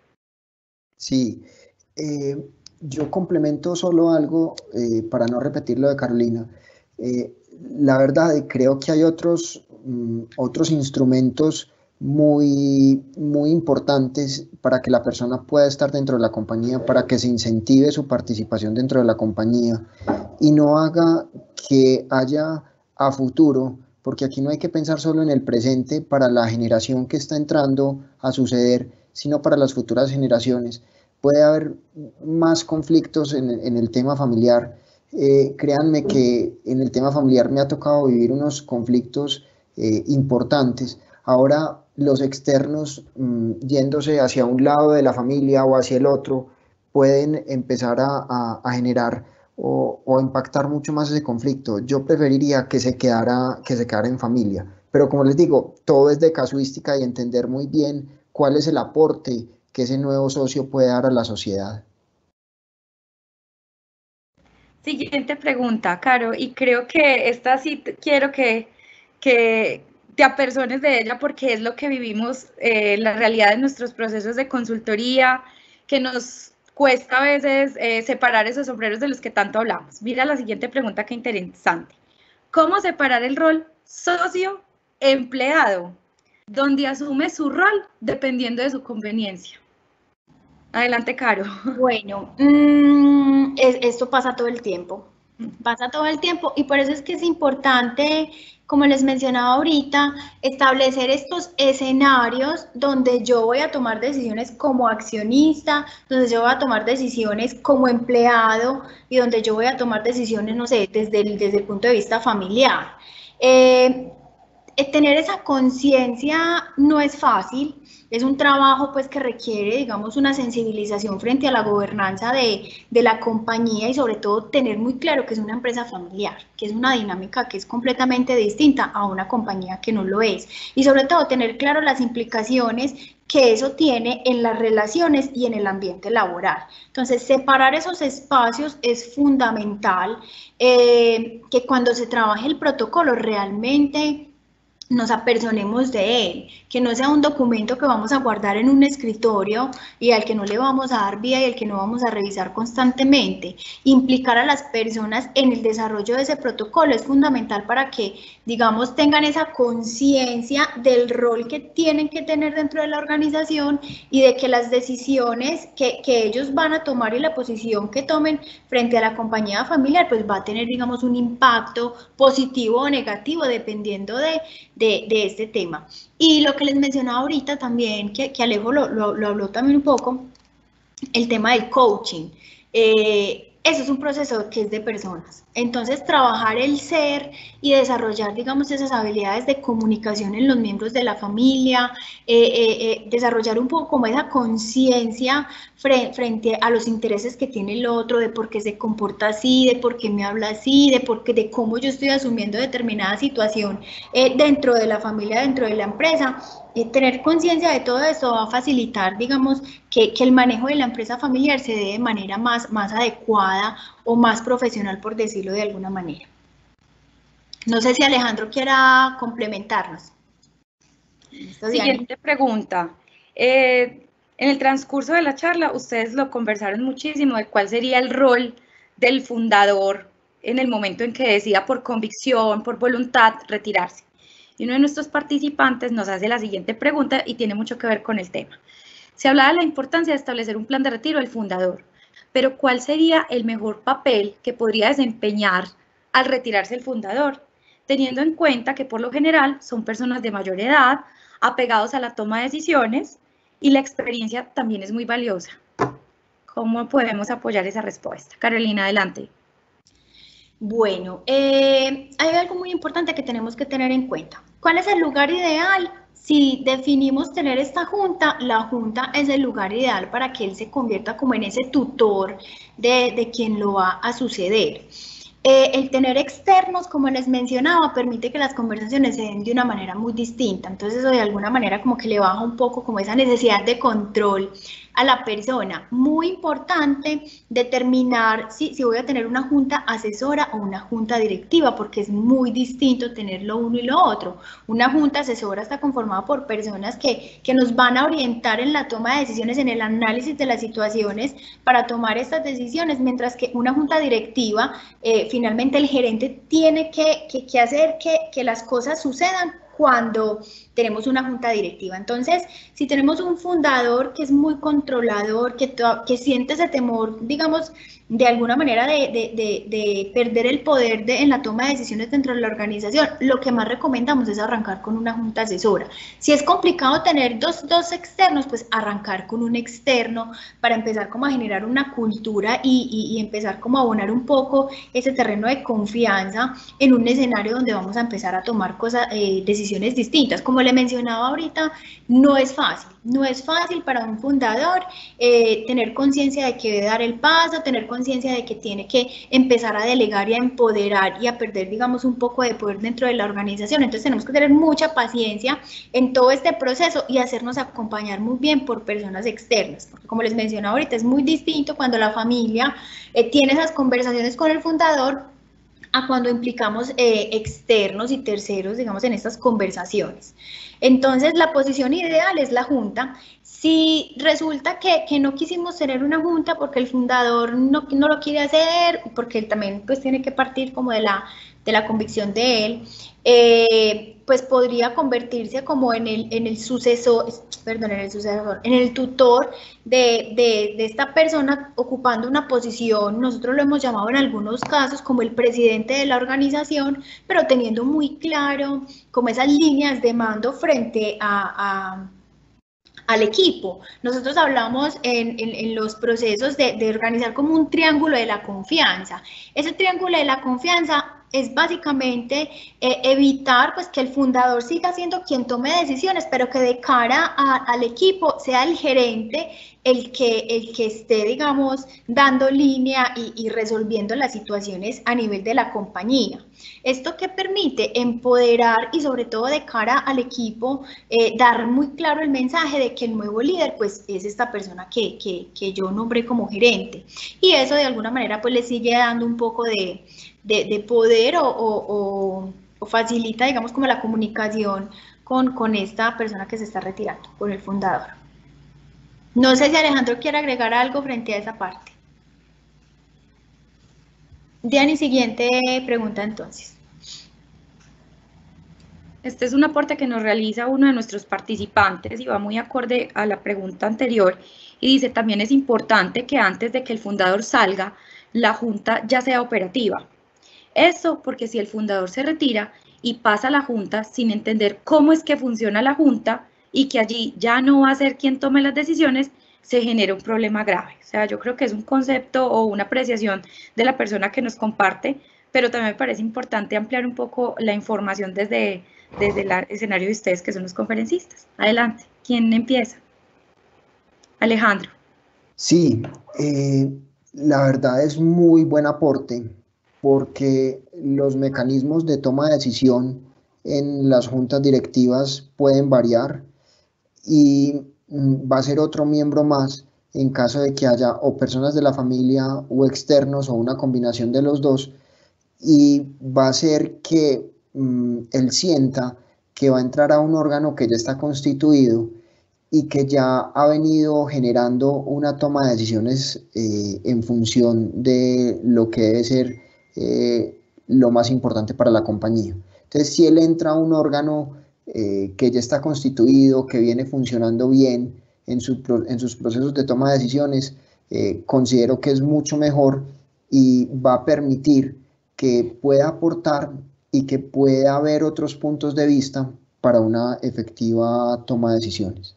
Sí, eh, yo complemento solo algo eh, para no repetir lo de Carolina. Eh, la verdad, creo que hay otros, um, otros instrumentos muy, muy importantes para que la persona pueda estar dentro de la compañía, para que se incentive su participación dentro de la compañía y no haga que haya a futuro, porque aquí no hay que pensar solo en el presente para la generación que está entrando a suceder, sino para las futuras generaciones. Puede haber más conflictos en, en el tema familiar. Eh, créanme que en el tema familiar me ha tocado vivir unos conflictos eh, importantes. Ahora, los externos, mmm, yéndose hacia un lado de la familia o hacia el otro, pueden empezar a, a, a generar o, o impactar mucho más ese conflicto. Yo preferiría que se quedara, que se quedara en familia, pero como les digo, todo es de casuística y entender muy bien cuál es el aporte que ese nuevo socio puede dar a la sociedad. Siguiente pregunta, Caro, y creo que esta sí quiero que, que te apersones de ella porque es lo que vivimos, eh, la realidad de nuestros procesos de consultoría, que nos cuesta a veces eh, separar esos sombreros de los que tanto hablamos. Mira la siguiente pregunta, qué interesante. ¿Cómo separar el rol socio-empleado, donde asume su rol dependiendo de su conveniencia? Adelante, Caro. Bueno, mmm, es, esto pasa todo el tiempo, pasa todo el tiempo y por eso es que es importante, como les mencionaba ahorita, establecer estos escenarios donde yo voy a tomar decisiones como accionista, donde yo voy a tomar decisiones como empleado y donde yo voy a tomar decisiones, no sé, desde el, desde el punto de vista familiar. Eh, tener esa conciencia no es fácil, es un trabajo pues que requiere, digamos, una sensibilización frente a la gobernanza de, de la compañía y sobre todo tener muy claro que es una empresa familiar, que es una dinámica que es completamente distinta a una compañía que no lo es y sobre todo tener claro las implicaciones que eso tiene en las relaciones y en el ambiente laboral. Entonces, separar esos espacios es fundamental, eh, que cuando se trabaje el protocolo realmente nos apersonemos de él, que no sea un documento que vamos a guardar en un escritorio y al que no le vamos a dar vía y al que no vamos a revisar constantemente. Implicar a las personas en el desarrollo de ese protocolo es fundamental para que, digamos, tengan esa conciencia del rol que tienen que tener dentro de la organización y de que las decisiones que, que ellos van a tomar y la posición que tomen frente a la compañía familiar, pues va a tener, digamos, un impacto positivo o negativo dependiendo de De, de este tema. Y lo que les mencionaba ahorita también, que, que Alejo lo, lo, lo habló también un poco, el tema del coaching. Eh, eso es un proceso que es de personas. Entonces, trabajar el ser y desarrollar, digamos, esas habilidades de comunicación en los miembros de la familia, eh, eh, eh, desarrollar un poco como esa conciencia frente, frente a los intereses que tiene el otro, de por qué se comporta así, de por qué me habla así, de, por qué, de cómo yo estoy asumiendo determinada situación eh, dentro de la familia, dentro de la empresa. Eh, tener conciencia de todo esto va a facilitar, digamos, que, que el manejo de la empresa familiar se dé de manera más, más adecuada o más profesional, por decirlo de alguna manera. No sé si Alejandro quiera complementarnos. Siguiente pregunta. Eh, en el transcurso de la charla, ustedes lo conversaron muchísimo de cuál sería el rol del fundador en el momento en que decida por convicción, por voluntad, retirarse. Y uno de nuestros participantes nos hace la siguiente pregunta y tiene mucho que ver con el tema. Se hablaba de la importancia de establecer un plan de retiro del fundador, pero ¿cuál sería el mejor papel que podría desempeñar al retirarse el fundador? Teniendo en cuenta que por lo general son personas de mayor edad, apegados a la toma de decisiones y la experiencia también es muy valiosa. ¿Cómo podemos apoyar esa respuesta? Carolina, adelante. Bueno, eh, hay algo muy importante que tenemos que tener en cuenta. ¿Cuál es el lugar ideal? Si definimos tener esta junta, la junta es el lugar ideal para que él se convierta como en ese tutor de, de quien lo va a suceder. Eh, el tener externos, como les mencionaba, permite que las conversaciones se den de una manera muy distinta. Entonces, eso de alguna manera como que le baja un poco como esa necesidad de control a la persona. Muy importante determinar si, si voy a tener una junta asesora o una junta directiva, porque es muy distinto tener lo uno y lo otro. Una junta asesora está conformada por personas que, que nos van a orientar en la toma de decisiones, en el análisis de las situaciones para tomar estas decisiones, mientras que una junta directiva, eh, finalmente el gerente tiene que, que, que hacer que, que las cosas sucedan cuando tenemos una junta directiva. Entonces, si tenemos un fundador que es muy controlador, que, que siente ese temor, digamos, de alguna manera de, de, de, de perder el poder de, en la toma de decisiones dentro de la organización, lo que más recomendamos es arrancar con una junta asesora. Si es complicado tener dos, dos externos, pues arrancar con un externo para empezar como a generar una cultura y, y, y empezar como a abonar un poco ese terreno de confianza en un escenario donde vamos a empezar a tomar cosas, eh, decisiones decisiones distintas. Como le mencionaba ahorita, no es fácil, no es fácil para un fundador eh, tener conciencia de que debe dar el paso, tener conciencia de que tiene que empezar a delegar y a empoderar y a perder, digamos, un poco de poder dentro de la organización. Entonces tenemos que tener mucha paciencia en todo este proceso y hacernos acompañar muy bien por personas externas, porque como les mencionaba ahorita, es muy distinto cuando la familia eh, tiene esas conversaciones con el fundador a cuando implicamos eh, externos y terceros, digamos, en estas conversaciones. Entonces, la posición ideal es la junta. Si resulta que, que no quisimos tener una junta porque el fundador no, no lo quiere hacer, porque él también pues tiene que partir como de la, de la convicción de él, eh, pues podría convertirse como en el, en el sucesor, perdón, en el sucesor, en el tutor de, de, de esta persona ocupando una posición, nosotros lo hemos llamado en algunos casos como el presidente de la organización, pero teniendo muy claro como esas líneas de mando frente a, a al equipo. Nosotros hablamos en, en, en los procesos de, de organizar como un triángulo de la confianza. Ese triángulo de la confianza es básicamente eh, evitar pues, que el fundador siga siendo quien tome decisiones, pero que de cara a, al equipo sea el gerente el que, el que esté, digamos, dando línea y, y resolviendo las situaciones a nivel de la compañía. Esto que permite empoderar y sobre todo de cara al equipo, eh, dar muy claro el mensaje de que el nuevo líder pues es esta persona que, que, que yo nombré como gerente. Y eso de alguna manera pues le sigue dando un poco de, de, de poder o, o, o facilita, digamos, como la comunicación con, con esta persona que se está retirando, con el fundador. No sé si Alejandro quiere agregar algo frente a esa parte. Diani, siguiente pregunta entonces. Este es un aporte que nos realiza uno de nuestros participantes y va muy acorde a la pregunta anterior y dice, también es importante que antes de que el fundador salga, la junta ya sea operativa. Eso porque si el fundador se retira y pasa a la junta sin entender cómo es que funciona la junta y que allí ya no va a ser quien tome las decisiones, se genera un problema grave. O sea, yo creo que es un concepto o una apreciación de la persona que nos comparte, pero también me parece importante ampliar un poco la información desde, desde el escenario de ustedes, que son los conferencistas. Adelante, ¿quién empieza? Alejandro. Sí, eh, la verdad es muy buen aporte, porque los mecanismos de toma de decisión en las juntas directivas pueden variar y va a ser otro miembro más en caso de que haya o personas de la familia o externos o una combinación de los dos, y va a ser que um, él sienta que va a entrar a un órgano que ya está constituido y que ya ha venido generando una toma de decisiones eh, en función de lo que debe ser eh, lo más importante para la compañía. Entonces, si él entra a un órgano eh, que ya está constituido, que viene funcionando bien en, su, en sus procesos de toma de decisiones, eh, considero que es mucho mejor y va a permitir que pueda aportar y que pueda haber otros puntos de vista para una efectiva toma de decisiones.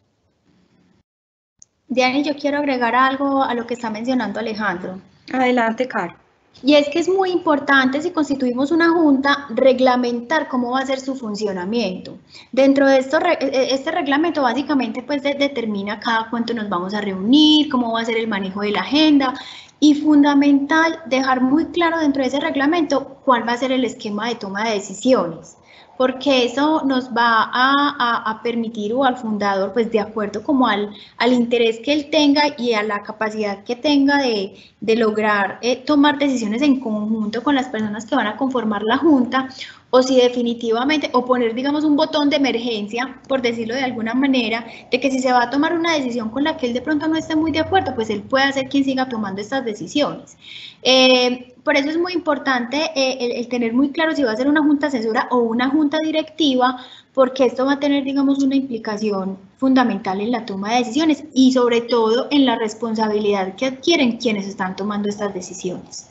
Diani, yo quiero agregar algo a lo que está mencionando Alejandro. Adelante, Caro. Y es que es muy importante, si constituimos una junta, reglamentar cómo va a ser su funcionamiento. Dentro de esto, este reglamento básicamente pues determina cada cuánto nos vamos a reunir, cómo va a ser el manejo de la agenda, y fundamental dejar muy claro dentro de ese reglamento cuál va a ser el esquema de toma de decisiones, porque eso nos va a, a, a permitir o al fundador, pues de acuerdo como al, al interés que él tenga y a la capacidad que tenga de, de lograr eh, tomar decisiones en conjunto con las personas que van a conformar la junta, o si definitivamente, o poner digamos un botón de emergencia, por decirlo de alguna manera, de que si se va a tomar una decisión con la que él de pronto no esté muy de acuerdo, pues él pueda ser quien siga tomando estas decisiones. Eh, por eso es muy importante eh, el, el tener muy claro si va a ser una junta asesora o una junta directiva, porque esto va a tener, digamos, una implicación fundamental en la toma de decisiones y sobre todo en la responsabilidad que adquieren quienes están tomando estas decisiones.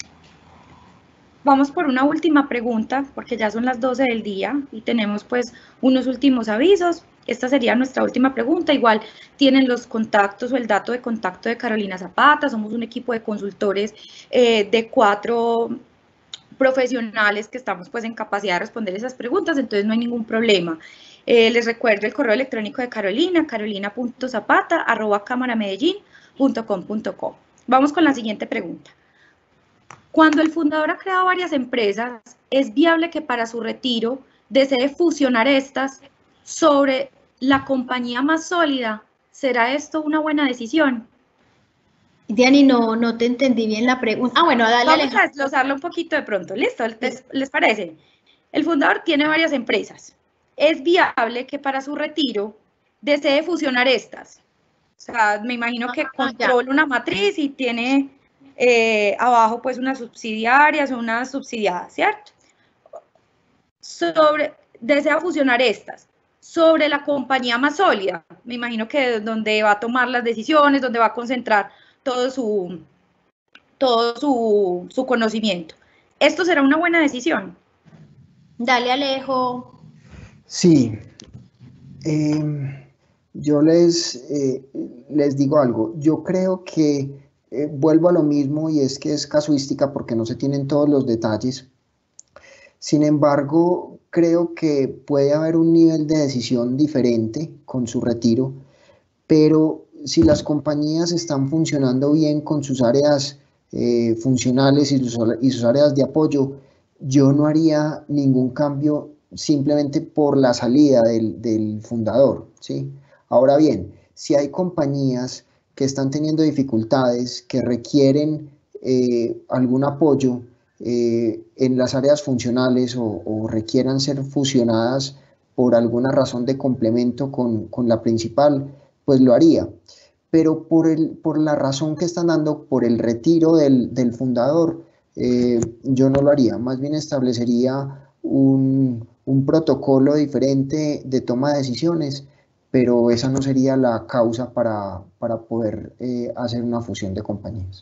Vamos por una última pregunta, porque ya son las doce del día y tenemos pues unos últimos avisos. Esta sería nuestra última pregunta. Igual tienen los contactos o el dato de contacto de Carolina Zapata. Somos un equipo de consultores eh, de cuatro profesionales que estamos pues en capacidad de responder esas preguntas, entonces no hay ningún problema. Eh, les recuerdo el correo electrónico de Carolina, carolina punto zapata arroba cámaramedellín punto com punto co. Vamos con la siguiente pregunta. Cuando el fundador ha creado varias empresas, ¿es viable que para su retiro desee fusionar estas sobre la compañía más sólida? ¿Será esto una buena decisión? Diani, no, no te entendí bien la pregunta. Ah, bueno, dale. Vamos Alejandro. a desglosarlo un poquito de pronto. ¿Listo? ¿Les, ¿Les parece? El fundador tiene varias empresas. ¿Es viable que para su retiro desee fusionar estas? O sea, me imagino que controla una matriz y tiene eh, abajo pues unas subsidiarias o unas subsidiadas, ¿cierto? Sobre, desea fusionar estas sobre la compañía más sólida. Me imagino que donde va a tomar las decisiones, donde va a concentrar todo su, todo su, su conocimiento. ¿Esto será una buena decisión? Dale, Alejo. Sí. Eh, yo les, eh, les digo algo. Yo creo que eh, vuelvo a lo mismo y es que es casuística porque no se tienen todos los detalles. Sin embargo, creo que puede haber un nivel de decisión diferente con su retiro, pero si las compañías están funcionando bien con sus áreas eh, funcionales y sus, y sus áreas de apoyo, yo no haría ningún cambio simplemente por la salida del, del fundador, ¿sí? Ahora bien, si hay compañías que están teniendo dificultades, que requieren eh, algún apoyo eh, en las áreas funcionales o, o requieran ser fusionadas por alguna razón de complemento con, con la principal, pues lo haría. Pero por, el, por la razón que están dando, por el retiro del, del fundador, eh, yo no lo haría. Más bien establecería un, un protocolo diferente de toma de decisiones, pero esa no sería la causa para, para poder eh, hacer una fusión de compañías.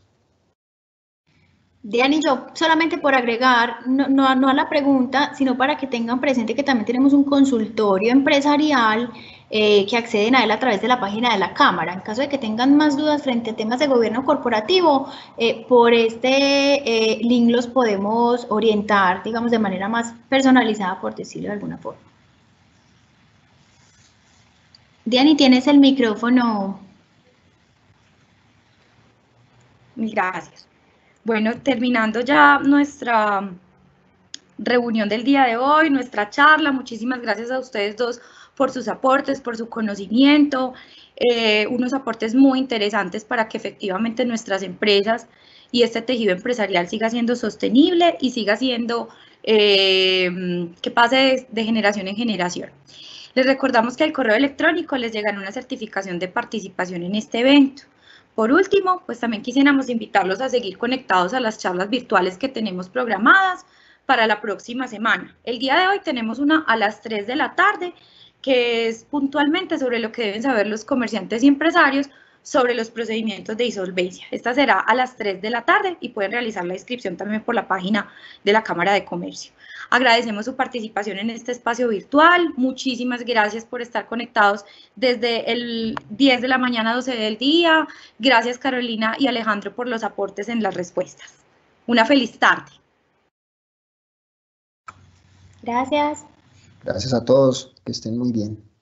Diani, yo solamente por agregar, no, no, no a la pregunta, sino para que tengan presente que también tenemos un consultorio empresarial eh, que acceden a él a través de la página de la Cámara. En caso de que tengan más dudas frente a temas de gobierno corporativo, eh, por este eh, link los podemos orientar, digamos, de manera más personalizada, por decirlo de alguna forma. Diani, tienes el micrófono. Gracias. Bueno, terminando ya nuestra reunión del día de hoy, nuestra charla, muchísimas gracias a ustedes dos por sus aportes, por su conocimiento, eh, unos aportes muy interesantes para que efectivamente nuestras empresas y este tejido empresarial siga siendo sostenible y siga siendo, eh, que pase de, de generación en generación. Les recordamos que al correo electrónico les llegará una certificación de participación en este evento. Por último, pues también quisiéramos invitarlos a seguir conectados a las charlas virtuales que tenemos programadas para la próxima semana. El día de hoy tenemos una a las tres de la tarde, que es puntualmente sobre lo que deben saber los comerciantes y empresarios sobre los procedimientos de insolvencia. Esta será a las tres de la tarde y pueden realizar la inscripción también por la página de la Cámara de Comercio. Agradecemos su participación en este espacio virtual. Muchísimas gracias por estar conectados desde el diez de la mañana a doce del día. Gracias, Carolina y Alejandro, por los aportes en las respuestas. Una feliz tarde. Gracias. Gracias a todos, que estén muy bien.